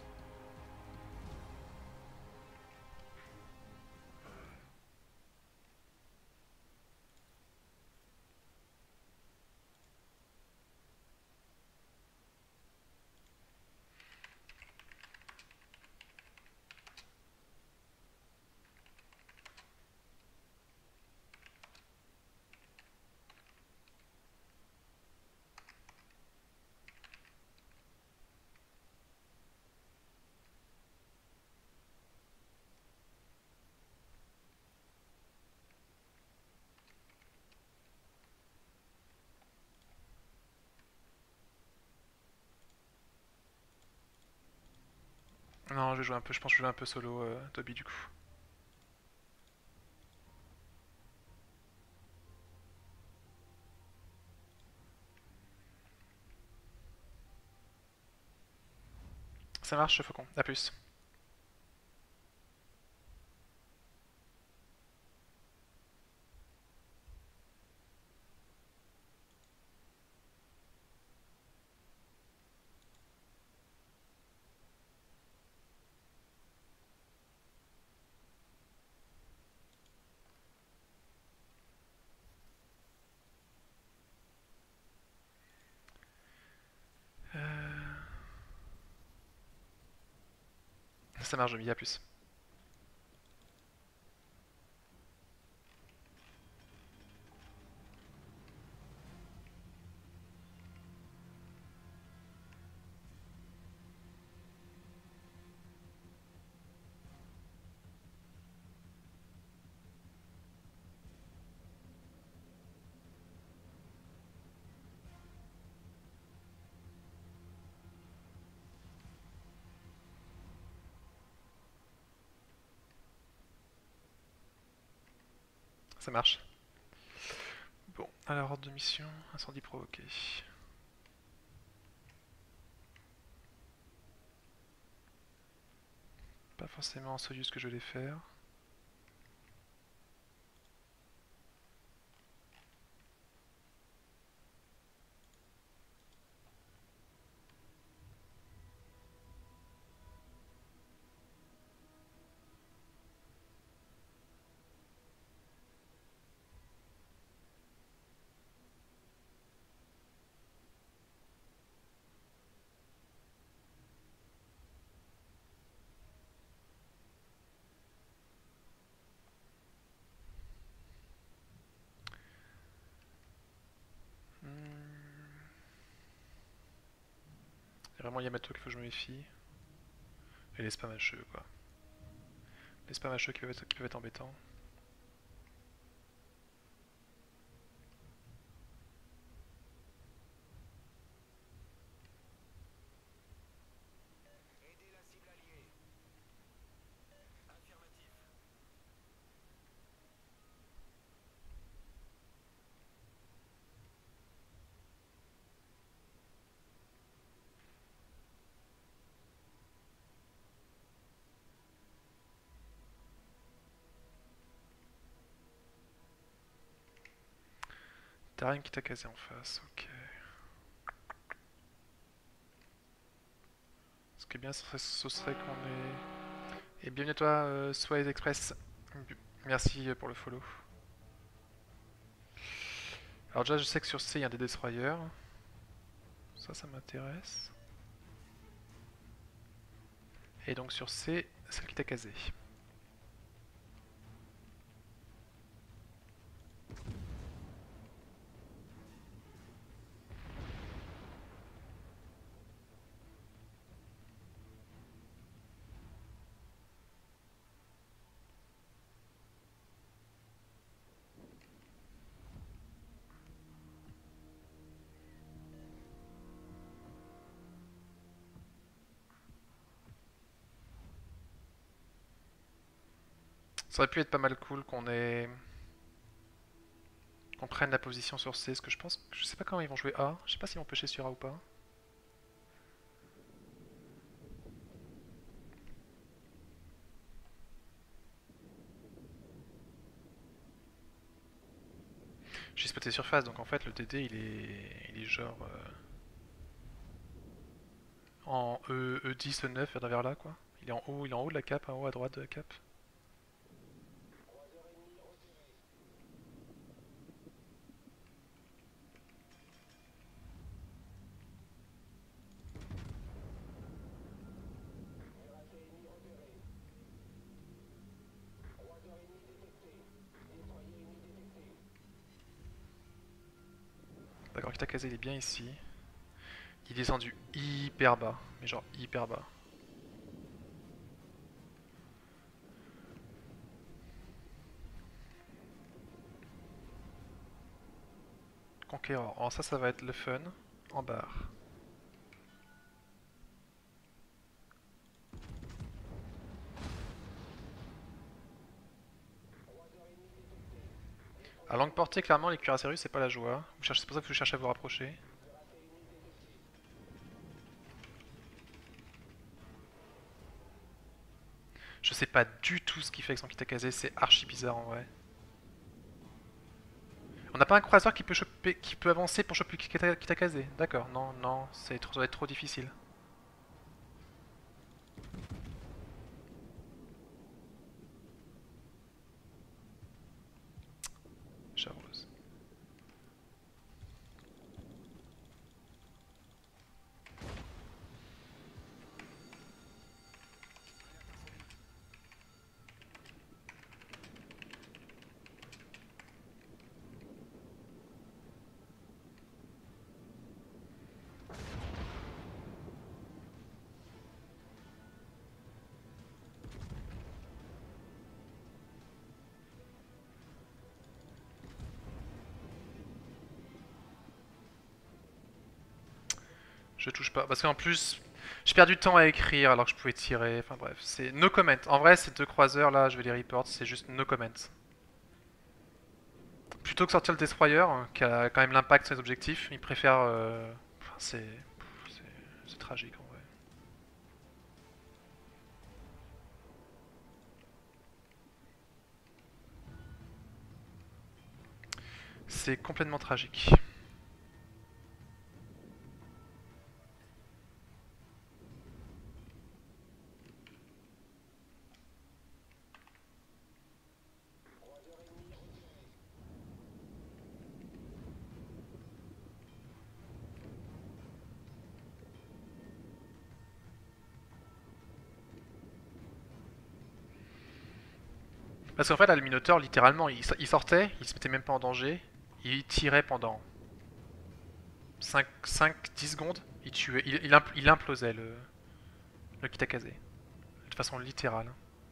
Non, je vais jouer un peu, je pense que je vais jouer un peu solo Toby du coup. Ça marche, Faucon. A plus. Ça marche, Domi, à plus. Ça marche. Bon, alors ordre de mission, incendie provoqué. Pas forcément en Soyuz que je vais faire. Il y a vraiment Yamato qu'il faut que je me méfie. Et les spams HE quoi. Les spams HE qui peuvent être embêtants. T'as rien qui t'a casé en face, ok. Ce qui est bien, ce serait qu'on ait... Et bienvenue à toi, Swize Express. Merci pour le follow. Alors déjà, je sais que sur C, il y a des destroyers. Ça m'intéresse. Et donc sur C, celle qui t'a casé. Ça aurait pu être pas mal cool qu'on prenne la position sur C, parce que je pense... Je sais pas comment ils vont jouer A. Je sais pas s'ils vont pêcher sur A ou pas. J'ai spoté surface, donc en fait le TD il est genre en E10, E9 vers là quoi. Il est en haut de la cape, en haut à droite de la cape. D'accord, Kitakaze il est bien ici. Il est descendu hyper bas, mais genre hyper bas. Conquérant, alors ça va être le fun, en barre. À longue portée, clairement, les cuirassés russes, c'est pas la joie. C'est pour ça que vous cherchez à vous rapprocher. Je sais pas du tout ce qu'il fait avec son Kitakaze, c'est archi bizarre en vrai. On n'a pas un croiseur qui peut avancer pour choper Kitakaze. D'accord, non, non, ça va être trop difficile. Chavreuse. Je touche pas. Parce qu'en plus, je perds du temps à écrire alors que je pouvais tirer. Enfin bref, c'est no comment. En vrai, ces deux croiseurs là, je vais les report, c'est juste no comment. Plutôt que sortir le Destroyer, hein, qui a quand même l'impact sur les objectifs, ils préfèrent. Enfin, c'est tragique en vrai. C'est complètement tragique. Parce qu'en fait, là, le Minotaur, littéralement, il sortait, il se mettait même pas en danger, il tirait pendant 5-10 secondes, il tuait, il implosait le Kitakaze. De façon littérale.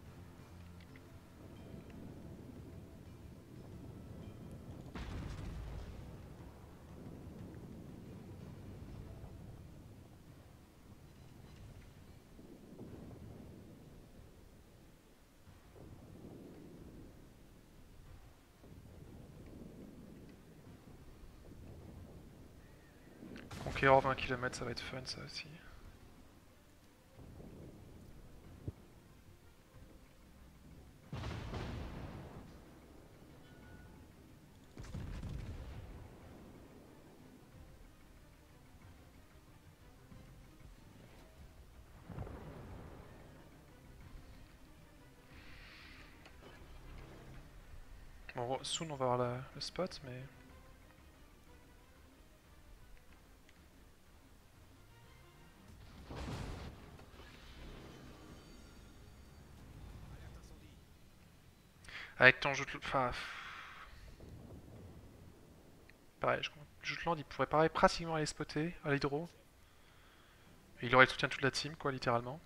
Conquérant 20 km, ça va être fun ça aussi. Bon, soon on va avoir le spot, mais... Avec ton Jutland... Enfin... Pareil, Jutland, il pourrait pareil pratiquement aller spotter à l'hydro. Il aurait le soutien de toute la team, quoi, littéralement.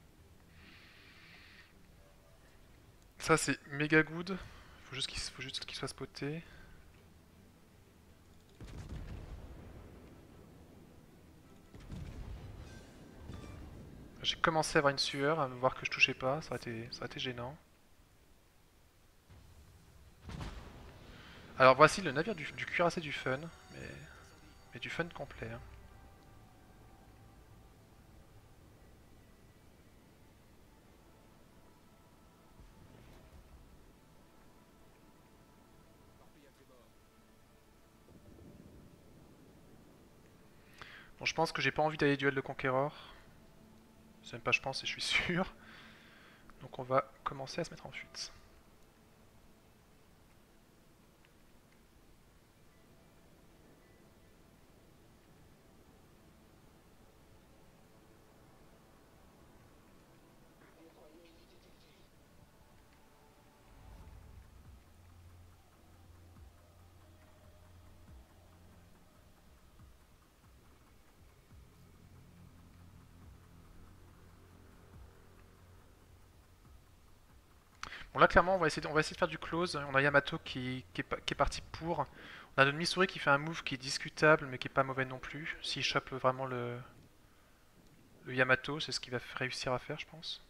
Ça, c'est méga good. Faut juste qu'il soit spoté. J'ai commencé à avoir une sueur, à me voir que je touchais pas, ça aurait été gênant. Alors voici le navire du cuirassé du fun, mais du fun complet. Hein. Bon, je pense que j'ai pas envie d'aller duel de Conqueror. C'est même pas je pense et je suis sûr. Donc on va commencer à se mettre en fuite. Bon là clairement on va essayer de faire du close. On a Yamato qui est parti pour. On a notre Missouri qui fait un move qui est discutable mais qui est pas mauvais non plus. S'il chope vraiment le Yamato, c'est ce qu'il va réussir à faire je pense.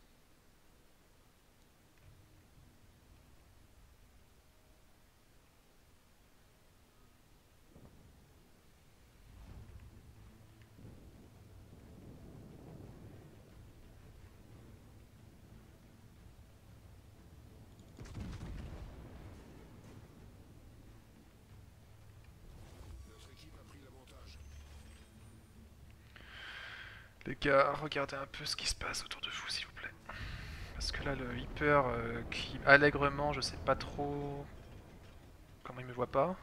Les gars, regardez un peu ce qui se passe autour de vous s'il vous plaît. Parce que là le hyper qui allègrement, je sais pas trop comment il me voit pas.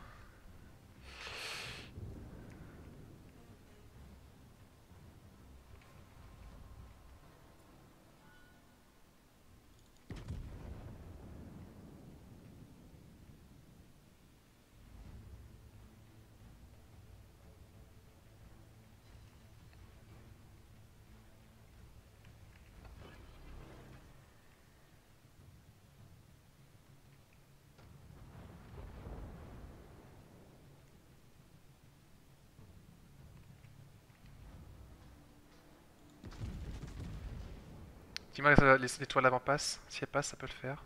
Dis-moi que l'étoile avant passe. Si elle passe, ça peut le faire.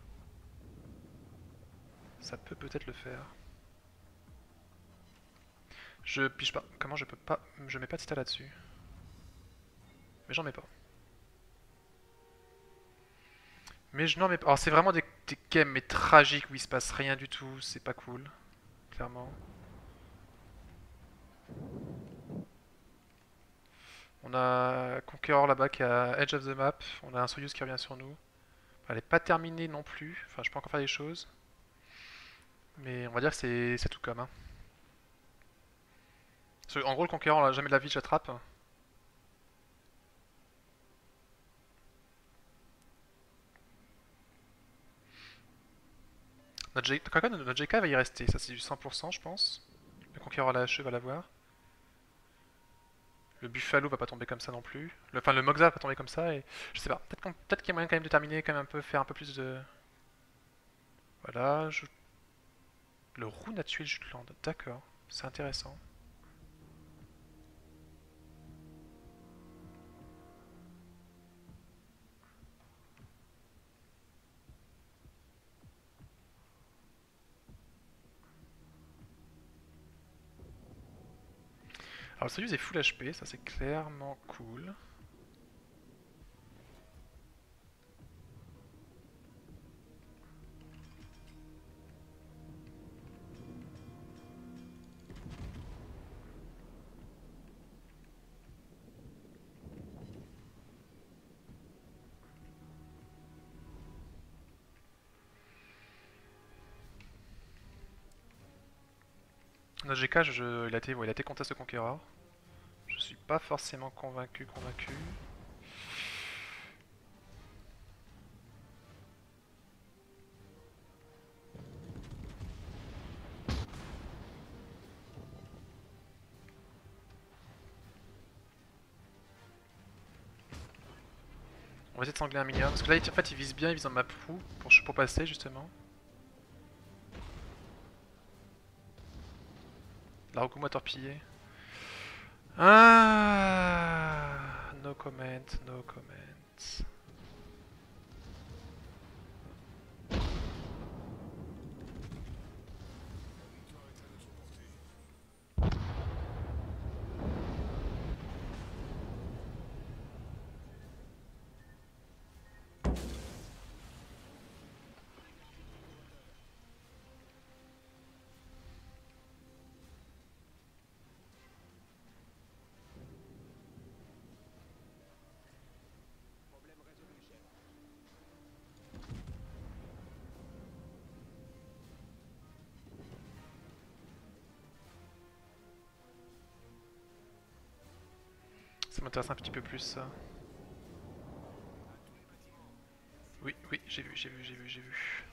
Ça peut peut-être le faire. Je pige pas. Comment je peux pas... Je mets pas de stat là-dessus. Mais j'en mets pas. Mais je n'en mets pas. Alors c'est vraiment des games mais tragiques où il se passe rien du tout. C'est pas cool. Clairement. On a Conqueror là-bas qui est à Edge of the Map. On a un Soyuz qui revient sur nous. Elle est pas terminée non plus. Enfin, je peux encore faire des choses. Mais on va dire que c'est tout comme. Hein. En gros, le Conqueror, on a jamais de la vie, j'attrape. Notre JK va y rester. Ça, c'est du 100%, je pense. Le Conqueror à la HE va l'avoir. Le Buffalo va pas tomber comme ça non plus. Enfin, le Moxa va pas tomber comme ça. Et je sais pas. Peut-être qu'il y a moyen quand même de terminer, quand même un peu, faire un peu plus de. Voilà. Le Rune a tué le Jutland. D'accord. C'est intéressant. Alors, le Soyuz est full HP. Ça, c'est clairement cool. Notre GK, il a été contest de Conqueror. Je suis pas forcément convaincu. On va essayer de sangler un minion. Parce que là, en fait, il vise bien, il vise en map roue pour passer justement. La Rokuma torpillé. Ah, no comment, no comment. Ça m'intéresse un petit peu plus ça. Oui, oui, j'ai vu.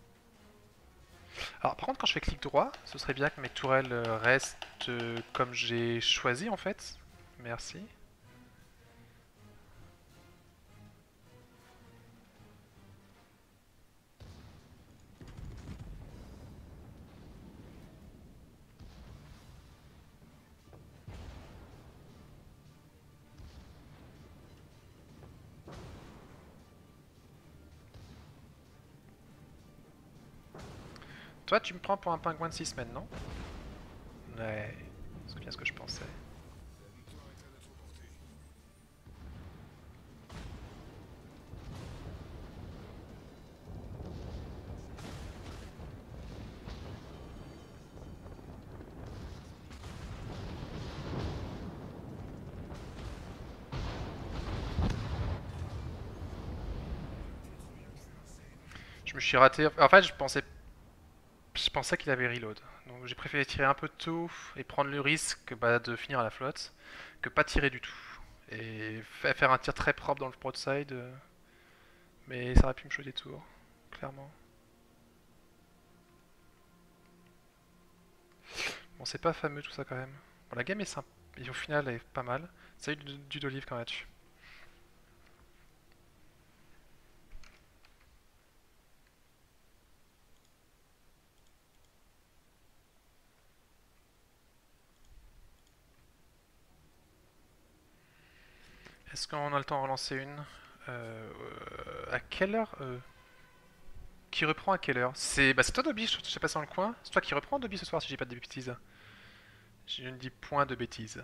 Alors par contre quand je fais clic droit, ce serait bien que mes tourelles restent comme j'ai choisi en fait. Merci. Toi tu me prends pour un pingouin de 6 semaines, non? Ouais, c'est bien ce que je pensais. Je me suis raté. En fait, je pensais qu'il avait reload. Donc j'ai préféré tirer un peu tôt et prendre le risque de finir à la flotte que pas tirer du tout. Et faire un tir très propre dans le broadside. Mais ça aurait pu me choisir des tours, clairement. Bon, c'est pas fameux tout ça quand même. Bon, la game est simple. Et au final, elle est pas mal. Salut du d'olive quand vas-tu? Est-ce qu'on a le temps de relancer une? À quelle heure Qui reprend à quelle heure? C'est toi Dobby, je sais pas dans le coin. C'est toi qui reprends Dobby ce soir si j'ai pas de bêtises. Je ne dis point de bêtises.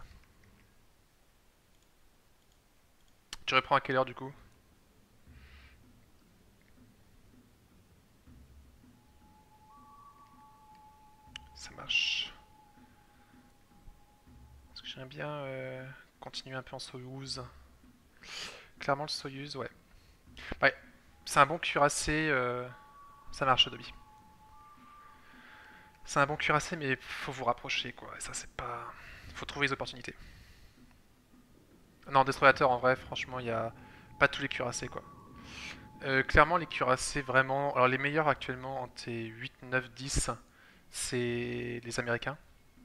Tu reprends à quelle heure du coup? Ça marche. Parce que j'aimerais bien continuer un peu en Soyouz. Clairement le Soyouz, ouais. Ouais, c'est un bon cuirassé, ça marche Dobby. C'est un bon cuirassé mais faut vous rapprocher quoi. Et ça c'est pas... Faut trouver les opportunités. Non, Destroyateur en vrai, franchement, il y a pas tous les cuirassés quoi. Clairement, les cuirassés vraiment. Alors, les meilleurs actuellement en T8, 9, 10, c'est les Américains.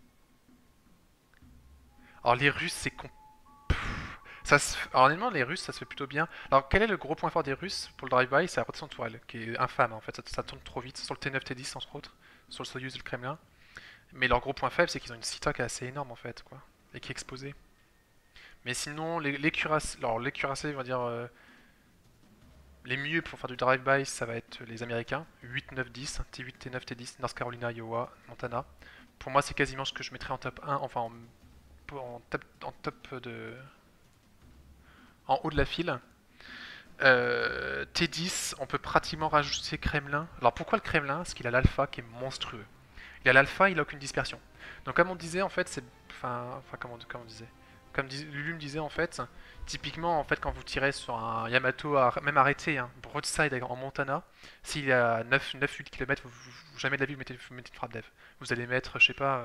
Alors, les Russes, c'est Alors, honnêtement, les Russes, ça se fait plutôt bien. Alors, quel est le gros point fort des Russes pour le drive-by? C'est la rotation de tourelle, qui est infâme en fait. Ça tourne trop vite, sur le T9, T10 entre autres, sur le Soyuz et le Kremlin. Mais leur gros point faible, c'est qu'ils ont une CITA qui est assez énorme en fait, quoi, et qui est exposée. Mais sinon, les cuirassés, alors les cuirassés, on va dire, les mieux pour faire du drive-by, ça va être les Américains. 8, 9, 10, T8, T9, T10, North Carolina, Iowa, Montana. Pour moi, c'est quasiment ce que je mettrais en top 1, enfin en top de... en haut de la file. T10, on peut pratiquement rajouter Kremlin. Alors pourquoi le Kremlin? Parce qu'il a l'alpha qui est monstrueux. Il a l'alpha, il a aucune dispersion. Donc comme on disait, en fait, c'est... Enfin comme on disait. Lulu me disait, en fait, typiquement, en fait, quand vous tirez sur un Yamato, même arrêté, hein, broadside en Montana, s'il est à 9-8 km, jamais de la vie vous mettez une frappe dev. Vous allez mettre, je sais pas,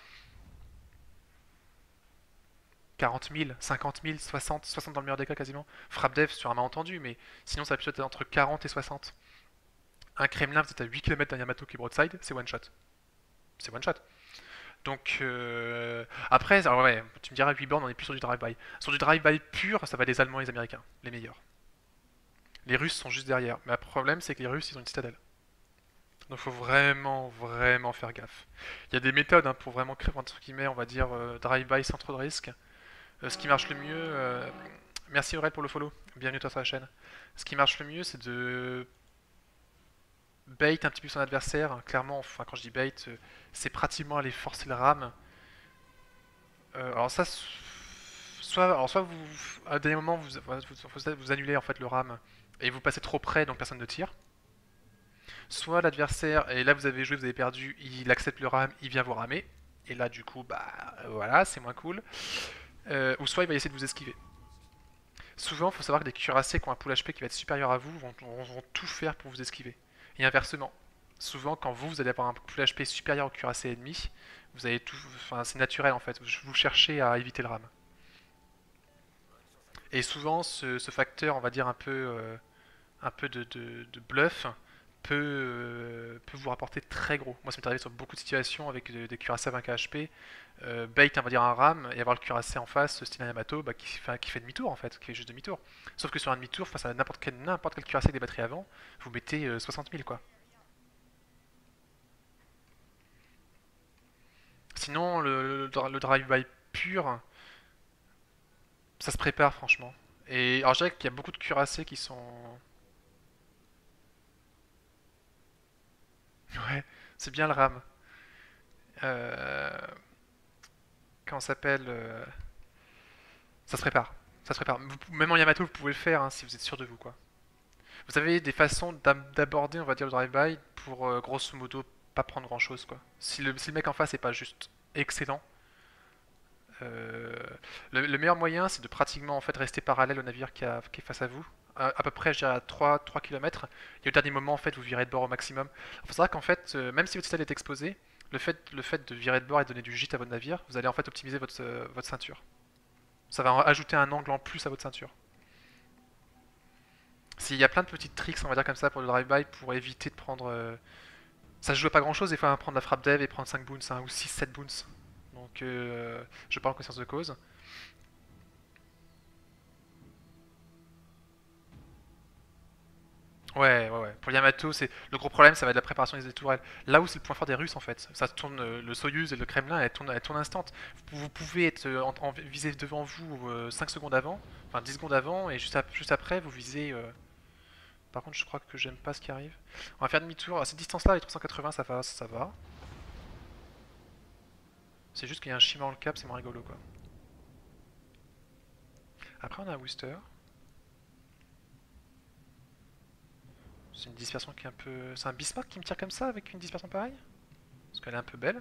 40 000, 50 000, 60, 60 dans le meilleur des cas quasiment. Frappe dev sur un malentendu, mais sinon ça va plutôt être entre 40 et 60. Un Kremlin, vous êtes à 8 km d'un Yamato qui est broadside, c'est one shot. C'est one shot. Donc après, alors ouais, tu me diras 8 bornes, on est plus sur du drive-by. Sur du drive-by pur, ça va les Allemands et les Américains, les meilleurs. Les Russes sont juste derrière. Mais le problème, c'est que les Russes, ils ont une citadelle. Donc faut vraiment, vraiment faire gaffe. Il y a des méthodes hein, pour vraiment créer, entre guillemets, on va dire, drive-by sans trop de risques. Ce qui marche le mieux... Merci Aurel pour le follow, bienvenue toi sur la chaîne. Ce qui marche le mieux, c'est de bait un petit peu son adversaire. Clairement, enfin quand je dis bait, c'est pratiquement aller forcer le ram. Alors ça, soit vous, à un dernier moment, vous annulez en fait le ram et vous passez trop près, donc personne ne tire. Soit l'adversaire, et là vous avez joué, vous avez perdu, il accepte le ram, il vient vous ramer. Et là du coup, bah voilà, c'est moins cool. Ou soit il va essayer de vous esquiver. Souvent, il faut savoir que des cuirassés qui ont un pool HP qui va être supérieur à vous vont tout faire pour vous esquiver. Et inversement, souvent quand vous allez avoir un pool HP supérieur au cuirassé ennemi, vous allez tout, enfin c'est naturel en fait, vous cherchez à éviter le ram. Et souvent, ce facteur, on va dire un peu de bluff, peut vous rapporter très gros. Moi, ça m'est arrivé sur beaucoup de situations avec des cuirassés à 20 HP, bait, on va dire un ram, et avoir le cuirassé en face, style un Yamato, bah, qui fait demi-tour en fait, qui fait juste demi-tour. Sauf que sur un demi-tour, face à n'importe quel cuirassé avec des batteries avant, vous mettez 60 000 quoi. Sinon, le drive-by pur, ça se prépare franchement. Et alors je dirais qu'il y a beaucoup de cuirassés qui sont... Ouais, c'est bien le ram. Euh, Comment ça s'appelle Ça se prépare. Ça se prépare. Même en Yamato, vous pouvez le faire hein, si vous êtes sûr de vous, quoi. Vous avez des façons d'aborder, on va dire, le drive-by pour grosso modo pas prendre grand chose, quoi. Si le mec en face est pas juste excellent, euh, le meilleur moyen c'est de pratiquement en fait rester parallèle au navire qui est face à vous. À peu près, je dirais à 3 km. Et au dernier moment, en fait, vous virez de bord au maximum. Il faut savoir qu'en fait, même si votre stade est exposé, le fait de virer de bord et de donner du gîte à votre navire, vous allez en fait optimiser votre ceinture. Ça va ajouter un angle en plus à votre ceinture. S'il y a plein de petites tricks, on va dire comme ça, pour le drive-by, pour éviter de prendre... Ça se joue à pas grand-chose, des fois, à prendre la frappe dev et prendre 5 boons, hein, ou 6-7 boons. Donc, je parle en conscience de cause. Ouais, ouais, ouais. Pour Yamato, c'est le gros problème, ça va être la préparation des tourelles. Là où c'est le point fort des Russes en fait. Ça tourne, le Soyuz et le Kremlin, elles tournent instant. Vous pouvez être visé devant vous 5 secondes avant, enfin 10 secondes avant, et juste après, vous visez. Par contre, je crois que j'aime pas ce qui arrive. On va faire demi-tour. À cette distance-là, les 380, ça va, ça va. C'est juste qu'il y a un Shima dans le cap, c'est moins rigolo quoi. Après, on a un Worcester. C'est une dispersion qui est un peu. C'est un Bismarck qui me tire comme ça avec une dispersion pareille? Parce qu'elle est un peu belle.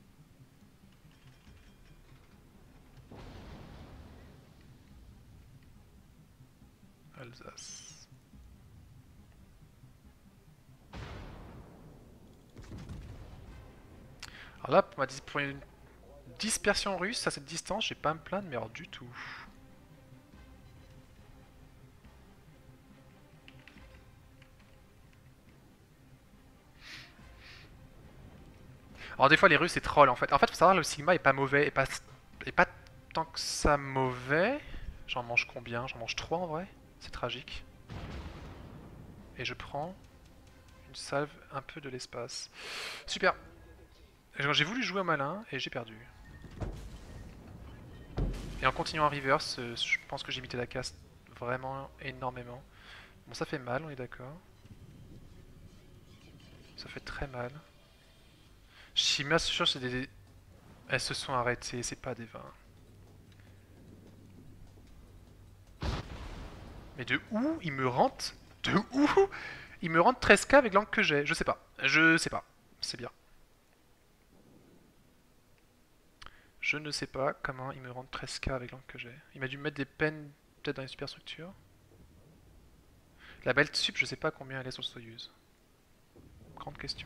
Alsace. Alors là, pour une dispersion russe à cette distance, j'ai pas à me plaindre, mais alors du tout. Alors des fois les Russes c'est troll en fait. En fait faut savoir le Sigma est pas mauvais, et pas tant que ça mauvais. J'en mange combien? J'en mange 3 en vrai. C'est tragique. Et je prends une salve un peu de l'espace. Super. J'ai voulu jouer au malin et j'ai perdu. Et en continuant en reverse, je pense que j'ai imité la caste vraiment énormément. Bon ça fait mal, on est d'accord. Ça fait très mal. Shima, c'est sûr, c'est des... Elles se sont arrêtées, c'est pas des vins. Mais de où il me rentre? De où il me rentre 13k avec l'angle que j'ai? Je sais pas. Je sais pas. C'est bien. Je ne sais pas comment il me rentre 13k avec l'angle que j'ai. Il m'a dû mettre des peines peut-être dans les superstructures. La belt sup, je sais pas combien elle est sur le Soyuz. Grande question.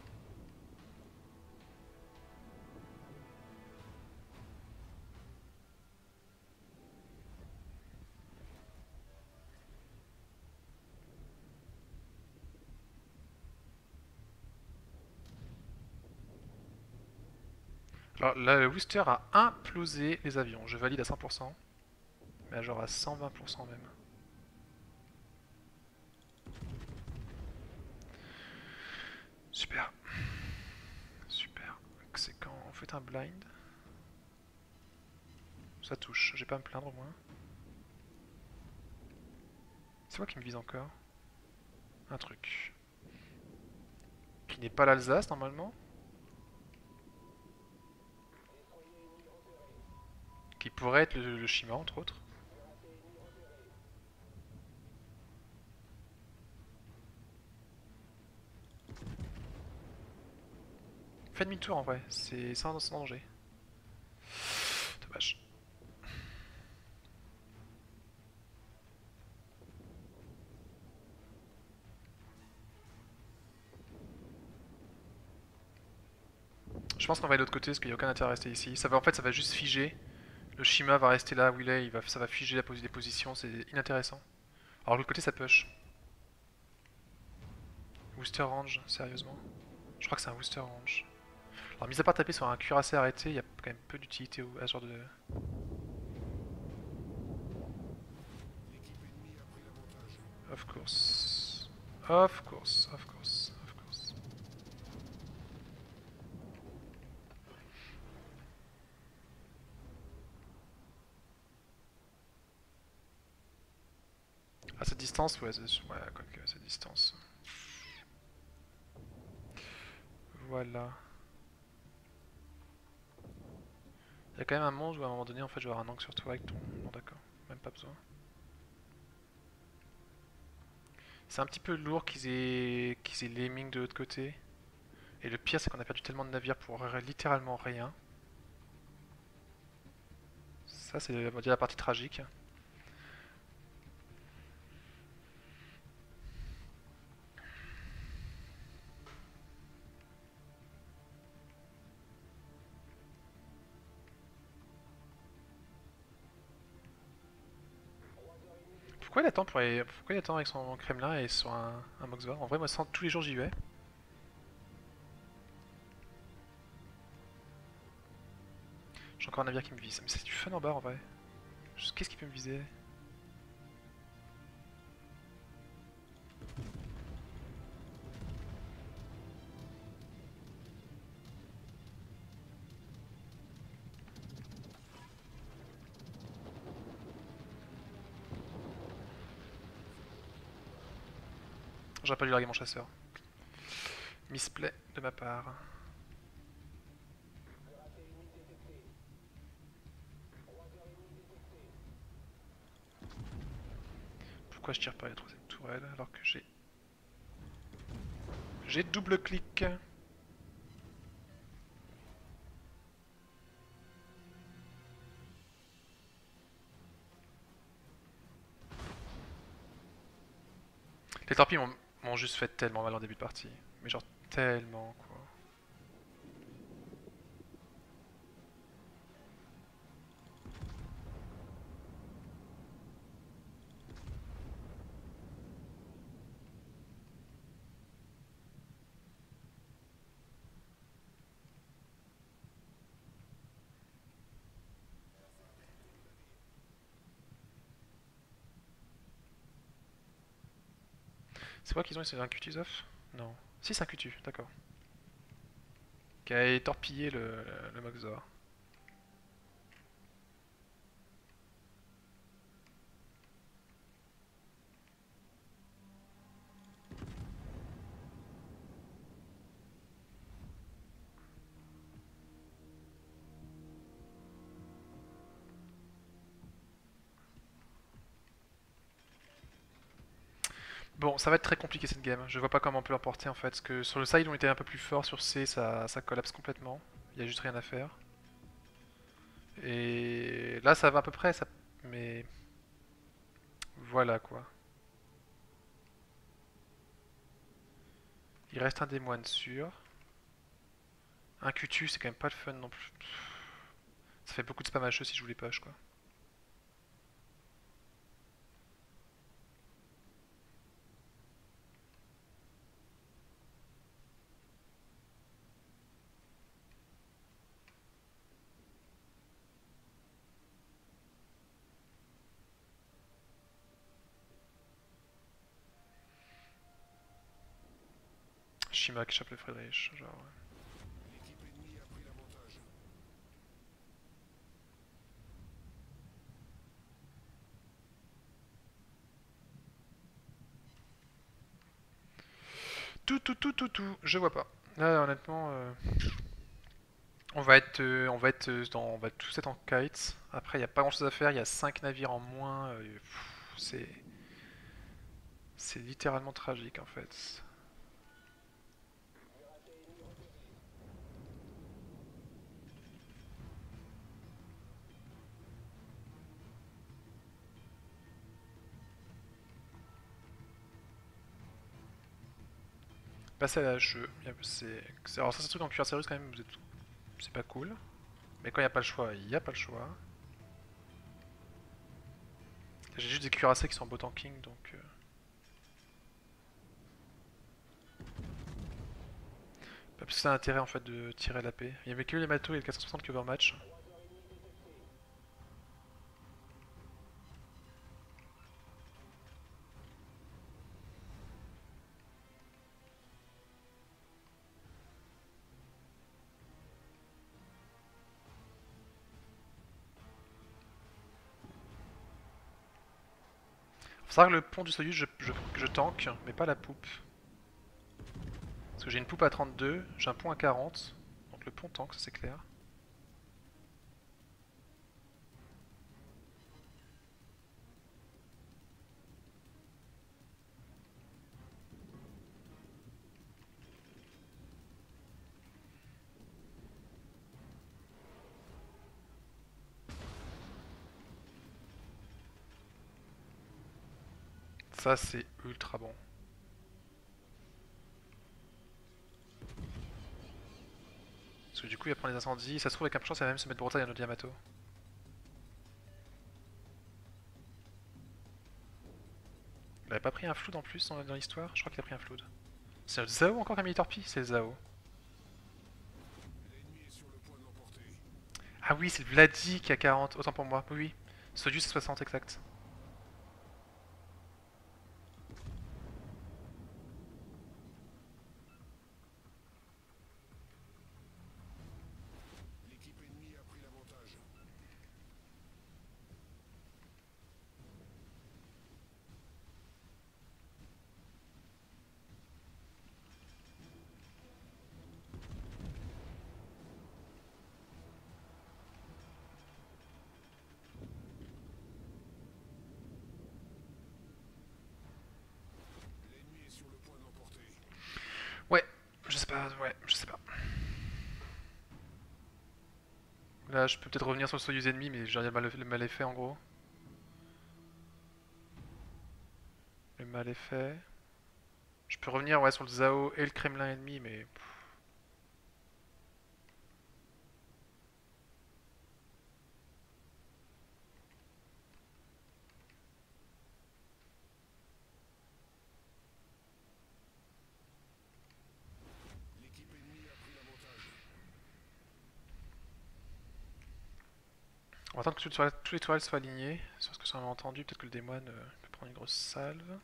Alors, le Worcester a implosé les avions. Je valide à 100%. Mais genre à 120% même. Super. Super. C'est quand on fait un blind. Ça touche. J'ai pas à me plaindre au moins. C'est quoi qui me vise encore? Un truc. Qui n'est pas l'Alsace normalement. Qui pourrait être le Shima entre autres. Fais demi-tour en vrai, c'est sans danger. Dommage. Je pense qu'on va aller de l'autre côté parce qu'il n'y a aucun intérêt à rester ici. En fait, ça va juste figer. Le Shima va rester là où il est, ça va figer les positions, c'est inintéressant. Alors de l'autre côté, ça push. Worcester Range, sérieusement. Je crois que c'est un Worcester Range. Alors, mis à part taper sur un cuirassé arrêté, il y a quand même peu d'utilité à ce genre de... Of course. Of course, of course, of course. À cette distance, ouais, quoi que, à cette distance. Voilà. Il y a quand même un monde où à un moment donné, en fait, je vais avoir un angle sur toi avec ton... Non, d'accord, même pas besoin. C'est un petit peu lourd qu'ils aient l'aiming de l'autre côté. Et le pire, c'est qu'on a perdu tellement de navires pour littéralement rien. Ça, c'est on va dire la partie tragique. Pourquoi il attend avec son Kremlin et sur un Moxvar? En vrai, moi, tous les jours, j'y vais. J'ai encore un navire qui me vise. Mais c'est du fun en bas, en vrai. Qu'est-ce qui peut me viser? j'aurais pas dû larguer mon chasseur. Misplay de ma part. Pourquoi je tire pas la troisième tourelle alors que j'ai... J'ai double clic. Les torpilles m'ont juste fait tellement mal en début de partie. Mais genre tellement quoi. C'est quoi qu'ils ont? C'est un Kutuzov? Non. Si, c'est un Kutu, d'accord. Qui a torpillé le Moxor. Bon, ça va être très compliqué cette game. Je vois pas comment on peut l'emporter en fait. Parce que sur le side, on était un peu plus fort. Sur C, ça collapse complètement. Il y a juste rien à faire. Et là, ça va à peu près. Mais voilà quoi. Il reste un des moines sûr. Un Q2, c'est quand même pas le fun non plus. Ça fait beaucoup de spam HE si je voulais push quoi. Shima qui chope le Friedrich, genre. Ouais. Tout, je vois pas. Là, honnêtement, on va tous être en kites. Après, il y a pas grand chose à faire. Il y a 5 navires en moins. C'est littéralement tragique en fait. Passer à la jeu. Alors, ça, c'est un truc en cuirassé quand même. C'est pas cool. Mais quand il n'y a pas le choix, il n'y a pas le choix. J'ai juste des cuirassés qui sont en beau tanking donc. Pas plus ça a intérêt en fait de tirer la paix. Il y avait que les Mato et le 460 qui overmatch. Faut savoir que le pont du Soyuz, je tank, mais pas la poupe. Parce que j'ai une poupe à 32, j'ai un pont à 40. Donc le pont tank, ça c'est clair. Ça c'est ultra bon. Parce que du coup il va prendre les incendies, ça se trouve avec un peu de chance il va même se mettre brotaille à notre Yamato. Il avait pas pris un flood en plus dans l'histoire? Je crois qu'il a pris un flood. C'est le Zao encore qui a mis les torpilles? C'est le Zao. Ah oui, c'est le Vladi qui a 40, autant pour moi, oui. Sodius c'est 60 exact. Là, je peux peut-être revenir sur le Soyuz ennemi, mais j'ai le mal est fait en gros. Le mal est fait. Je peux revenir ouais, sur le Zao et le Kremlin ennemi, mais... On va attendre que tous les toiles soient alignées. Sur ce que j'en ai entendu, peut-être que le démon peut prendre une grosse salve.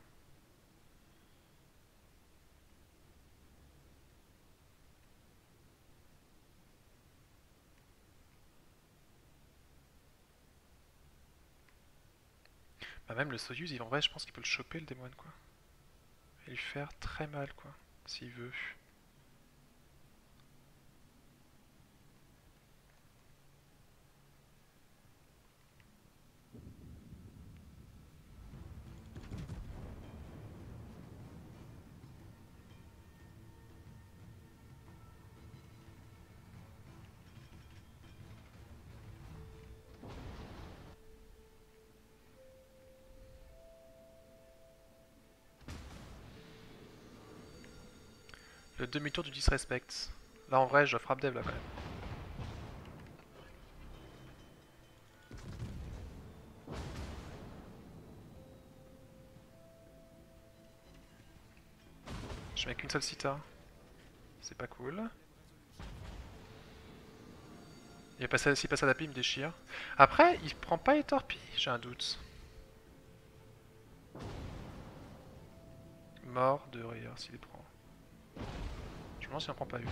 Bah même le Soyuz, en vrai, je pense qu'il peut le choper le démon quoi. Et lui faire très mal quoi, s'il veut. Le demi-tour du disrespect. Là en vrai, je frappe dev là quand même. Je mets qu'une seule cita. C'est pas cool. S'il passe à la pile, il me déchire. Après, il prend pas les torpilles, j'ai un doute. Mort de rire s'il les prend. Je me demande s'il en prend pas une.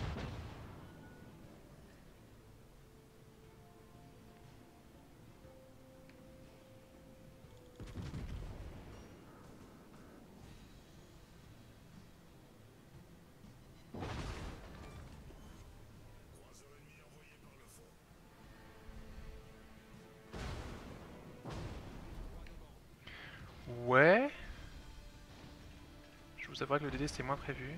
Ouais. Je vous avouerai que le DD c'était moins prévu.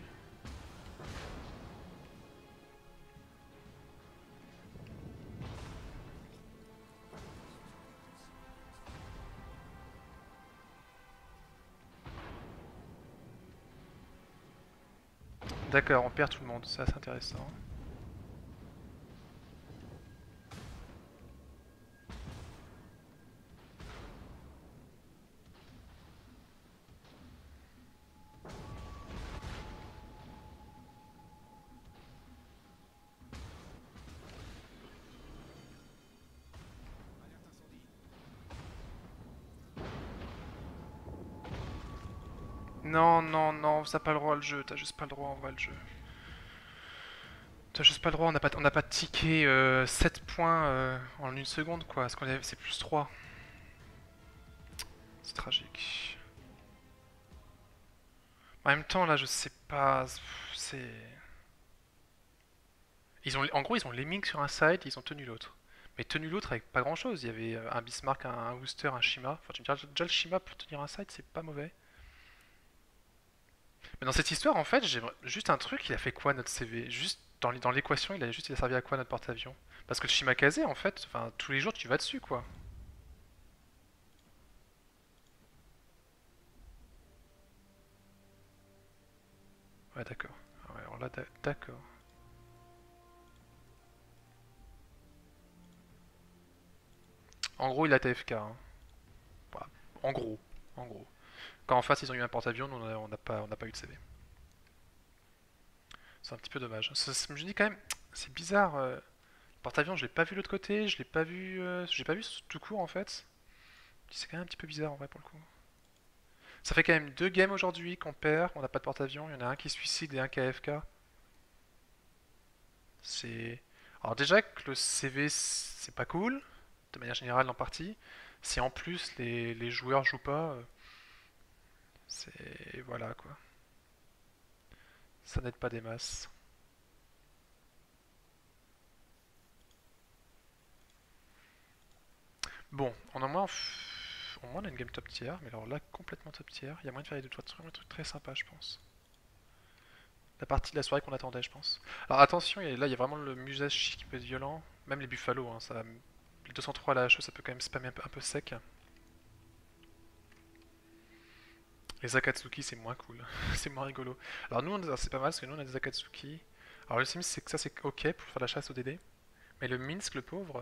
D'accord, on perd tout le monde, ça c'est intéressant. Non, non, non, t'as pas le droit le jeu, t'as juste pas le droit en vrai le jeu. T'as juste pas le droit, on n'a pas tické 7 points en une seconde quoi, parce qu'on c'est plus 3. C'est tragique. En même temps là je sais pas, c'est... En gros ils ont Lemming sur un side, ils ont tenu l'autre. Mais tenu l'autre avec pas grand chose, il y avait un Bismarck, un Wooster, un Shima. Enfin tu me diras déjà le Shima pour tenir un side c'est pas mauvais. Mais dans cette histoire, en fait, j'ai juste un truc, il a fait quoi notre CV? Juste dans l'équation, il a servi à quoi notre porte-avions? Parce que le Shimakaze, en fait, enfin, tous les jours tu vas dessus, quoi. Ouais, d'accord. Ah ouais, alors là, d'accord. En gros, il a TFK, hein. Voilà. En gros, en gros. Quand en face ils ont eu un porte-avions, nous on n'a pas eu de CV. C'est un petit peu dommage. Je me dis quand même, c'est bizarre. Porte-avions, je l'ai pas vu de l'autre côté, je l'ai pas vu tout court en fait. C'est quand même un petit peu bizarre en vrai pour le coup. Ça fait quand même 2 games aujourd'hui qu'on perd, on n'a pas de porte-avions, il y en a un qui se suicide et un qui a AFK. C'est... Alors déjà que le CV c'est pas cool, de manière générale en partie. Si en plus les joueurs jouent pas, c'est... Voilà quoi. Ça n'aide pas des masses. Bon, au moins on a une game top tier, mais alors là complètement top tier. Il y a moyen de faire des trucs très sympas je pense. La partie de la soirée qu'on attendait je pense. Alors attention, là il y a vraiment le Musashi qui peut être violent. Même les Buffalo, hein, ça, les 203 à la HE, ça peut quand même spammer un peu sec. Les Akatsuki, c'est moins cool, c'est moins rigolo. Alors nous, c'est pas mal parce que nous on a des Akatsuki. Alors le Sims, c'est que ça c'est ok pour faire la chasse au DD. Mais le Minsk, le pauvre,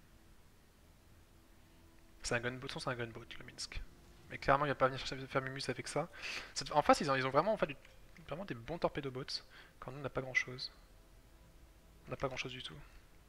c'est un gunboat, c'est un gunboat le Minsk. Mais clairement, il va pas venir chercher faire Mimus avec ça. En face, ils ont vraiment en fait vraiment des bons torpedo-boats. Quand nous, on n'a pas grand chose. On n'a pas grand chose du tout.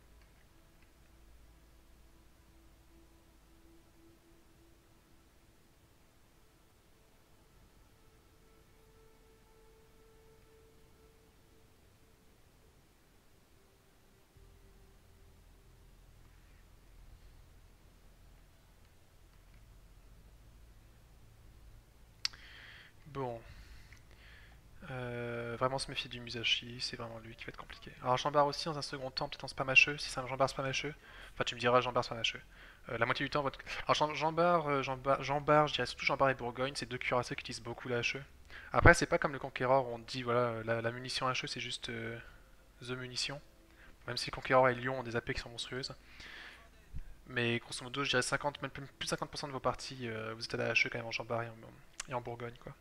Bon. Vraiment se méfier du Musashi, c'est vraiment lui qui va être compliqué. Alors Jambar aussi dans un second temps, peut-être en spam HE, si c'est un Jambar spam HE. Enfin tu me diras Jambar spam HE. La moitié du temps, votre... Alors Jambar, je dirais surtout Jambar et Bourgogne, c'est deux cuirassés qui utilisent beaucoup la HE. Après c'est pas comme le Conqueror où on dit voilà la munition HE c'est juste the munition. Même si le Conqueror et Lyon ont des AP qui sont monstrueuses. Mais grosso modo je dirais 50, même plus de 50% de vos parties vous êtes à la HE quand même en Jambar et en Bourgogne quoi.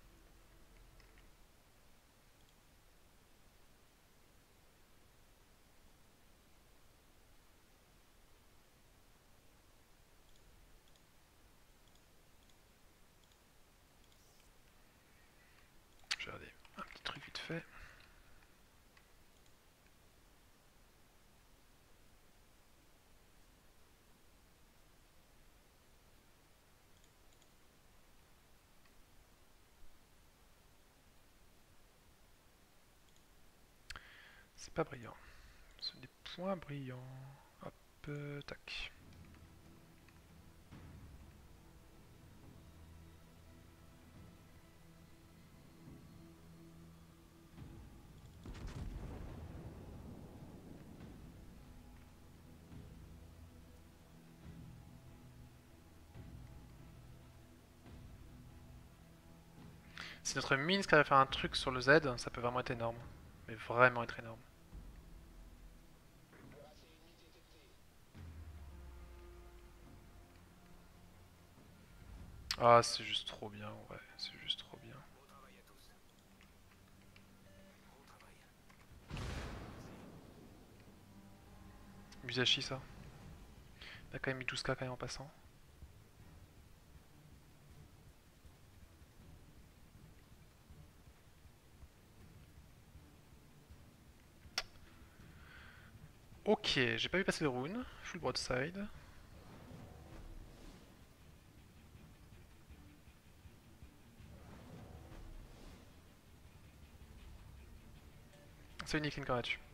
Je vais regarder un petit truc vite fait. C'est pas brillant. Ce sont des points brillants. Hop, tac. Si notre Minsk arrive à faire un truc sur le Z, ça peut vraiment être énorme. Mais vraiment être énorme. Ah, c'est juste trop bien, ouais, c'est juste trop bien. Musashi, ça. Il a quand même mis 12K quand même en passant. Ok, j'ai pas vu passer de rune. Full broadside. C'est unique, quand là-dessus.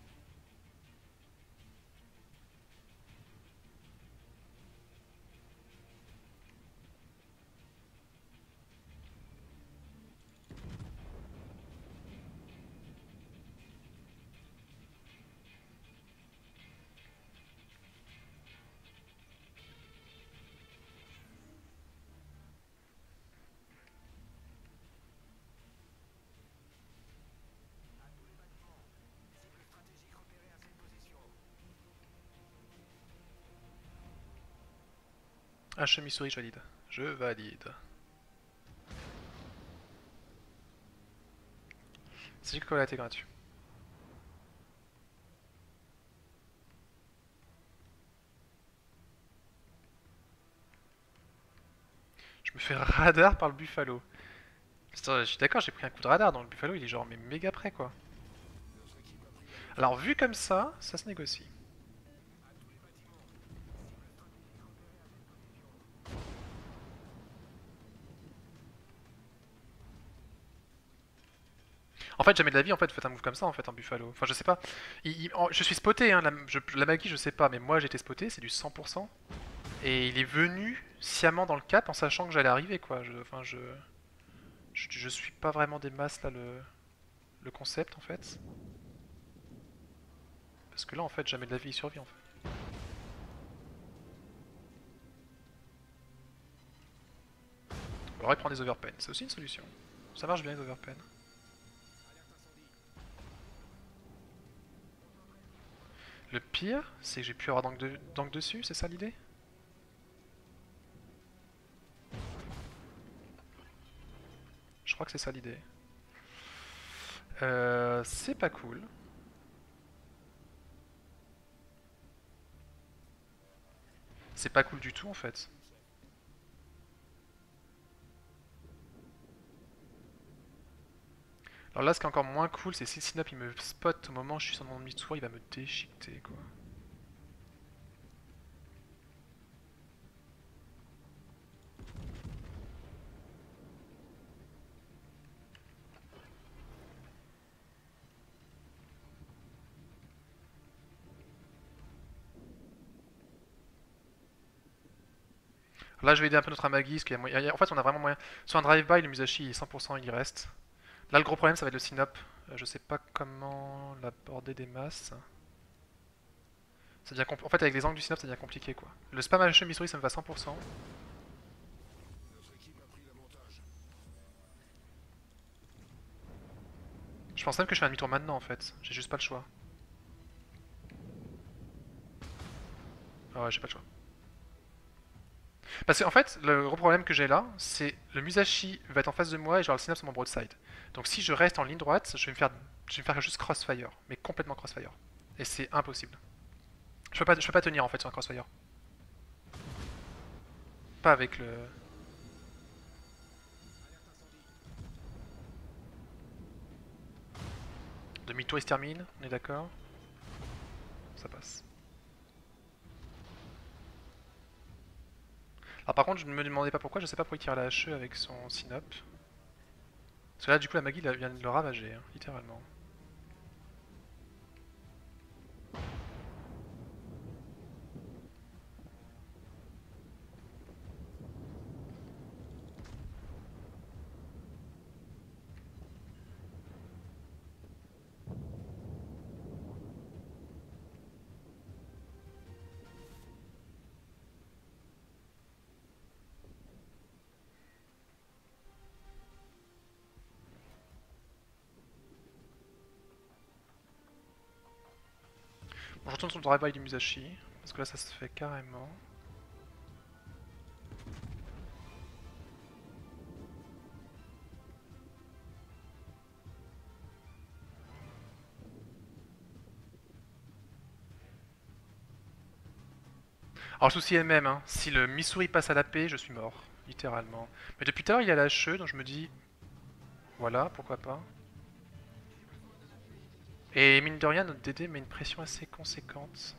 Ah, Chemisori, je valide. Je valide. C'est juste que la là dessus. Je me fais radar par le Buffalo. Je suis d'accord, j'ai pris un coup de radar, donc le Buffalo il est genre mais méga près quoi. Alors vu comme ça se négocie. En fait, jamais de la vie, en fait, vous faites un move comme ça, en fait, en Buffalo. Enfin, je sais pas. Je suis spoté, hein, la magie, je sais pas, mais moi, j'ai été spoté, c'est du 100%. Et il est venu sciemment dans le cap en sachant que j'allais arriver, quoi. Enfin, je suis pas vraiment des masses, là, le concept, en fait. Parce que là, en fait, jamais de la vie, il survit, en fait. Alors, il prend des overpen, c'est aussi une solution. Ça marche bien, les overpen. Le pire, c'est que j'ai pu avoir d'angle dessus, c'est ça l'idée? Je crois que c'est ça l'idée. C'est pas cool. C'est pas cool du tout en fait. Alors là, ce qui est encore moins cool, c'est si le Sinop il me spot au moment où je suis sur mon demi-tour, il va me déchiqueter quoi. Là, je vais aider un peu notre Amagi, parce qu'il y a en fait, on a vraiment moyen. Sur un drive-by, le Musashi est 100%, il y reste. Là, le gros problème, ça va être le Sinop. Je sais pas comment l'aborder des masses. En fait, avec les angles du Sinop, ça devient compliqué quoi. Le spam HM Missouri, ça me va 100%. Je pense même que je fais un demi-tour maintenant en fait. J'ai juste pas le choix. Ah ouais, j'ai pas le choix. Parce qu'en fait, le gros problème que j'ai là, c'est le Musashi va être en face de moi et j'aurai le Synapse sur mon broadside. Donc si je reste en ligne droite, je vais me faire juste crossfire, mais complètement crossfire. Et c'est impossible. Je peux pas tenir en fait sur un crossfire. Pas avec le. Demi-tour il se termine, on est d'accord? Ça passe. Alors par contre, je ne me demandais pas pourquoi, je sais pas pourquoi il tire la HE avec son Synop. Parce que là, du coup, la Magie vient de le ravager, hein, littéralement. Bon, je retourne sur le drive-by du Musashi, parce que là, ça se fait carrément. Alors le souci est le même, hein. Si le Missouri passe à la paix, je suis mort, littéralement. Mais depuis tout à l'heure, il a la HE, donc je me dis, voilà, pourquoi pas. Et mine de rien, notre DD met une pression assez conséquente.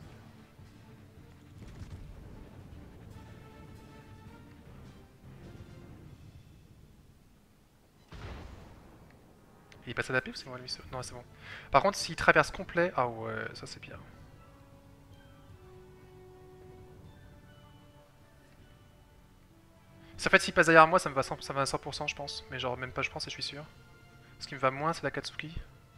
Il passe à la paix ou c'est moi le Missouri? Non, c'est bon. Par contre, s'il traverse complet, ah ouais, ça c'est bien. En fait, s'il passe derrière moi, ça me va à 100%, je pense. Mais genre, même pas, je pense, et je suis sûr. Ce qui me va moins, c'est la Katsuki.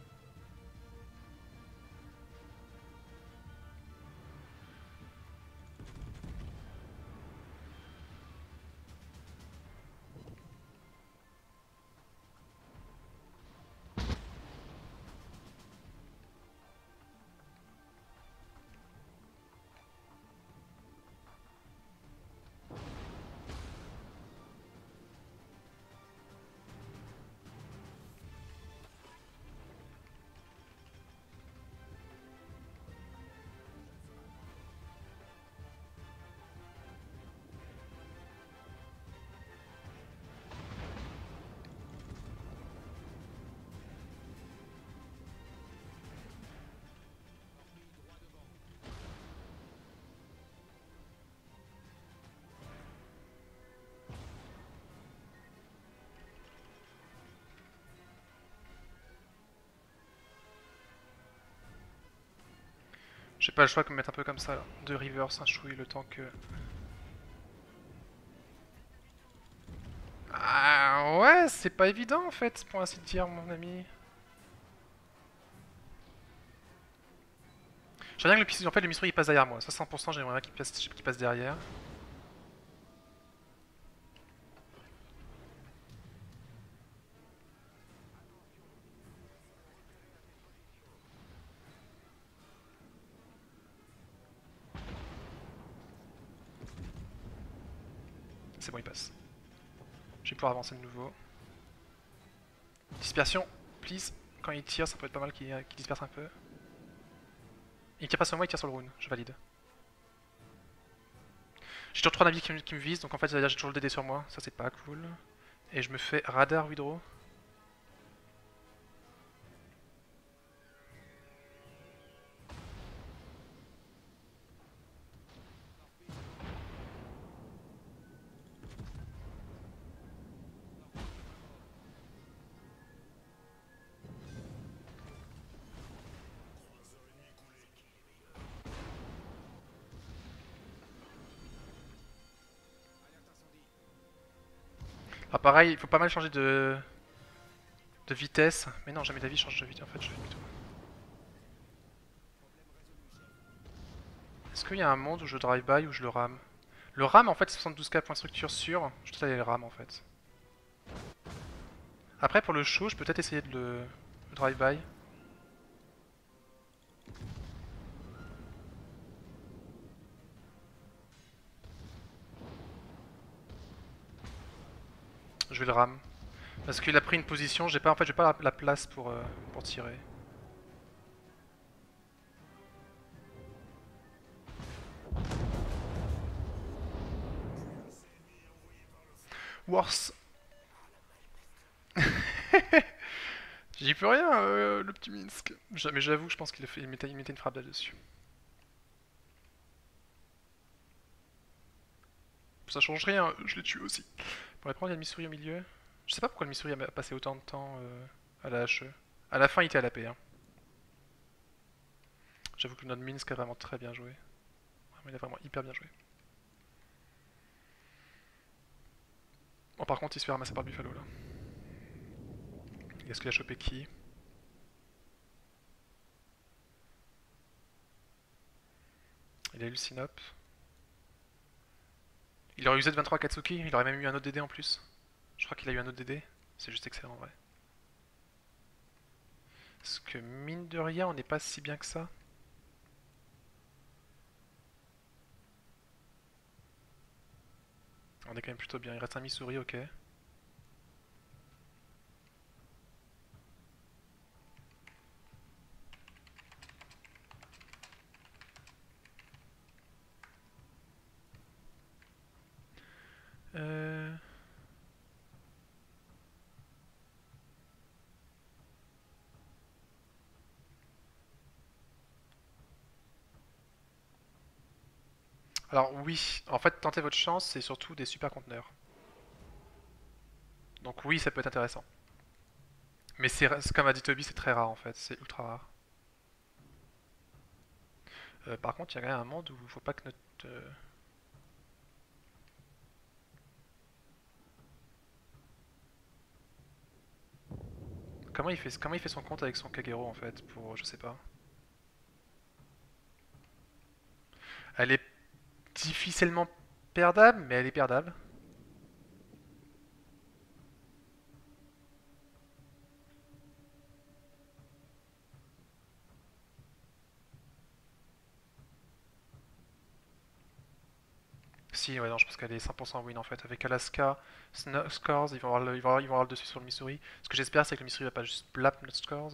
J'ai pas le choix de me mettre un peu comme ça, là. De reverse, un chouille, le temps que. Ah ouais, c'est pas évident en fait, pour ainsi dire, mon ami. J'aimerais bien que en fait, le Missouri il passe derrière moi. Ça, 100%, j'aimerais bien qu'il passe derrière. C'est bon, il passe. Je vais pouvoir avancer de nouveau. Dispersion, please. Quand il tire, ça peut être pas mal qu'il disperse un peu. Il tire pas sur moi, il tire sur le rune, je valide. J'ai toujours 3 navires qui me visent, donc en fait j'ai toujours le DD sur moi, ça c'est pas cool. Et je me fais radar withdraw. Alors pareil, il faut pas mal changer de vitesse. Mais non, jamais d'avis, change de vitesse. En fait, je fais tout. Est-ce qu'il y a un monde où je drive-by ou je le rame? Le ram en fait c'est 72k point structure sûr. Je vais peut-être aller le ram en fait. Après pour le show, je peux peut-être essayer de le drive-by. Je vais le ram. Parce qu'il a pris une position, j'ai pas, en fait j'ai pas la place pour tirer. Worse. J'y peux rien, le petit Minsk. Mais j'avoue, je pense qu'il mettait une frappe là-dessus. Ça change rien, je l'ai tué aussi. Pour répondre, il y a le Missouri au milieu. Je sais pas pourquoi le Missouri a passé autant de temps à la HE. À la fin, il était à la P. Hein. J'avoue que notre Minsk a vraiment très bien joué. Il a vraiment hyper bien joué. Bon, par contre, il se fait ramasser par le Buffalo là. Est-ce qu'il a chopé qui? Il a eu le Synop. Il aurait usé de 23 Katsuki, il aurait même eu un autre DD en plus. Je crois qu'il a eu un autre DD. C'est juste excellent en vrai. Parce que mine de rien, on n'est pas si bien que ça. On est quand même plutôt bien. Il reste un Missouri, ok. Euh... Alors oui, en fait, tentez votre chance, c'est surtout des super conteneurs. Donc oui, ça peut être intéressant. Mais c'est comme a dit Toby, c'est très rare en fait, c'est ultra rare. Par contre, il y a quand même un monde où il faut pas que notre... comment il fait son compte avec son Kagero en fait, pour... je sais pas. Elle est difficilement perdable, mais elle est perdable. Si, ouais, non, je pense qu'elle est 100% win en fait. Avec Alaska, Scores, ils vont avoir le dessus sur le Missouri. Ce que j'espère, c'est que le Missouri va pas juste blap notre Scores.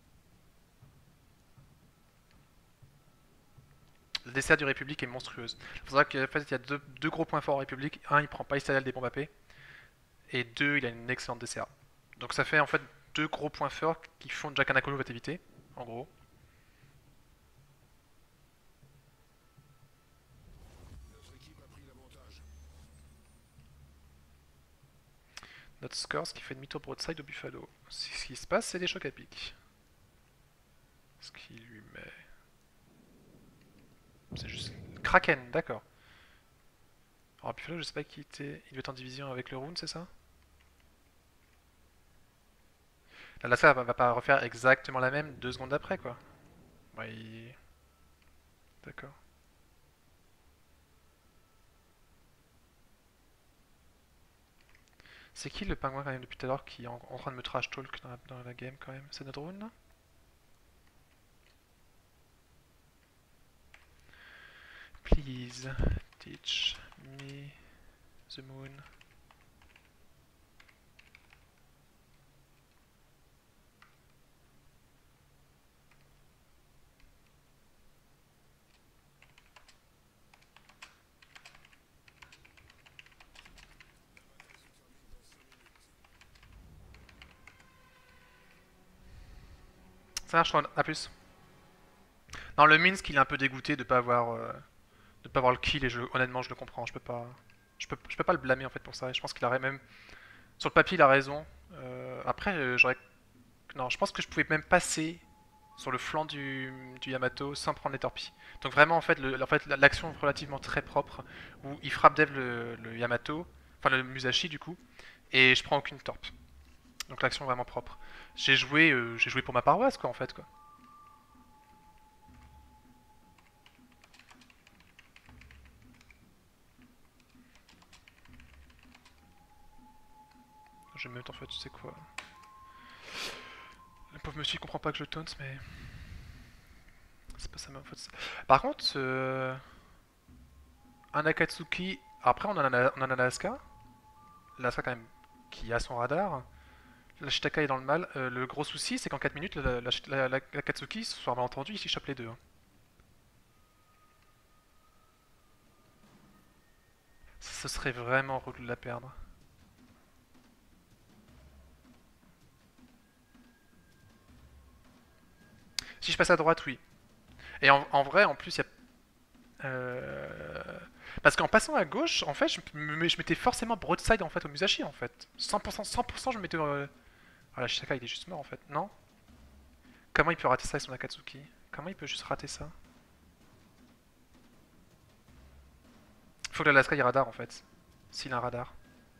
Le dessert du République est monstrueuse. Il faudra qu'en fait, il y a deux gros points forts en République. Un, il prend pas Israël des bombes AP. Et deux, il a une excellente dessert. Donc ça fait en fait deux gros points forts qui font que Jack Anakolo va t'éviter, en gros. Notre score, ce qui fait demi-tour broadside au Buffalo. Ce qui se passe, c'est des chocs à pic. Ce qui lui met... C'est juste... Kraken, d'accord. Alors Buffalo, je sais pas qui était... Il doit être en division avec le Rune, c'est ça? Là, ça va pas refaire exactement la même 2 secondes après, quoi. Ouais, d'accord. C'est qui le pingouin quand même depuis tout à l'heure qui est en train de me trash talk dans la game quand même? C'est notre Rune là? Please teach me The Moon. Ça marche, à plus. Non, le Minsk, il est un peu dégoûté de pas avoir le kill et honnêtement, je le comprends. Je peux pas le blâmer en fait pour ça. Et je pense qu'il aurait même, sur le papier, il a raison. Après, j'aurais, non, je pense que je pouvais même passer sur le flanc du Yamato sans prendre les torpilles. Donc vraiment, en fait, l'action est relativement très propre où il frappe dev le Yamato, enfin le Musashi du coup, et je prends aucune torpe. Donc l'action est vraiment propre. J'ai joué pour ma paroisse quoi en fait quoi. Je vais me mettre en fait, tu sais quoi. Le pauvre monsieur il comprend pas que je taunte, mais c'est pas ça ma faute. Par contre, un Akatsuki. Après, on en a l'Alaska. L'Alaska, quand même, qui a son radar. La Shitaka est dans le mal. Le gros souci, c'est qu'en 4 minutes, l'Akatsuki, soit malentendu, il s'y chope les deux, hein. Ce serait vraiment relou de la perdre. Si je passe à droite, oui. Et en vrai, en plus, il y a. Parce qu'en passant à gauche, en fait, je m'étais forcément broadside en fait au Musashi en fait. 100%, je me mettais. Ah, la Shitaka, il est juste mort en fait, non? Comment il peut rater ça avec son Akatsuki? Comment il peut juste rater ça? Faut que l'Alaska ait radar en fait. S'il a un radar.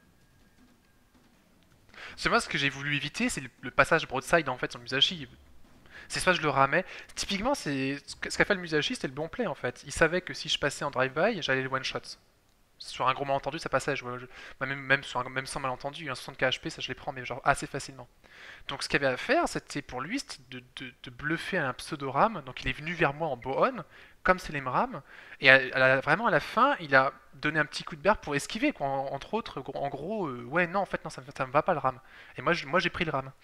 C'est moi ce que j'ai voulu éviter, c'est le passage broadside en fait sur le Musashi. C'est soit je le ramais. Typiquement, c'est ce qu'a fait le Musashi, c'était le bon play en fait. Il savait que si je passais en drive-by, j'allais le one-shot. Sur un gros malentendu, ça passait. Même sans malentendu, un 60 HP, ça je les prends, mais genre assez facilement. Donc ce qu'il y avait à faire, c'était pour lui, c'était de bluffer un pseudo-ram. Donc il est venu vers moi en boon, comme c'est les ram. Et vraiment à la fin, il a donné un petit coup de berre pour esquiver, quoi. Entre autres, en gros, ouais, non, en fait, non, ça me va pas le ram. Et moi j'ai pris le ram.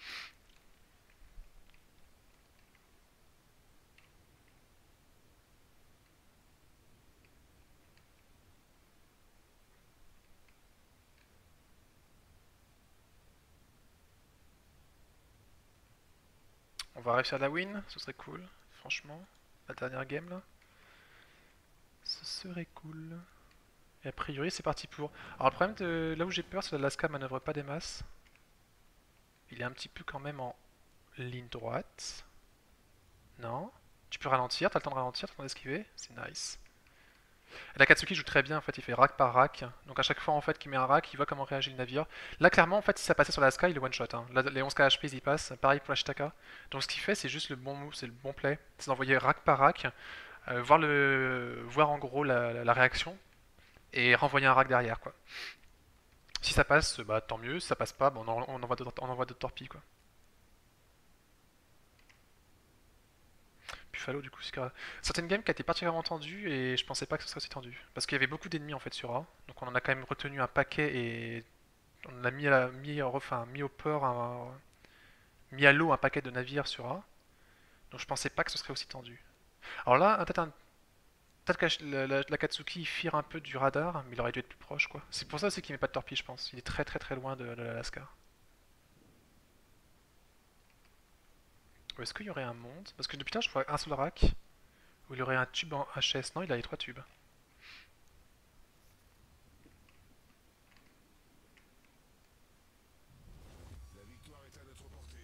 On va réussir la win, ce serait cool, franchement. La dernière game là, ce serait cool. Et a priori, c'est parti pour. Alors, le problème de là où j'ai peur, c'est que l'Alaska manœuvre pas des masses. Il est un petit peu quand même en ligne droite. Non. Tu peux ralentir, t'as le temps de ralentir, t'as le temps d'esquiver, c'est nice. Et l'Akatsuki joue très bien, en fait, il fait rack par rack. Donc à chaque fois en fait qu'il met un rack, il voit comment réagit le navire. Là clairement en fait si ça passait sur l'Alaska, il est one shot, hein. Là, les 11k HP ils y passent, pareil pour la Shitaka. Donc ce qu'il fait c'est juste le bon move, c'est le bon play. C'est d'envoyer rack par rack, voir en gros la réaction et renvoyer un rack derrière quoi. Si ça passe, bah tant mieux, si ça passe pas, bah, on envoie d'autres torpilles quoi. Buffalo du coup, c'est une game qui a été particulièrement tendue et je pensais pas que ce serait aussi tendu. Parce qu'il y avait beaucoup d'ennemis en fait sur A, donc on en a quand même retenu un paquet et on a mis au port, mis à l'eau un paquet de navires sur A. Donc je pensais pas que ce serait aussi tendu. Alors là, peut-être que l'Akatsuki fire un peu du radar, mais il aurait dû être plus proche quoi. C'est pour ça aussi qu'il met pas de torpille je pense. Il est très loin de l'Alaska. Ou est-ce qu'il y aurait un monde? Parce que depuis là je vois un seul rack où il y aurait un tube en HS. Non, il a les trois tubes. La victoire est à notre portée.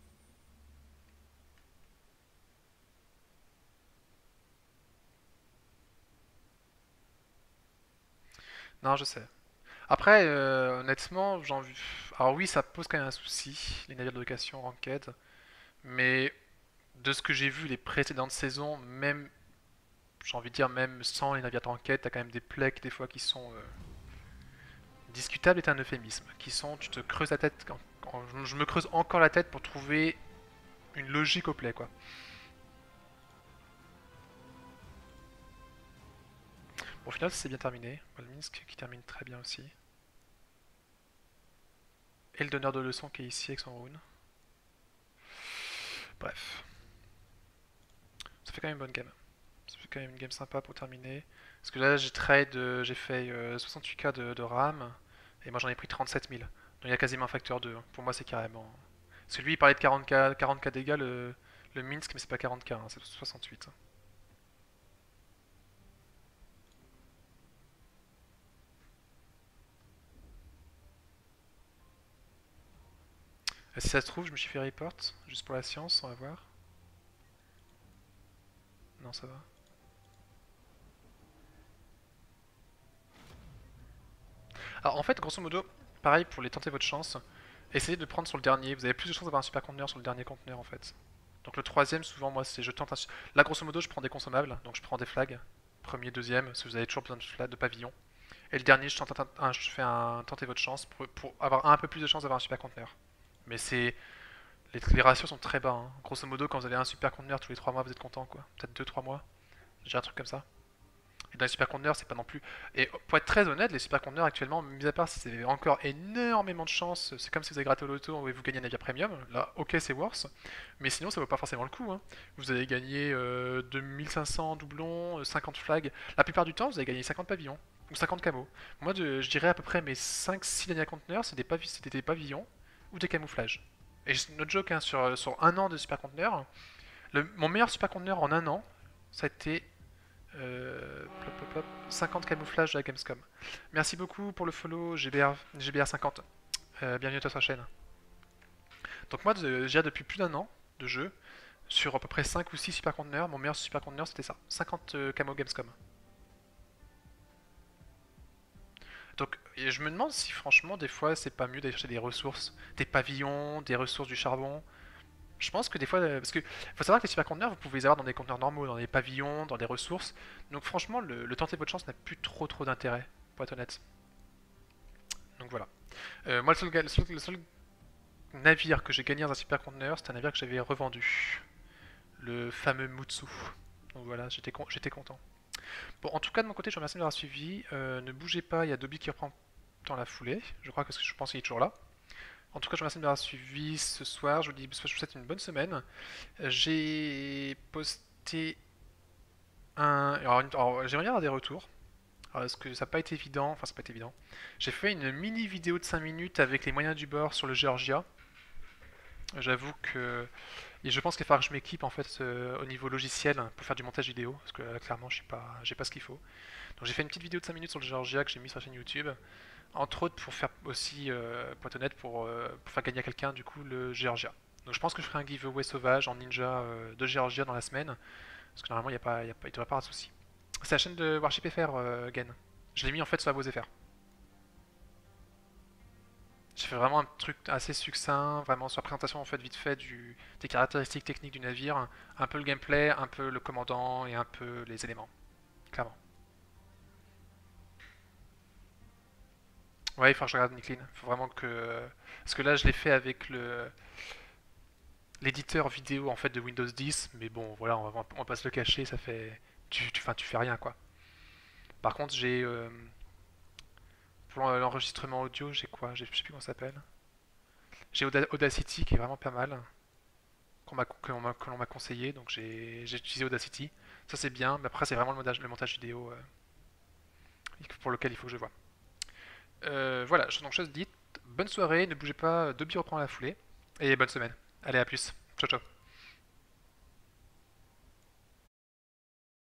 Non, je sais. Après, honnêtement, j'ai envie. Alors oui, ça pose quand même un souci, les navires de location ranked, mais de ce que j'ai vu les précédentes saisons, même, j'ai envie de dire, même sans les navires de ranked, t'as quand même des plaques des fois qui sont discutables est un euphémisme, qui sont, tu te creuses la tête, je me creuse encore la tête pour trouver une logique au play, quoi. Bon, au final, c'est bien terminé. Minsk qui termine très bien aussi. Et le donneur de leçons qui est ici avec son rune. Bref. Ça fait quand même une bonne game. Ça fait quand même une game sympa pour terminer. Parce que là, j'ai trade, j'ai fait 68k de RAM. Et moi, j'en ai pris 37 000. Donc il y a quasiment un facteur 2. Pour moi, c'est carrément. Parce que lui, il parlait de 40k dégâts, le Minsk, mais c'est pas 40k, hein, c'est 68. Si ça se trouve, je me suis fait report, juste pour la science, on va voir. Non, ça va. Alors en fait, grosso modo, pareil pour les tenter votre chance, essayez de prendre sur le dernier. Vous avez plus de chances d'avoir un super conteneur sur le dernier conteneur en fait. Donc le troisième, souvent, moi, c'est je tente un. Là, grosso modo, je prends des consommables, donc je prends des flags. Premier, deuxième, si vous avez toujours besoin de flags, de pavillons. Et le dernier, je fais un tenter votre chance pour avoir un peu plus de chance d'avoir un super conteneur. Mais c'est. Les ratios sont très bas. Hein. Grosso modo, quand vous avez un super conteneur tous les 3 mois, vous êtes content quoi. Peut-être 2-3 mois. J'ai un truc comme ça. Et dans les super conteneurs, c'est pas non plus. Et pour être très honnête, les super conteneurs actuellement, mis à part si vous avez encore énormément de chance, c'est comme si vous avez gratté au loto et vous gagnez un navire premium. Là, ok, c'est worse. Mais sinon, ça vaut pas forcément le coup. Hein. Vous avez gagné 2500 doublons, 50 flags. La plupart du temps, vous avez gagné 50 pavillons ou 50 camos. Moi, je dirais à peu près mes 5-6 derniers conteneurs, c'était des pavillons ou des camouflages. Et notre joke, hein, sur un an de super conteneur, mon meilleur super conteneur en un an, ça a été 50 camouflages de la Gamescom. Merci beaucoup pour le follow GBR50. Bienvenue à toi sur la chaîne. Donc moi, j'ai depuis plus d'un an de jeu, sur à peu près 5 ou 6 super conteneurs, mon meilleur super conteneur c'était ça, 50 camo Gamescom. Donc je me demande si franchement des fois c'est pas mieux d'aller chercher des ressources, des pavillons, des ressources du charbon. Je pense que des fois, parce que faut savoir que les super conteneurs, vous pouvez les avoir dans des conteneurs normaux, dans des pavillons, dans des ressources. Donc franchement, le tenter votre chance n'a plus trop d'intérêt, pour être honnête. Donc voilà. Moi, le seul navire que j'ai gagné dans un super conteneur, c'est un navire que j'avais revendu. Le fameux Mutsu. Donc voilà, j'étais content. Bon, en tout cas, de mon côté, je vous remercie de m'avoir suivi. Ne bougez pas, il y a Dobby qui reprend dans la foulée. Je crois que je pense qu'il est toujours là. En tout cas, je vous remercie de m'avoir suivi ce soir. Je vous souhaite une bonne semaine. J'ai posté un. Alors, j'aimerais bien avoir des retours. Alors, est-ce que ça n'a pas été évident? Enfin, ça n'a pas été évident. J'ai fait une mini vidéo de 5 minutes avec les moyens du bord sur le Georgia. J'avoue que. Et je pense qu'il va falloir que je m'équipe en fait au niveau logiciel pour faire du montage vidéo. Parce que là, clairement, j'ai pas ce qu'il faut. Donc, j'ai fait une petite vidéo de 5 minutes sur le Georgia que j'ai mis sur la chaîne YouTube. Entre autres pour faire aussi, pour être honnête, pour faire gagner à quelqu'un du coup le Georgia. Donc je pense que je ferai un giveaway sauvage en ninja de Georgia dans la semaine. Parce que normalement il ne devrait pas avoir de soucis. C'est la chaîne de Warship FR, Gen. Je l'ai mis en fait sur la Bose FR. J'ai fait vraiment un truc assez succinct, vraiment sur la présentation en fait vite fait des caractéristiques techniques du navire, un peu le gameplay, un peu le commandant et un peu les éléments. Clairement. Ouais, il faut que je regarde Nicklin. Faut vraiment que. Parce que là, je l'ai fait avec l'éditeur vidéo en fait de Windows 10, mais bon, voilà, on va pas se le cacher, ça fait. Tu fais rien quoi. Par contre, j'ai. Pour l'enregistrement audio, j'ai quoi? Je sais plus comment ça s'appelle. J'ai Audacity qui est vraiment pas mal, que l'on m'a conseillé, donc j'ai utilisé Audacity. Ça c'est bien, mais après, c'est vraiment le montage vidéo pour lequel il faut que je vois. Voilà, donc chose dite, bonne soirée, ne bougez pas, Dobby reprend la foulée, et bonne semaine. Allez, à plus. Ciao, ciao.